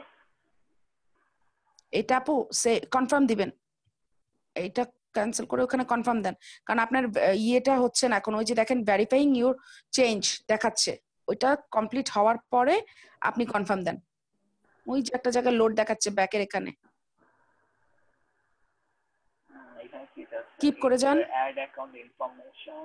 এটা আপু সে কনফার্ম দিবেন, এইটা ক্যান্সেল করে ওখানে কনফার্ম দেন, কারণ আপনার ইয়েটা হচ্ছে না এখন। ওই যে দেখেন ভেরিফাইং ইউর চেঞ্জ দেখাচ্ছে, ওইটা কমপ্লিট হওয়ার পরে আপনি কনফার্ম দেন। ওই যে একটা জায়গায় লোড দেখাচ্ছে ব্যাকের এখানে। কিপ করে যান। অ্যাড অ্যাকাউন্ট ইনফরমেশন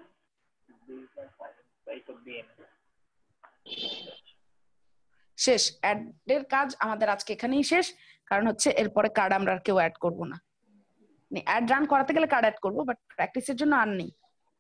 শেষ, অ্যাড এর কাজ আমাদের আজকে এখানেই শেষ, কারণ হচ্ছে এরপরে কার্ড আমরা আর কেউ অ্যাড করব না। অ্যাড রান করাতে গেলে কার্ড অ্যাড করব, বাট প্র্যাকটিসের জন্য আর নেই।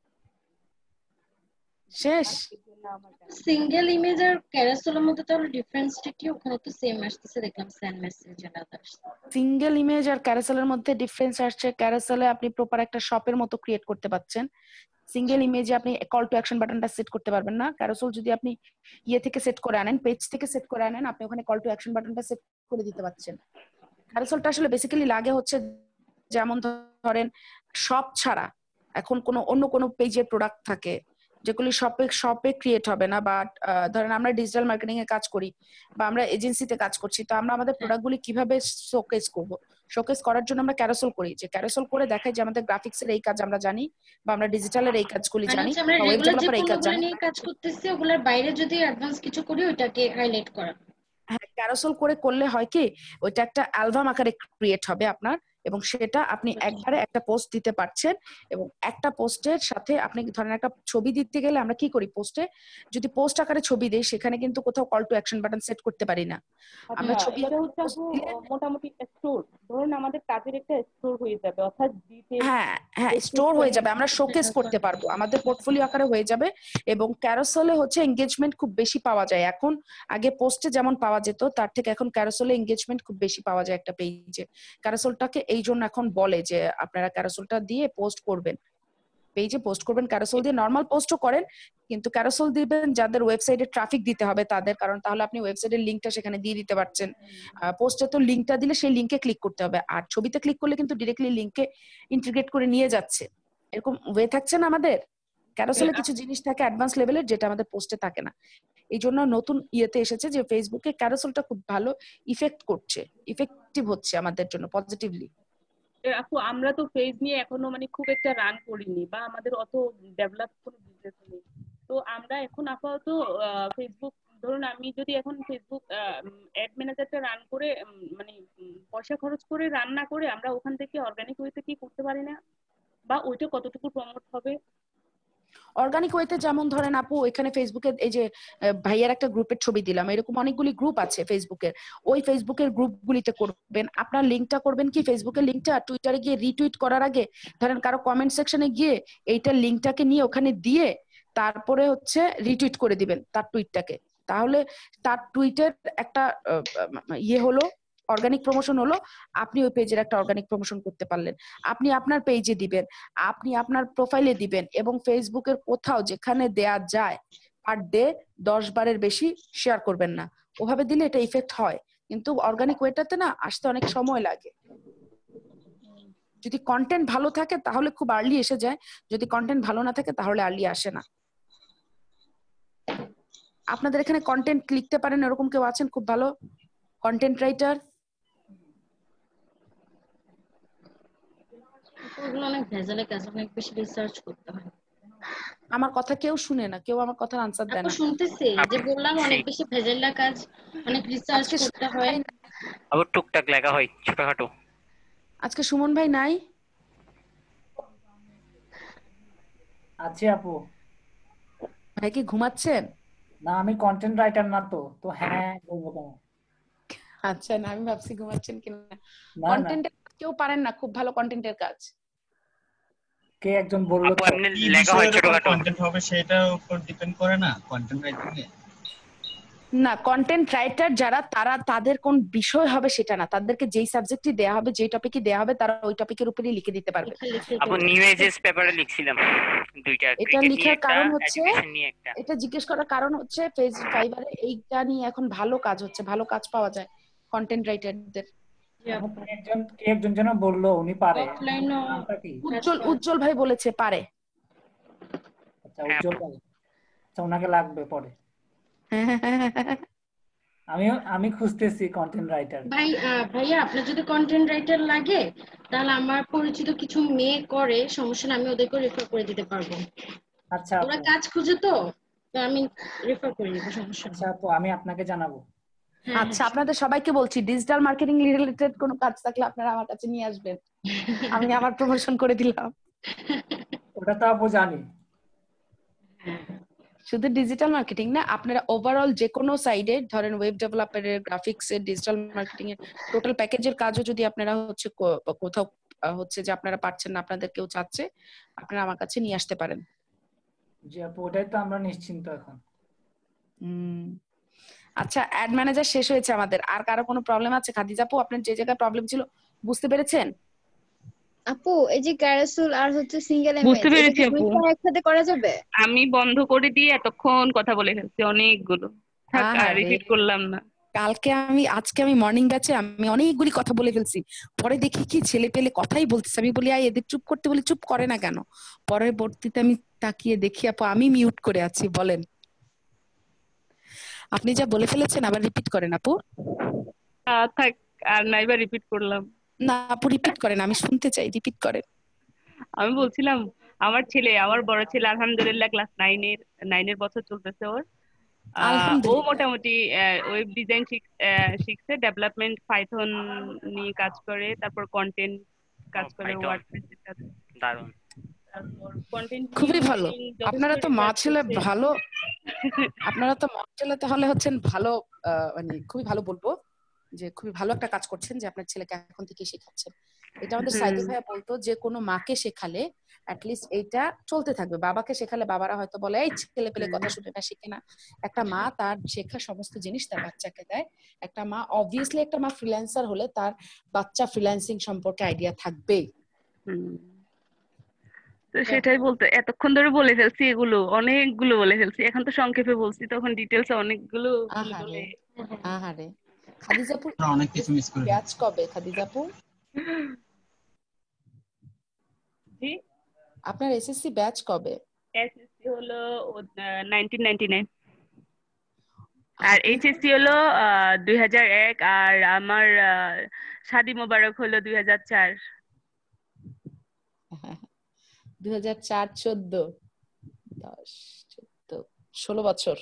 শেষ। সিঙ্গেল ইমেজ আর ক্যারাসেলের মধ্যে তাহলে ডিফারেন্সটা কি? ওখানে তো সেম আসতেছে দেখলাম, send message and others. Single image আর ক্যারাসেলের মধ্যে ডিফারেন্স আসছে, ক্যারাসেলে আপনি প্রপার একটা শপের মতো ক্রিয়েট করতে পারছেন, সিঙ্গেল ইমেজে আপনি কল টু অ্যাকশন বাটনটা সেট করতে পারবেন না। ক্যারাসেল যদি আপনি ইয়ে থেকে সেট করে আনেন, পেজ থেকে সেট করে আনেন, আপনি ওখানে কল টু অ্যাকশন বাটনটা সেট করে দিতে পারছেন। ক্যারাসেলটা আসলে বেসিক্যালি লাগে হচ্ছে যেমন ধরেন শপ ছাড়া এখন কোনো অন্য কোনো পেজে প্রোডাক্ট থাকে যেগুলি শপে ক্রিয়েট হবে না, বা ধরেন আমরা ডিজিটাল মার্কেটিং এ কাজ করি বা আমরা এজেন্সিতে কাজ করছি, তো আমরা আমাদের প্রোডাক্টগুলি কিভাবে শোকেস করব, শোকেস করার জন্য আমরা ক্যারাসেল করি, যে ক্যারাসেল করে দেখাই যে আমাদের গ্রাফিক্সের এই কাজ আমরা জানি, বা আমরা ডিজিটালের এই কাজগুলি জানি, আমরা বা ওয়েব রেগুলার যে ডেভেলপার এই কাজ পণ্যগুলো জানি। নিয়ে কাজ করতেছি ওগুলোর বাইরে যদি অ্যাডভান্স কিছু করি ওটাকে হাইলাইট করা। হ্যাঁ, ক্যারাসেল করে করলে হয় কি ওইটা একটা অ্যালবাম আকারে ক্রিয়েট হবে আপনার, এবং সেটা আপনি একবারে একটা পোস্ট দিতে পারছেন, এবং একটা পোস্টের সাথে আপনি ধরেন একটা ছবি দিতে গেলে আমরা কি করি, পোস্টে যদি পোস্ট আকারে ছবি দেই সেখানে কিন্তু কোথাও call to action button set করতে পারি না। আমরা ছবি এটা হচ্ছে মোটামুটি স্টোর, ধরুন আমাদের কাজের একটা স্টোর হয়ে যাবে, অর্থাৎ হ্যাঁ স্টোর হয়ে যাবে, আমরা শোকেস করতে পারবো, আমাদের পোর্টফোলিও আকারে হয়ে যাবে। এবং ক্যারাসেলে হচ্ছে এঙ্গেজমেন্ট খুব বেশি পাওয়া যায় এখন, আগে পোস্টে যেমন পাওয়া যেত তার থেকে এখন ক্যারাসেলে এঙ্গেজমেন্ট খুব বেশি পাওয়া যায় একটা পেজে। ক্যারাসেলটাকে এই জন্য এখন বলে যে আপনারা ক্যারাসেলটা দিয়ে পোস্ট করবেন, পেজে পোস্ট করবেন, ক্যারাসেল দিয়ে নরমাল পোস্টও করেন, কিন্তু ক্যারাসেল দিবেন যাদের ওয়েবসাইটে ট্রাফিক দিতে হবে তাদের, কারণ তাহলে আপনি ওয়েবসাইটের লিংকটা সেখানে দিয়ে দিতে পারছেন। পোস্টে তো লিংকটা দিলে সেই লিংকে ক্লিক করতে হবে, আর ছবিতে ক্লিক করলে কিন্তু ডিরেক্টলি লিংকে ইন্টিগ্রেট করে নিয়ে যাচ্ছে, এরকম ওয়ে থাকছে না আমাদের। ক্যারাসেলে কিছু জিনিস থাকে অ্যাডভান্স লেভেলের যেটা আমাদের পোস্টে থাকে না, এই জন্য নতুন ইয়েতে এসেছে যে ফেসবুকে ক্যারাসেলটা খুব ভালো ইফেক্টিভ হচ্ছে আমাদের জন্য পজিটিভলি। আপু আমরা তো পেজ নিয়ে এখনো মানে খুব একটা রান করিনি, বা আমাদের অত ডেভেলপ কোনো বিজনেস নেই, তো আমরা এখন আপাতত ফেসবুক, ধরুন আমি যদি এখন ফেসবুক অ্যাড ম্যানেজারটা রান করে মানে পয়সা খরচ করে রান না করে আমরা ওখান থেকে অর্গানিক ওয়েতে কি করতে পারি না, বা ওইটা কতটুকু প্রমোট হবে? অর্গানিক ওয়েতে যেমন ধরেন আপু এখানে ফেসবুকে এই যে ভাইয়ার একটা গ্রুপের ছবি দিলাম, এরকম অনেকগুলি গ্রুপ আছে ফেসবুকের, ওই ফেসবুকের গ্রুপগুলিতে করবেন, আপনার লিংকটা করবেন কি ফেসবুকের লিংকটা টুইটারে গিয়ে রিটুইট করার আগে ধরেন কারো কমেন্ট সেকশনে গিয়ে এইটার লিংকটাকে নিয়ে ওখানে দিয়ে তারপরে হচ্ছে রিটুইট করে দিবেন তার টুইটটাকে, তাহলে তার টুইটের একটা ইয়ে হলো, অর্গানিক প্রমোশন হলো, আপনি ওই পেজের একটা অর্গানিক প্রমোশন করতে পারলেন। আপনি আপনার পেজে দিবেন, আপনি আপনার প্রোফাইলে দিবেন, এবং ফেসবুকের কোথাও যেখানে দেয়া যায় পার ডে 10 বারের বেশি শেয়ার করবেন না, ওভাবে দিলে এটা ইফেক্ট হয়, কিন্তু অর্গানিক ওয়েটাতে না আসতে অনেক সময় লাগে। যদি কন্টেন্ট ভালো থাকে তাহলে খুব আর্লি এসে যায়, যদি কন্টেন্ট ভালো না থাকে তাহলে আর্লি আসে না। আপনাদের এখানে কন্টেন্ট লিখতে পারেন এরকম কেউ আছেন খুব ভালো কন্টেন্ট রাইটার? অনেক ভেজালে কাজ, অনেক বেশি রিসার্চ করতে হয়। আমার কথা কেউ শুনে না, কেউ আমার কথার আনসার দেয় না। শুনতেছি যে বললাম অনেক বেশি ভেজালে কাজ, অনেক রিসার্চ করতে হয়। আবার টুকটাক লেখা হয় ছোটখাটো। আজকে সুমন ভাই নাই? আছি আপু। ভাই কি ঘুমাচ্ছেন? না আমি কন্টেন্ট রাইটার না, তো তো হ্যাঁ বলবো কেন। আচ্ছা, না আমি ভাবছি ঘুমাচ্ছেন কিনা। কন্টেন্টের কেউ পারেন না খুব ভালো কন্টেন্টের কাজ? কে একজন বললো তো আপনি লেখা হয় ছোটখাটো কন্টেন্ট হবে সেটার উপর ডিপেন্ড করে না কন্টেন্ট রাইটিং এ? না, কন্টেন্ট রাইটার যারা তারা তাদের কোন বিষয় হবে সেটা না, তাদেরকে যেই সাবজেক্টই দেয়া হবে, যেই টপিকই দেয়া হবে তারা ওই টপিকের উপরেই লিখে দিতে পারবে। আপু নিউ এজেস পেপারে লিখছিলাম দুইটা, এটা লিখার কারণ হচ্ছে, এটা জিজ্ঞেস করার কারণ হচ্ছে ফাইবারে এইটা নিয়ে এখন ভালো কাজ হচ্ছে, ভালো কাজ পাওয়া যায় কন্টেন্ট রাইটারদের। একজন যেন বললো উনি পারে, উজ্জ্বল ভাই বলেছে পারে। আচ্ছা উজ্জ্বল ভাই, আচ্ছা ওনাকে লাগবে পরে। আমি খুঁজতেছি কন্টেন্ট রাইটার। ভাইয়া আপনার যদি কন্টেন্ট রাইটার লাগে তাহলে আমার পরিচিত কিছু মেয়ে করে, সমস্যা না, আমি ওদেরকে রেফার করে দিতে পারবো। আচ্ছা ওরা কাজ খুঁজে তো আমি রেফার করে দিব, সমস্যা না। আচ্ছা আপু আমি আপনাকে জানাবো। আচ্ছা, আপনাদের সবাইকে বলছি ডিজিটাল মার্কেটিং রিলেটেড কোনো কাজ থাকলে আপনারা আমার কাছে নিয়ে আসবেন, আমি আমার প্রমোশন করে দিলাম। ওটা তো আপু জানি। শুধু ডিজিটাল মার্কেটিং না, আপনারা ওভারঅল যে কোনো সাইডে ধরেন ওয়েব ডেভেলপারের, গ্রাফিক্সের, ডিজিটাল মার্কেটিং এর টোটাল প্যাকেজের কাজও যদি আপনারা হচ্ছে কোথাও হচ্ছে যে আপনারা পাচ্ছেন না, আপনাদের কেউ চাচ্ছে, আপনারা আমার কাছে নিয়ে আসতে পারেন। জি আপু, ওটাই তো আমরা নিশ্চিন্ত এখন। আচ্ছা, অ্যাড ম্যানেজার শেষ হয়েছে আমাদের। আর কারো কোনো প্রবলেম আছে? খাদিজা আপু, আপনার যে জায়গায় প্রবলেম ছিল বুঝতে পেরেছেন? আপু এই যে ক্যারাসুল আর হচ্ছে সিঙ্গেল ইমেজ, বুঝতে পেরেছি আপু। একসাথে করা যাবে? আমি বন্ধ করে দিয়ে এতক্ষণ কথা বলে ফেলছি অনেকগুলো, থাক আর রিপিট করলাম না। আজকে আমি মর্নিং ব্যাচে আমি অনেকগুলি কথা বলে ফেলছি, পরে দেখি কি ছেলে পেলে কথাই বলতেছে, আমি বলি এদের চুপ করতে বলি চুপ করে না কেন, পরবর্তীতে আমি তাকিয়ে দেখি আপু আমি মিউট করে আছি। বলেন, আপনি যা বলে ফেলেছেন আবার রিপিট করেন আপু। থাক আর নাইবা রিপিট করলাম না আপু, রিপিট করেন, আমি শুনতে চাই, রিপিট করেন। আমি বলছিলাম আমার বড় ছেলে আলহামদুলিল্লাহ ক্লাস 9 এর বছর চলতেছে ওর। ও মোটামুটি ওয়েব ডিজাইন শিখছে, ডেভেলপমেন্ট পাইথন নিয়ে কাজ করে, তারপর কন্টেন্ট কাজ করে, ওয়ার্ডপ্রেসের কাজ। দারুণ, খুবই ভালো। আপনারা তো মা ছেলে ভালো, আপনারা তো মা ছেলে তাহলে হচ্ছেন ভালো, মানে খুবই ভালো বলবো যে খুবই ভালো একটা কাজ করছেন যে আপনার ছেলেকে এখন থেকে শেখাচ্ছেন। এটা আমাদের সাইদুল ভাইয়া বলতো যে কোনো মাকে শেখালে অ্যাটলিস্ট এইটা চলতে থাকবে। বাবাকে শেখালে বাবারা হয়তো বলে এই ছেলে পেলে কথা শুনে না, শিখে না। একটা মা তার শেখা সমস্ত জিনিস তার বাচ্চাকে দেয়। একটা মা অবভিয়াসলি, একটা মা ফ্রিল্যান্সার হলে তার বাচ্চা ফ্রিল্যান্সিং সম্পর্কে আইডিয়া থাকবেই। তো সেটাই বলতে এতক্ষণ ধরে বলে ফেলছি, এগুলো অনেকগুলো বলে ফেলছি, এখন তো সংক্ষেপে বলছি, তখন ডিটেইলস অনেকগুলো বলে। আহারে খাদিজাপুর অনেক কিছু মিস করে ব্যাচ কবে খাদিজাপুর? জি, আপনার এসএসসি ব্যাচ কবে? এসএসসি হলো 1999 আর এইচএসসি হলো 2001 আর আমার শাদি মোবারক হলো 2004। 2004, 14, 10, 14, 16 বছর।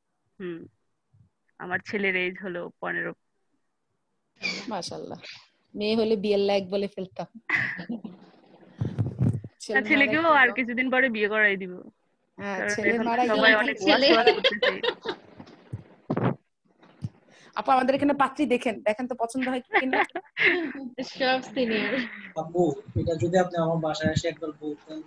আমার ছেলের এজ হলো 15। মাশাআল্লাহ, মেয়ে হলে বিয়ের লায়ক বলে ফেলতাম। ছেলেকেও আর কিছুদিন পরে বিয়ে করাই দিব। ছেলের মারা সবাই অনেক ছেলে আপু আমাদের এখানে পাত্রী দেখেন তো পছন্দ হয় কিনা। সব সিনিয়র আপু, এটা যদি আপনি আমার বাসায় এসে একবার বলতেন।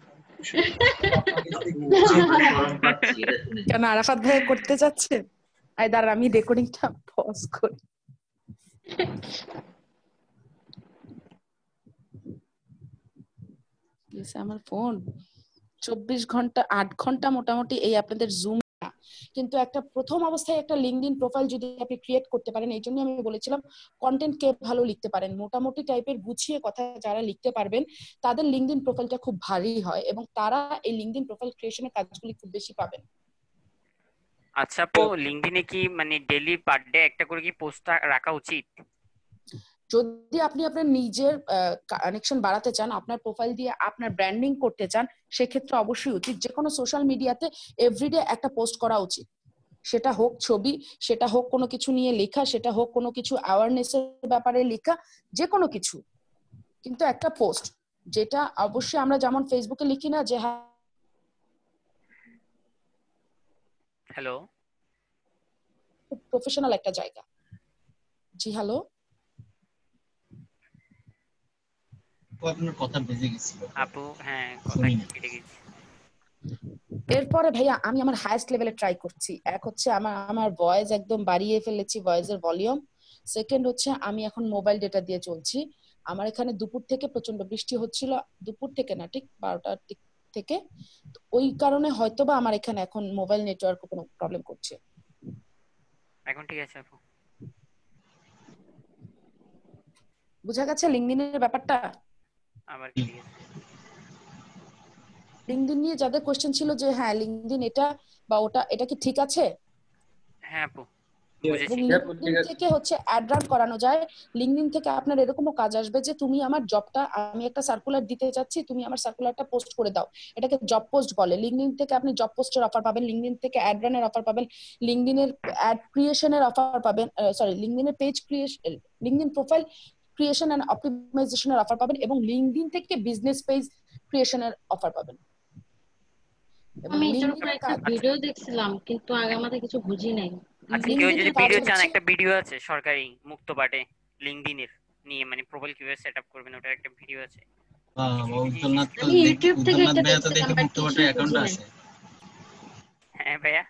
কেন আরাফাত ভাই করতে যাচ্ছেন? দাঁড়ান আমি রেকর্ডিংটা পজ করি। আমার ফোন 24 ঘন্টা 8 ঘন্টা মোটামুটি এই আপনাদের জুম, কিন্তু একটা প্রথম অবস্থায় একটা লিঙ্কডইন প্রোফাইল যদি আপনি ক্রিয়েট করতে পারেন, এই জন্য আমি বলেছিলাম কন্টেন্ট কে ভালো লিখতে পারেন, মোটামুটি টাইপের গুছিয়ে কথা যারা লিখতে পারবেন তাদের লিঙ্কডইন প্রোফাইলটা খুব ভারী হয় এবং তারা এই লিঙ্কডইন প্রোফাইল ক্রিয়েশনের কাজগুলি খুব বেশি পাবেন। আচ্ছা আপু, লিঙ্কডইনে কি মানে ডেইলি পার ডে একটা করে কি পোস্ট রাখা উচিত? যদি আপনি আপনার নিজের কানেকশন বাড়াতে চান, আপনার প্রোফাইল দিয়ে আপনার ব্র্যান্ডিং করতে চান, সেক্ষেত্রে অবশ্যই উচিত যে কোনো সোশ্যাল মিডিয়াতে এভরিডে একটা পোস্ট করা উচিত। সেটা হোক ছবি, সেটা হোক কোনো কিছু নিয়ে লেখা, সেটা হোক কোনো কিছু অ্যাওয়ারনেসের ব্যাপারে লেখা, যে কোনো কিছু, কিন্তু একটা পোস্ট যেটা অবশ্যই আমরা যেমন ফেসবুকে লিখি না যে হ্যালো, প্রফেশনাল একটা জায়গা। জি হ্যালো, আপনার কথা বেজে গেছিল আপু। হ্যাঁ, কথা কেটে গেছে। এরপরে ভাইয়া আমি আমার হাইয়েস্ট লেভেলে ট্রাই করছি। এক হচ্ছে আমার ভয়েস একদম বাড়িয়ে ফেলেছি, ভয়েসের ভলিউম। সেকেন্ড হচ্ছে আমি এখন মোবাইল ডেটা দিয়ে চলছি। আমার এখানে দুপুর থেকে প্রচন্ড বৃষ্টি হচ্ছিল, দুপুর থেকে না ঠিক 12টার দিক থেকে, ওই কারণে হয়তোবা আমার এখানে এখন মোবাইল নেটওয়ার্ক কোনো প্রবলেম করছে। এখন ঠিক আছে আপু, বুঝা গেছে লিঙ্কডইনের ব্যাপারটা? আবার কি ঠিক আছে। লিঙ্কডইন নিয়ে যাদের কোশ্চেন ছিল যে হ্যাঁ লিঙ্কডইন এটা বা ওটা, এটা কি ঠিক আছে? হ্যাঁ আপু, লিঙ্কডইন থেকে হচ্ছে অ্যাড রান করানো যায়। লিঙ্কডইন থেকে আপনার এরকমও কাজ আসবে যে তুমি আমার জবটা, আমি একটা সার্কুলার দিতে যাচ্ছি, তুমি আমার সার্কুলারটা পোস্ট করে দাও, এটাকে জব পোস্ট বলে। লিঙ্কডইন থেকে আপনি জব পোস্টের অফার পাবেন, লিঙ্কডইন থেকে অ্যাড রানের অফার পাবেন, লিঙ্কডইনের অ্যাড ক্রিয়েশনের অফার পাবেন, লিঙ্কডইনের page creation, LinkedIn profile creation and অপটিমাইজেশনের অফার পাবেন এবং লিঙ্কডইন থেকে বিজনেস পেজ ক্রিয়েশনের অফার পাবেন। আমি এটার উপর একটা ভিডিও দেখছিলাম কিন্তু আগে আমাদের কিছু বুঝি নাই। আচ্ছা কেউ যদি ভিডিও চান, একটা ভিডিও আছে সরকারি মুক্ত পাঠে লিঙ্কডইনের নিয়ে, মানে প্রোফাইল কিভাবে সেটআপ করবেন ওটার একটা ভিডিও আছে। আমি ইউটিউব থেকে একটা দেখছিলাম বাট কিছু অ্যাকাউন্ট আছে। হ্যাঁ ভাইয়া,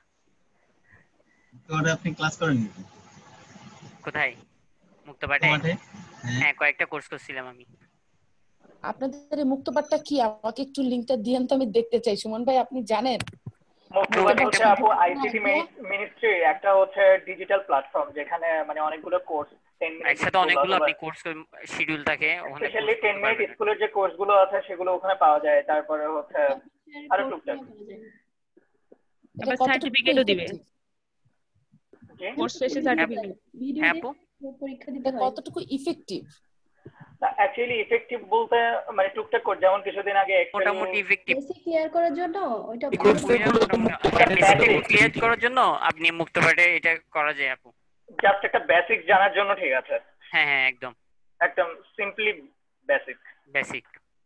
ওটা আপনি ক্লাস করেন নাকি? কোথায়? মুক্ত পাঠে? হ্যাঁ কয়েকটা কোর্স করছিলাম আমি। আপনাদের এই মুক্তপাঠটা কি, আমাকে একটু লিংকটা দিয়েন তো, আমি দেখতে চাই। সুমন ভাই আপনি জানেন? মুক্তপাঠ হচ্ছে আপু আইসিটি মিনিস্ট্রি একটা হচ্ছে ডিজিটাল প্ল্যাটফর্ম যেখানে মানে অনেকগুলো কোর্স 10 মিনিট একসাথে অনেকগুলো আপনি কোর্স শিডিউল থাকে, ওখানে স্পেশালি 10 মিনিট স্কুলের যে কোর্সগুলো আছে সেগুলো ওখানে পাওয়া যায়। তারপরে হচ্ছে আরো টুকটাক আবার সার্টিফিকেটও দিবে, কোর্স শেষে সার্টিফিকেট। হ্যাঁ আপু, পরীক্ষা দিতে হয়। কতটুকু ইফেক্টিভ? অ্যাকচুয়ালি ইফেক্টিভ বলতে মানে টুকটাক কোর্স, যেমন কিছুদিন আগে মোটামুটি ইফেক্টিভ বেসিক ক্লিয়ার করার জন্য ওইটা বেসিক ক্লিয়ার করার জন্য আপনি মুক্তপাঠে এটা করা যায় আপু। জাস্ট একটা বেসিক জানার জন্য ঠিক আছে। হ্যাঁ হ্যাঁ একদম একদম সিম্পলি বেসিক।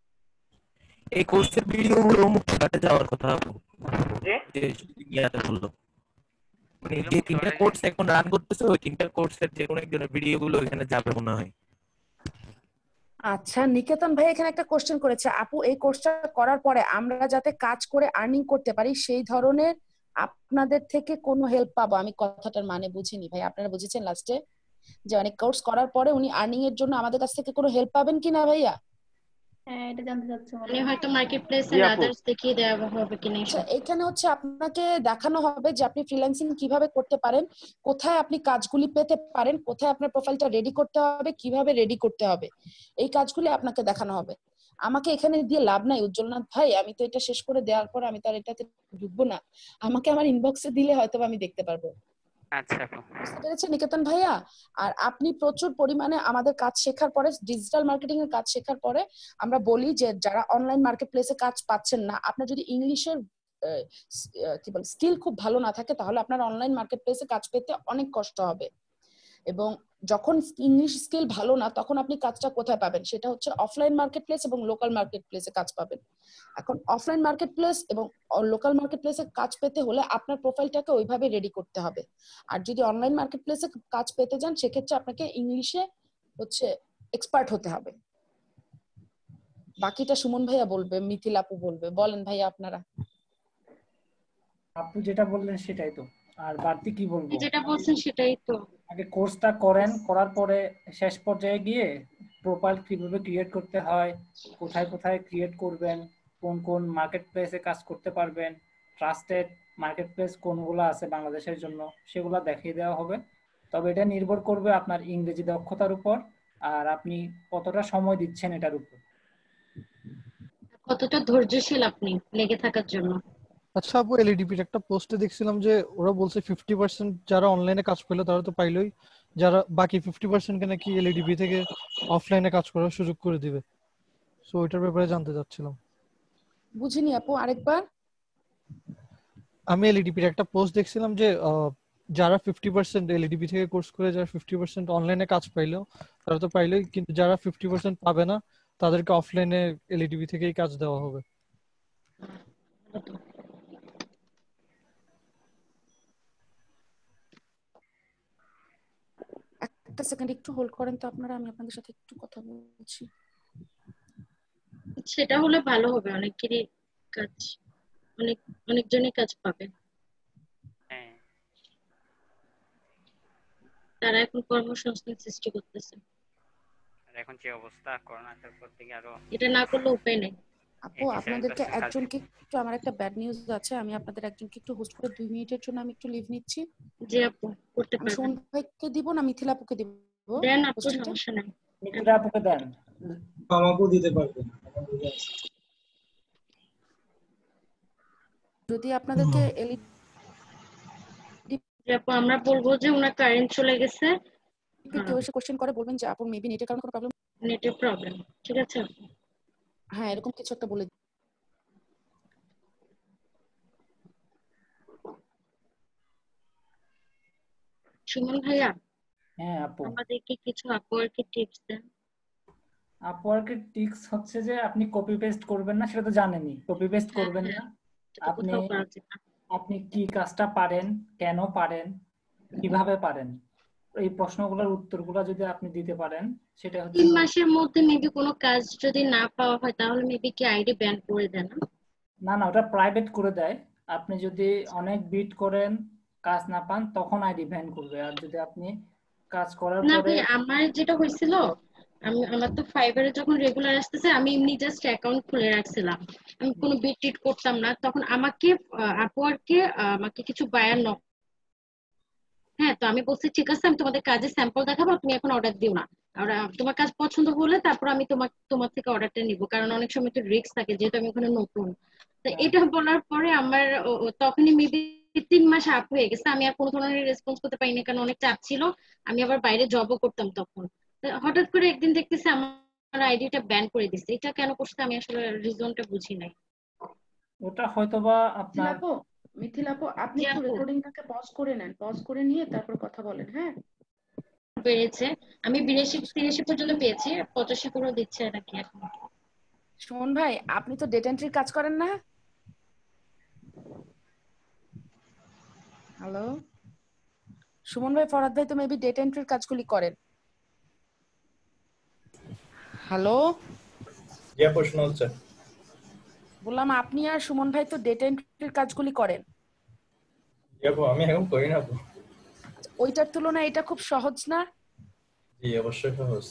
এই কোর্সের ভিডিওগুলো মুক্তপাঠে যাওয়ার কথা আপু, যে ইয়াতে বললো মানে যে তিনটা কোর্স এখন রান করতেছে ওই তিনটা কোর্সের যে কোনো একজনের ভিডিওগুলো এখানে যাবে মনে হয়। আচ্ছা নিকেতন ভাই এখানে একটা কোশ্চেন করেছে, আপু এই কোর্সটা করার পরে আমরা যাতে কাজ করে আর্নিং করতে পারি সেই ধরনের আপনাদের থেকে কোনো হেল্প পাবো? আমি কথাটার মানে বুঝিনি ভাই, আপনারা বুঝেছেন লাস্টে যে অনেক কোর্স করার পরে উনি আর্নিং এর জন্য আমাদের কাছ থেকে কোনো হেল্প পাবেন কিনা ভাইয়া? হ্যাঁ এটা জানতে চাচ্ছি। মানে হয়তো মার্কেট প্লেস এর আদার্স দেখিয়ে দেওয়া হবে কিনা। আচ্ছা এখানে হচ্ছে আপনাকে দেখানো হবে যে আপনি ফ্রিল্যান্সিং কিভাবে করতে পারেন, কোথায় আপনি কাজগুলি পেতে পারেন, কোথায় আপনার প্রোফাইলটা রেডি করতে হবে, কিভাবে রেডি করতে হবে, এই কাজগুলি আপনাকে দেখানো হবে। আমাকে এখানে দিয়ে লাভ নাই উজ্জ্বলনাথ ভাই, আমি তো এটা শেষ করে দেওয়ার পর আমি তার এটাতে ঢুকবো না, আমাকে আমার ইনবক্সে দিলে হয়তো আমি দেখতে পারবো। আচ্ছা বুঝতে পেরেছেন নিকেতন ভাইয়া? আর আপনি প্রচুর পরিমাণে আমাদের কাজ শেখার পরে, ডিজিটাল মার্কেটিং এর কাজ শেখার পরে আমরা বলি যে যারা অনলাইন মার্কেট প্লেসে কাজ পাচ্ছেন না, আপনার যদি ইংলিশের কি বল স্কিল খুব ভালো না থাকে তাহলে আপনার অনলাইন মার্কেট প্লেসে কাজ পেতে অনেক কষ্ট হবে। এবং যখন ইংলিশ স্কিল ভালো না তখন আপনি কাজটা কোথায় পাবেন, সেটা হচ্ছে অফলাইন মার্কেট প্লেস এবং লোকাল মার্কেট প্লেসে কাজ পাবেন। এখন অফলাইন মার্কেট প্লেস এবং লোকাল মার্কেট প্লেসে কাজ পেতে হলে আপনার প্রোফাইলটাকে ওইভাবে রেডি করতে হবে। আর যদি অনলাইন মার্কেট প্লেসে কাজ পেতে যান সেক্ষেত্রে আপনাকে ইংলিশে হচ্ছে এক্সপার্ট হতে হবে। বাকিটা সুমন ভাইয়া বলবে, মিথিল আপু বলবে। বলেন ভাইয়া আপনারা। আপু যেটা বললেন সেটাই তো, আর বাড়তি কি বলবো? যেটা বলছেন সেটাই তো। আগে কোর্সটা করেন, করার পরে শেষ পর্যায়ে গিয়ে প্রোফাইল কিভাবে ক্রিয়েট করতে হয়, কোথায় কোথায় ক্রিয়েট করবেন, কোন কোন মার্কেট প্লেসে কাজ করতে পারবেন, ট্রাস্টেড মার্কেট প্লেস কোনগুলো আছে বাংলাদেশের জন্য সেগুলো দেখিয়ে দেওয়া হবে। তবে এটা নির্ভর করবে আপনার ইংরেজি দক্ষতার উপর আর আপনি কতটা সময় দিচ্ছেন এটার উপর। কতটা ধৈর্যশীল আপনি লেগে থাকার জন্য। আচ্ছা আপু এলইডিপির একটা পোস্টে দেখছিলাম যে ওরা বলছে 50% যারা অনলাইনে কাজ পেলো তারা তো পাইলোই, যারা বাকি 50% কে নাকি এলইডিপি থেকে অফলাইনে কাজ করার সুযোগ করে দিবে। সো ওইটার ব্যাপারে জানতে চাচ্ছিলাম। বুঝিনি আপু আরেকবার। আমি এলইডিপির একটা পোস্ট দেখছিলাম যে যারা 50% এলইডিপি থেকে কোর্স করে যারা 50% অনলাইনে কাজ পাইলো তারা তো পাইলোই, কিন্তু যারা 50% পাবে না তাদেরকে অফলাইনে এলইডিপি থেকেই কাজ দেওয়া হবে। একটা সেকেন্ড একটু হোল্ড করেন তো আপনারা, আমি আপনাদের সাথে একটু কথা বলছি। সেটা হলে ভালো হবে, অনেকেরই কাজ অনেকজনই কাজ পাবে। তারা এখন কর্মসংস্থান সৃষ্টি করতেছে। আর এখন যে অবস্থা করোনার পর থেকে আরো এটা না করলে উপায় নেই। আপু আপনাদেরকে একজনকে একটু, আমার একটা ব্যাড নিউজ আছে, আমি আপনাদের একজনকে একটু হোস্ট করে 2 মিনিটের জন্য আমি একটু লিভ নিচ্ছি। জি আপু করতে পারবেন। সুমন ভাইকে দিব না মিথিল আপুকে দিব? দেন আপু, সমস্যা নাই। মিথিল আপুকে দেন। আমাকেও দিতে পারবেন। যদি আপনাদেরকে আপু আমরা বলবো যে ওনার কারেন্ট চলে গেছে, কেউ এসে কোশ্চেন করে বলবেন যে আপু মেবি নেটের কারণে কোনো প্রবলেম, নেটের প্রবলেম, ঠিক আছে? হ্যাঁ এরকম কিছু একটা বলে। সুমন ভাইয়া। হ্যাঁ আপু। আমাদেরকে কিছু আপওয়ার্কে টিপস দেন। আপওয়ার্কের টিক্স হচ্ছে যে আপনি কপি পেস্ট করবেন না, সেটা তো জানেনই, কপি পেস্ট করবেন না। আপনি আপনি কি কাজটা পারেন, কেন পারেন, কিভাবে পারেন, এই প্রশ্নগুলোর উত্তরগুলো যদি আপনি দিতে পারেন, সেটা হচ্ছে 3 মাসের মধ্যে মেবি কোনো কাজ যদি না পাওয়া হয় তাহলে মেবি কি আইডি ব্যান করে দেন না? না, ওটা প্রাইভেট করে দেয়। আপনি যদি অনেক বিট করেন, কাজ না পান, তখন আইডি ব্যান করবে। আর যদি আপনি কাজ করার না পরে ভাই, আমার যেটা হয়েছিল, আমার তো ফাইবারে যখন রেগুলার আসতেছে আমি এমনি জাস্ট অ্যাকাউন্ট খুলে রাখছিলাম, আমি কোনো বিট টিট করতাম না। তখন আমাকে আপওয়ার্কে আমাকে কিছু বায়ার নক, হ্যাঁ, তো আমি বলছি ঠিক আছে আমি তোমাদের কাজের স্যাম্পল দেখাবো, তুমি এখন অর্ডার দিও না, আর তোমার কাজ পছন্দ হলে তারপর আমি তোমার থেকে অর্ডারটা নিব, কারণ অনেক সময় তো রিস্ক থাকে যেহেতু আমি ওখানে নতুন। তো এটা বলার পরে আমার তখনই মেবি 3 মাস আপ হয়ে গেছে, আমি আর কোনো ধরনের রেসপন্স করতে পারিনি কারণ অনেক চাপ ছিল, আমি আবার বাইরে জবও করতাম তখন। হঠাৎ করে একদিন দেখতেছি আমার আইডিটা ব্যান করে দিচ্ছে। এটা কেন করছে আমি আসলে রিজনটা বুঝি নাই। ওটা হয়তোবা আপনার মিথিলা আপু, আপনি একটু রেকর্ডিংটাকে পজ করে নেন, পজ করে নিয়ে তারপর কথা বলেন। হ্যাঁ, পেয়েছে, আমি 82-83 পর্যন্ত পেয়েছি, 85 করেও দিচ্ছে নাকি এখন। সুমন ভাই, আপনি তো ডেটা এন্ট্রির কাজ করেন না? হ্যালো সুমন ভাই, ফরহাদ ভাই তো মেবি ডেটা এন্ট্রির কাজগুলি করেন। হ্যালো, জি আপু, শোনা হচ্ছে। বললাম আপনি আর সুমন ভাই তো ডেটা এন্ট্রির কাজগুলি করেন। জি আপু, আমি এখন করি না আপু। ওইটার তুলনায় এটা খুব সহজ না? জি অবশ্যই সহজ।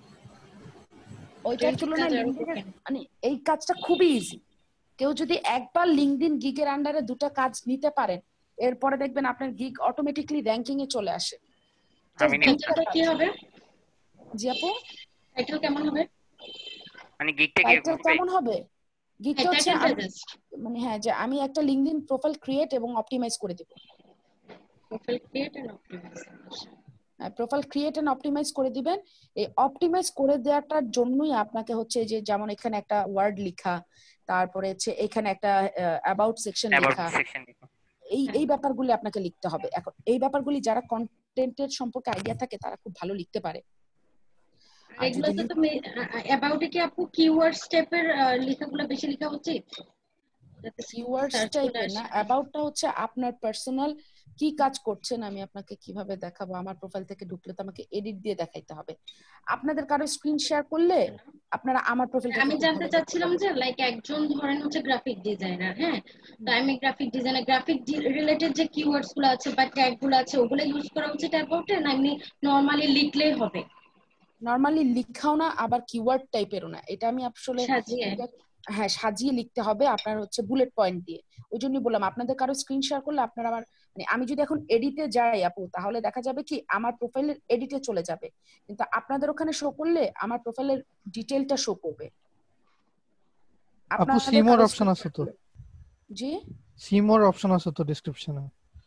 ওইটার তুলনায় মানে এই কাজটা খুবই ইজি। কেউ যদি একবার লিংকডইন গিগের আন্ডারে দুটো কাজ নিতে পারেন, এরপরে দেখবেন আপনার গিগ অটোমেটিক্যালি র্যাঙ্কিং এ চলে আসে। টাইটেলটা কি হবে? জি আপু, টাইটেল কেমন হবে? মানে গিগটা কি টাইটেল কেমন হবে? গিগটা হচ্ছে মানে হ্যাঁ, যে আমি একটা লিংকডইন প্রোফাইল ক্রিয়েট এবং অপটিমাইজ করে দেব। Profile create and optimise, profile create and optimise করে দিবেন। এই অপটিমাইজ করে দেওয়াটার জন্যই আপনাকে হচ্ছে যে যেমন এখানে একটা ওয়ার্ড লেখা, তারপরে হচ্ছে এখানে একটা অ্যাবাউট সেকশন লেখা, এই ব্যাপারগুলি আপনাকে লিখতে হবে। এখন এই ব্যাপারগুলি যারা কন্টেন্টের সম্পর্কে আইডিয়া থাকে তারা খুব ভালো লিখতে পারে। এগুলোতে তো অ্যাবাউটে কি আপু কিওয়ার্ড স্টেপের লেখাগুলো বেশি লেখা উচিত? কিওয়ার্ডস টাইপের না, অ্যাবাউটটা হচ্ছে আপনার পার্সোনাল কি কাজ করছেন। আমি আপনাকে কিভাবে দেখাবো, আমার প্রোফাইল থেকে ঢুকলে তো আমাকে এডিট দিয়ে দেখাইতে হবে। আপনাদের কারো স্ক্রিন শেয়ার করলে আপনারা আমার প্রোফাইলটা আমি জানতে চাচ্ছিলাম যে লাইক একজন ধরেন হচ্ছে গ্রাফিক ডিজাইনার, হ্যাঁ, তো আমি গ্রাফিক ডিজাইনার, গ্রাফিক রিলেটেড যে কিওয়ার্ডস গুলো আছে বা ট্যাগ গুলো আছে ওগুলো ইউজ করা উচিত অ্যাবাউটে, না এমনি নরমালি লিখলেই হবে? নরমালি লিখাও না, আবার কিওয়ার্ড টাইপেরও না, এটা আমি আসলে হ্যাঁ সাজিয়ে লিখতে হবে আপনার হচ্ছে বুলেট পয়েন্ট দিয়ে। ওই জন্যই বললাম আপনাদের কারো স্ক্রিন শেয়ার করলে আপনারা আমার মানে আমি যদি এখন এডিটে যাই আপু, তাহলে দেখা যাবে কি আমার প্রোফাইলের এডিটে চলে যাবে, কিন্তু আপনাদের ওখানে শো করলে আমার প্রোফাইলের ডিটেইলটা শো করবে। আপু সিমোর অপশন আছে তো? জি, সিমোর অপশন আছে তো ডেসক্রিপশনে?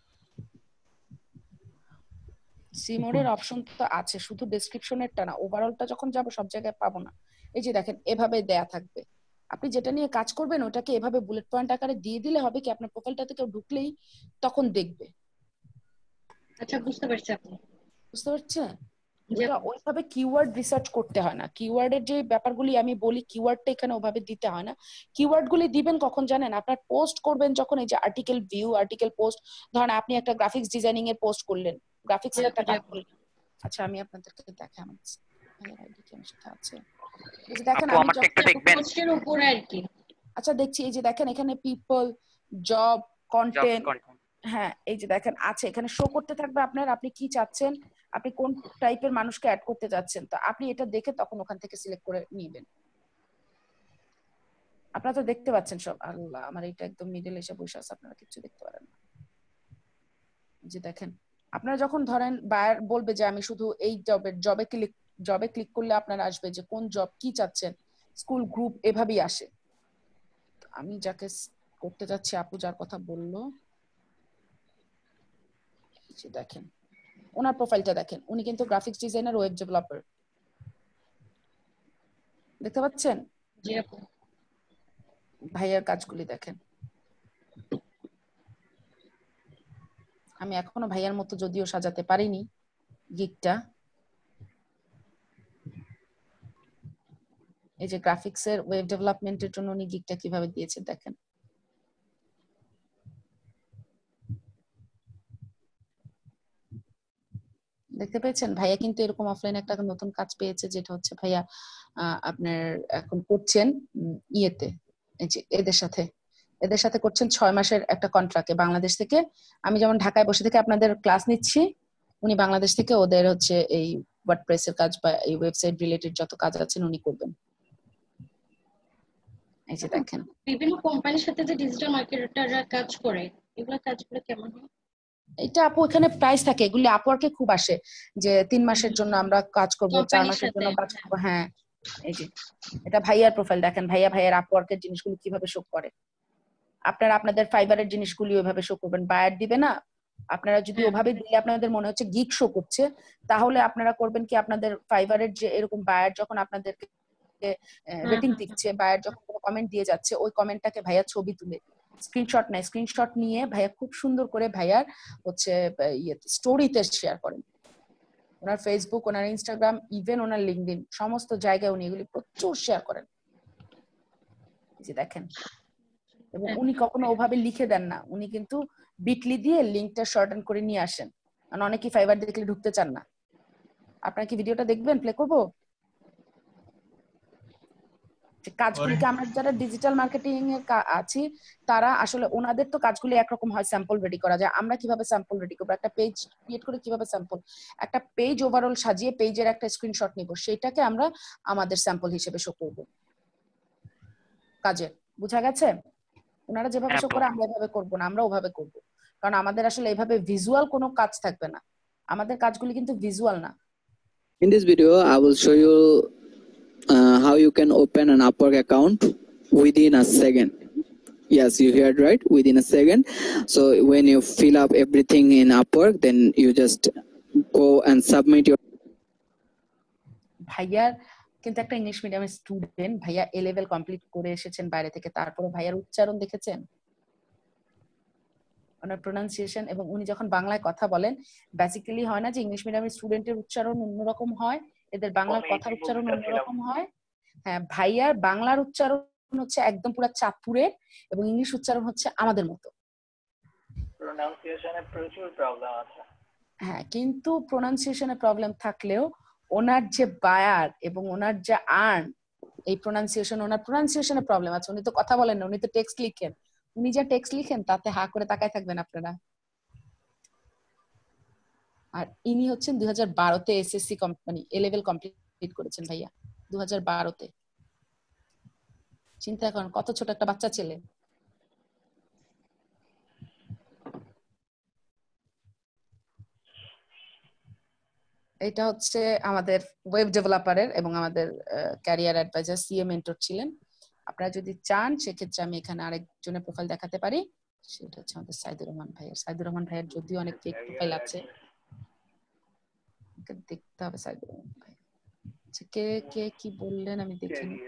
সিমোরের অপশন তো আছে, শুধু ডেসক্রিপশনেরটা না, ওভারঅলটা যখন যাব সব জায়গায় পাবো না। এই যে দেখেন এভাবে দেয়া থাকবে, আপনি যেটা নিয়ে কাজ করবেন ওটাকে এভাবে বুলেট পয়েন্ট আকারে দিয়ে দিলে হবে কি আপনার প্রোফাইলটাতে কেউ ঢুকলেই তখন দেখবে। আচ্ছা, বুঝতে পারছি আপনি। বুঝতে পারছেন? এটা ওইভাবে কিওয়ার্ড রিসার্চ করতে হয় না। কিওয়ার্ডের যে ব্যাপারগুলি আমি বলি কিওয়ার্ডটা এখানে ওভাবে দিতে হয় না। কিওয়ার্ডগুলি দিবেন কখন জানেন? আপনার পোস্ট করবেন যখন, এই যে আর্টিকেল ভিউ, আর্টিকেল পোস্ট, ধরেন আপনি একটা গ্রাফিক্স ডিজাইনিং এর পোস্ট করলেন, গ্রাফিক্স এর একটা কাজ করলেন। আচ্ছা আমি আপনাদেরকে দেখাই, আমার ভাইয়ের আইডি কি আমার সাথে আছে? এই যে দেখেন আমি পোস্টের উপরে আর কি। আচ্ছা দেখছি, এই যে দেখেন এখানে পিপল, জব, কন্টেন্ট, হ্যাঁ এই যে দেখেন আছে, এখানে শো করতে থাকবে আপনার আপনি কি চাচ্ছেন, আপনি কোন টাইপের মানুষকে অ্যাড করতে যাচ্ছেন। তো আপনি এটা দেখে তখন ওখান থেকে সিলেক্ট করে নেবেন। আপনারা তো দেখতে পাচ্ছেন সব। আল্লাহ, আমার এটা একদম মিডল এসে বসে আছে, আপনারা কিছু দেখতে পারেন না। যে দেখেন আপনারা যখন ধরেন বায়ার বলবে যে আমি শুধু এই জবে ক্লিক করলে আপনার আসবে যে কোন জব কি চাচ্ছেন, স্কুল, গ্রুপ, এভাবেই আসে। আমি যাকে করতে যাচ্ছি, আপু যার কথা বললো, দেখেন ওনার প্রোফাইলটা দেখেন, উনি কিন্তু গ্রাফিক্স ডিজাইনার, ওয়েব ডেভেলপার। দেখতে পাচ্ছেন? জি আপু। ভাইয়ার কাজগুলি দেখেন। আমি এখনো ভাইয়ার মতো যদিও সাজাতে পারিনি গিগটা। এই যে গ্রাফিক্সের ওয়েব ডেভেলপমেন্টের জন্য উনি গিগটা কিভাবে দিয়েছে দেখেন। দেখতে পেয়েছেন ভাইয়া কিন্তু এরকম অফলাইনে একটা নতুন কাজ পেয়েছে, যেটা হচ্ছে ভাইয়া আপনার এখন করছেন ইয়েতে, এই যে এদের সাথে করছেন 6 মাসের একটা কন্ট্রাক্টে বাংলাদেশ থেকে। আমি যেমন ঢাকায় বসে থেকে আপনাদের ক্লাস নিচ্ছি, উনি বাংলাদেশ থেকে ওদের হচ্ছে এই ওয়ার্ডপ্রেসের কাজ বা এই ওয়েবসাইট রিলেটেড যত কাজ আছেন উনি করবেন। এই যে দেখেন বিভিন্ন কোম্পানির সাথে যে ডিজিটাল মার্কেটাররা কাজ করে, এগুলা কাজগুলো কেমন হয়? এটা আপু এখানে প্রাইস থাকে, এগুলি আপওয়ার্কে খুব আসে যে 3 মাসের জন্য আমরা কাজ করব, 4 মাসের জন্য কাজ করব। হ্যাঁ এই যে এটা ভাইয়ার প্রোফাইল দেখেন, ভাইয়ার আপওয়ার্কের জিনিসগুলো কিভাবে শো করে। আপনারা আপনাদের ফাইবারের জিনিসগুলি ওইভাবে শো করবেন, বায়ার দিবে না। আপনারা যদি ওভাবে দিলে আপনাদের মনে হচ্ছে গিগ শো করছে, তাহলে আপনারা করবেন কি, আপনাদের ফাইবারের যে এরকম বায়ার যখন আপনাদেরকে রেটিং দিচ্ছে, বায়ার যখন কোনো কমেন্ট দিয়ে যাচ্ছে, ওই কমেন্টটাকে ভাইয়া ছবি তুলে স্ক্রিনশট নেয়, স্ক্রিনশট নিয়ে ভাইয়া খুব সুন্দর করে ভাইয়ার হচ্ছে স্টোরিতে শেয়ার করেন। ওনার ফেসবুক, ওনার ইনস্টাগ্রাম, ইভেন ওনার লিঙ্কডইন, সমস্ত জায়গায় উনি এগুলি প্রচুর শেয়ার করেন। যে দেখেন, এবং উনি কখনো ওভাবে লিখে দেন না, উনি কিন্তু বিটলি দিয়ে লিঙ্কটা শর্টন করে নিয়ে আসেন, কারণ অনেকেই ফাইবার দেখলে ঢুকতে চান না। আপনারা কি ভিডিওটা দেখবেন? প্লে করবো? কাজগুলিকে আমরা যারা ডিজিটাল মার্কেটিং এ আছি তারা আসলে ওনাদের তো কাজগুলি একরকম হয়, স্যাম্পল রেডি করা যায়। আমরা কিভাবে স্যাম্পল রেডি করবো, একটা পেজ ক্রিয়েট করে কিভাবে স্যাম্পল, একটা পেজ ওভারঅল সাজিয়ে পেজের একটা স্ক্রিনশট নিব, সেটাকে আমরা আমাদের স্যাম্পল হিসেবে শো করব কাজে। বুঝা গেছে? ওনারা যেভাবে শো করে আমরা এভাবে করব না, আমরা ওভাবে করব, কারণ আমাদের আসলে এইভাবে ভিজুয়াল কোনো কাজ থাকবে না, আমাদের কাজগুলি কিন্তু ভিজুয়াল না। In this video, I will show you how you can open an Upwork account within a second. Yes, you heard right, within a second. So when you fill up everything in Upwork, then you just go and submit your. ভাইয়ার কিন্তু একটা English মিডিয়ামের student, ভাইয়া এ level complete করে এসেছেন বাইরে থেকে, তারপরে ভাইয়ার উচ্চারণ দেখেছেন, ওনার প্রোনাউন্সিয়েশন, এবং উনি যখন বাংলায় কথা বলেন, বেসিক্যালি হয় না যে ইংলিশ মিডিয়ামের স্টুডেন্টের উচ্চারণ অন্যরকম হয়, এদের বাংলার কথার উচ্চারণ অন্যরকম হয়। হ্যাঁ, ভাইয়ার বাংলার উচ্চারণ হচ্ছে একদম পুরো চাঁদপুরের, এবং ইংলিশ উচ্চারণ হচ্ছে আমাদের মতো। প্রোনাউন্সিয়েশনে প্রচুর প্রবলেম আছে। হ্যাঁ, কিন্তু প্রোনাউন্সিয়েশনে প্রবলেম থাকলেও ওনার যে বায়ার এবং ওনার যে আর্ন, এই প্রোনাউন্সিয়েশন, ওনার প্রোনাউন্সিয়েশনে প্রবলেম আছে। উনি তো কথা বলেন না, উনি তো টেক্সট লিখেন। উনি যা টেক্সট লিখেন তাতে হা করে তাকায় থাকবেন আপনারা। আর ইনি হচ্ছেন 2012-তে SSC company A level complete করেছেন ভাইয়া, 2012-তে। চিন্তা করেন কত ছোট একটা বাচ্চা ছেলে। এটা হচ্ছে আমাদের ওয়েব ডেভেলপারের এবং আমাদের ক্যারিয়ার অ্যাডভাইজার সিএ মেন্টর ছিলেন। আপনারা যদি চান সেক্ষেত্রে আমি এখানে আরেকজনের প্রোফাইল দেখাতে পারি, সেটা হচ্ছে আমাদের সাইদুর রহমান ভাইয়ের। সাইদুর রহমান ভাইয়ের যদিও অনেক ফেক প্রোফাইল আছে, দেখতে হবে সাইদুর রহমান ভাই। কে কে কি বললেন আমি দেখিনি।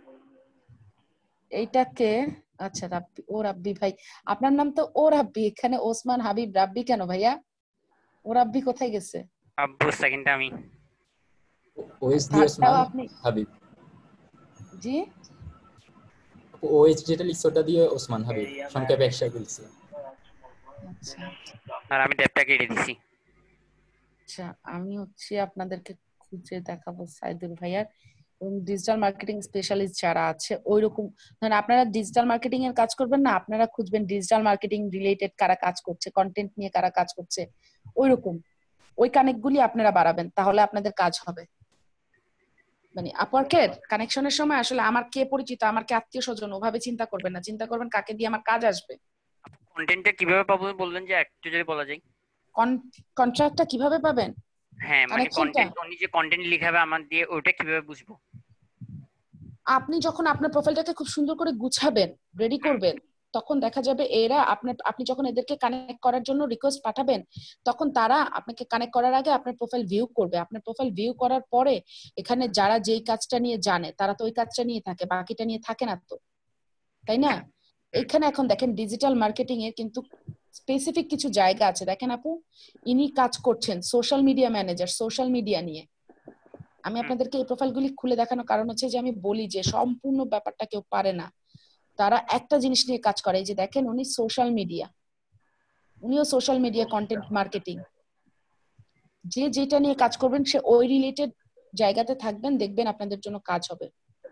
এইটাকে আচ্ছা রাব্বি, ও রাব্বি ভাই, আপনার নাম তো ও রাব্বি, এখানে ওসমান হাবিব, রাব্বি কেন ভাইয়া? ও রাব্বি কোথায় গেছে? আব্বু সেকেন্ড আমি ওএস দি ওসমান হাবিব। জি, ওএস যেটা লিখছে ওটা দিয়ে ওসমান হাবিব, সংক্ষেপে একসাথে লিখছে। আচ্ছা, আর আমি ট্যাবটা কেটে দিছি। আচ্ছা, আমি হচ্ছে আপনাদেরকে খুঁজে দেখাবো সাইদুর ভাইয়ার এবং ডিজিটাল মার্কেটিং স্পেশালিস্ট যারা আছে ওইরকম, মানে আপনারা ডিজিটাল মার্কেটিং এর কাজ করবেন না, আপনারা খুঁজবেন ডিজিটাল মার্কেটিং রিলেটেড কারা কাজ করছে, কন্টেন্ট নিয়ে কারা কাজ করছে, ওইরকম ওই কানেক্টগুলি আপনারা বাড়াবেন, তাহলে আপনাদের কাজ হবে। মানে আপওয়ার্কের কানেকশনের সময় আসলে আমার কে পরিচিত, আমার কে আত্মীয় স্বজন, ওভাবে চিন্তা করবেন না, চিন্তা করবেন কাকে দিয়ে আমার কাজ আসবে। কন্টেন্টটা কিভাবে পাবো বললেন যে একটু যদি বলা যায়। কন্ট্রাক্টটা কিভাবে পাবেন? হ্যাঁ, মানে কন্টেন্ট, উনি যে কন্টেন্ট লিখাবে আমার দিয়ে, ওটা কিভাবে বুঝবো? আপনি যখন আপনার প্রোফাইলটাকে খুব সুন্দর করে গুছাবেন, রেডি করবেন, তখন দেখা যাবে এরা আপনি যখন এদেরকে কানেক্ট করার জন্য রিকোয়েস্ট পাঠাবেন, তখন তারা আপনাকে কানেক্ট করার আগে আপনার প্রোফাইল ভিউ করবে। আপনার প্রোফাইল ভিউ করার পরে এখানে যারা যেই কাজটা নিয়ে জানে তারা তো ওই কাজটা নিয়ে থাকে, বাকিটা নিয়ে থাকে না তো, তাই না? এখানে এখন দেখেন ডিজিটাল মার্কেটিং এর কিন্তু স্পেসিফিক কিছু জায়গা আছে। দেখেন আপু, ইনি কাজ করছেন social media manager, social media নিয়ে। আমি আপনাদেরকে এই প্রোফাইলগুলি খুলে দেখানোর কারণ হচ্ছে যে আমি বলি যে সম্পূর্ণ ব্যাপারটা কেউ পারে না, তারা একটা জিনিস নিয়ে কাজ করে। এই যে দেখেন উনি সোশ্যাল মিডিয়া, উনিও সোশ্যাল মিডিয়া কন্টেন্ট মার্কেটিং, যে যেটা নিয়ে কাজ করবেন সে ওই রিলেটেড জায়গাতে থাকবেন, দেখবেন আপনাদের জন্য কাজ হবে।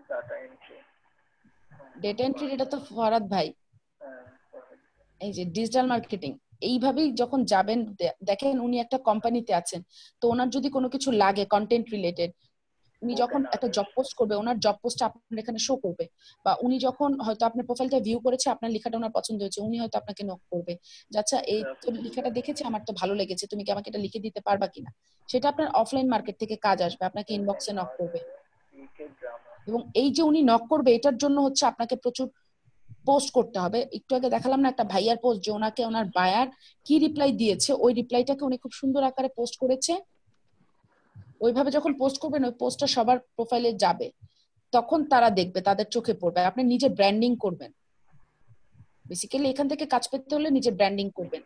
ডেটা এন্ট্রি এটা তো ফরাদ ভাই, এই যে ডিজিটাল মার্কেটিং এইভাবেই যখন যাবেন, দেখেন উনি একটা কোম্পানিতে আছেন, তো ওনার যদি কোনো কিছু লাগে কন্টেন্ট রিলেটেড, উনি যখন একটা জব পোস্ট করবে ওনার জব পোস্টটা আপনার এখানে শো করবে, বা উনি যখন হয়তো আপনার প্রোফাইলটা ভিউ করেছে, আপনার লেখাটা ওনার পছন্দ হয়েছে, উনি হয়তো আপনাকে নক করবে যে আচ্ছা এই তো লেখাটা দেখেছি, আমার তো ভালো লেগেছে, তুমি কি আমাকে এটা লিখে দিতে পারবা কিনা। সেটা আপনার অফলাইন মার্কেট থেকে কাজ আসবে, আপনাকে ইনবক্সে নক করবে। এবং এই যে উনি নক করবে এটার জন্য হচ্ছে আপনাকে প্রচুর পোস্ট করতে হবে। একটু আগে দেখালাম না একটা ভাইয়ার পোস্ট, যে ওনাকে ওনার বায়ার কি রিপ্লাই দিয়েছে, ওই রিপ্লাইটাকে উনি খুব সুন্দর আকারে পোস্ট করেছে। ওইভাবে যখন পোস্ট করবেন ওই পোস্টটা সবার প্রোফাইলে যাবে, তখন তারা দেখবে, তাদের চোখে পড়বে। আপনি নিজে ব্র্যান্ডিং করবেন, বেসিক্যালি এখান থেকে কাজ পেতে হলে নিজে ব্র্যান্ডিং করবেন।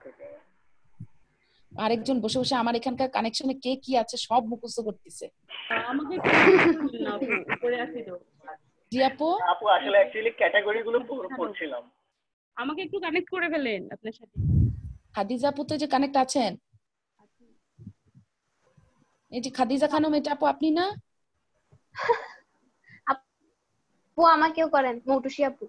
আরেকজন বসে বসে আমার এখানকার কানেকশনে কে কি আছে সব মুখস্থ করতেছে। আমাকে উপরে আসি তো জি আপু। আপু আসলে অ্যাকচুয়ালি ক্যাটাগরি গুলো পড়ছিলাম, আমাকে একটু কানেক্ট করে ফেলেন আপনার সাথে। খাদিজা আপু তো যে কানেক্ট আছেন, এই যে খাদিজা খানম, এটা আপু আপনি না? আপু আমাকেও করেন, মৌটুসি আপু।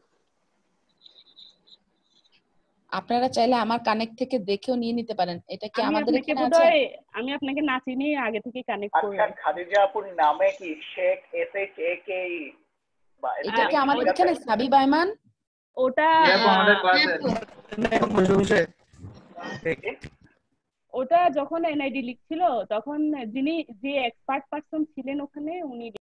আপনারা চাইলে আমার কানেক্ট থেকে দেখেও নিয়ে নিতে পারেন। এটা কি আমাদের এখানে আছে? আমি আপনাকে না চিনি, আগে থেকে কানেক্ট করি। আচ্ছা খাদিজা আপুর নামে কি শেখ SHAKE? এটা কি আমাদের এখানে সাবিব আয়মান? ওটা ওটা যখন এনআইডি লিখছিল তখন যিনি যে এক্সপার্ট পারসন ছিলেন ওখানে উনি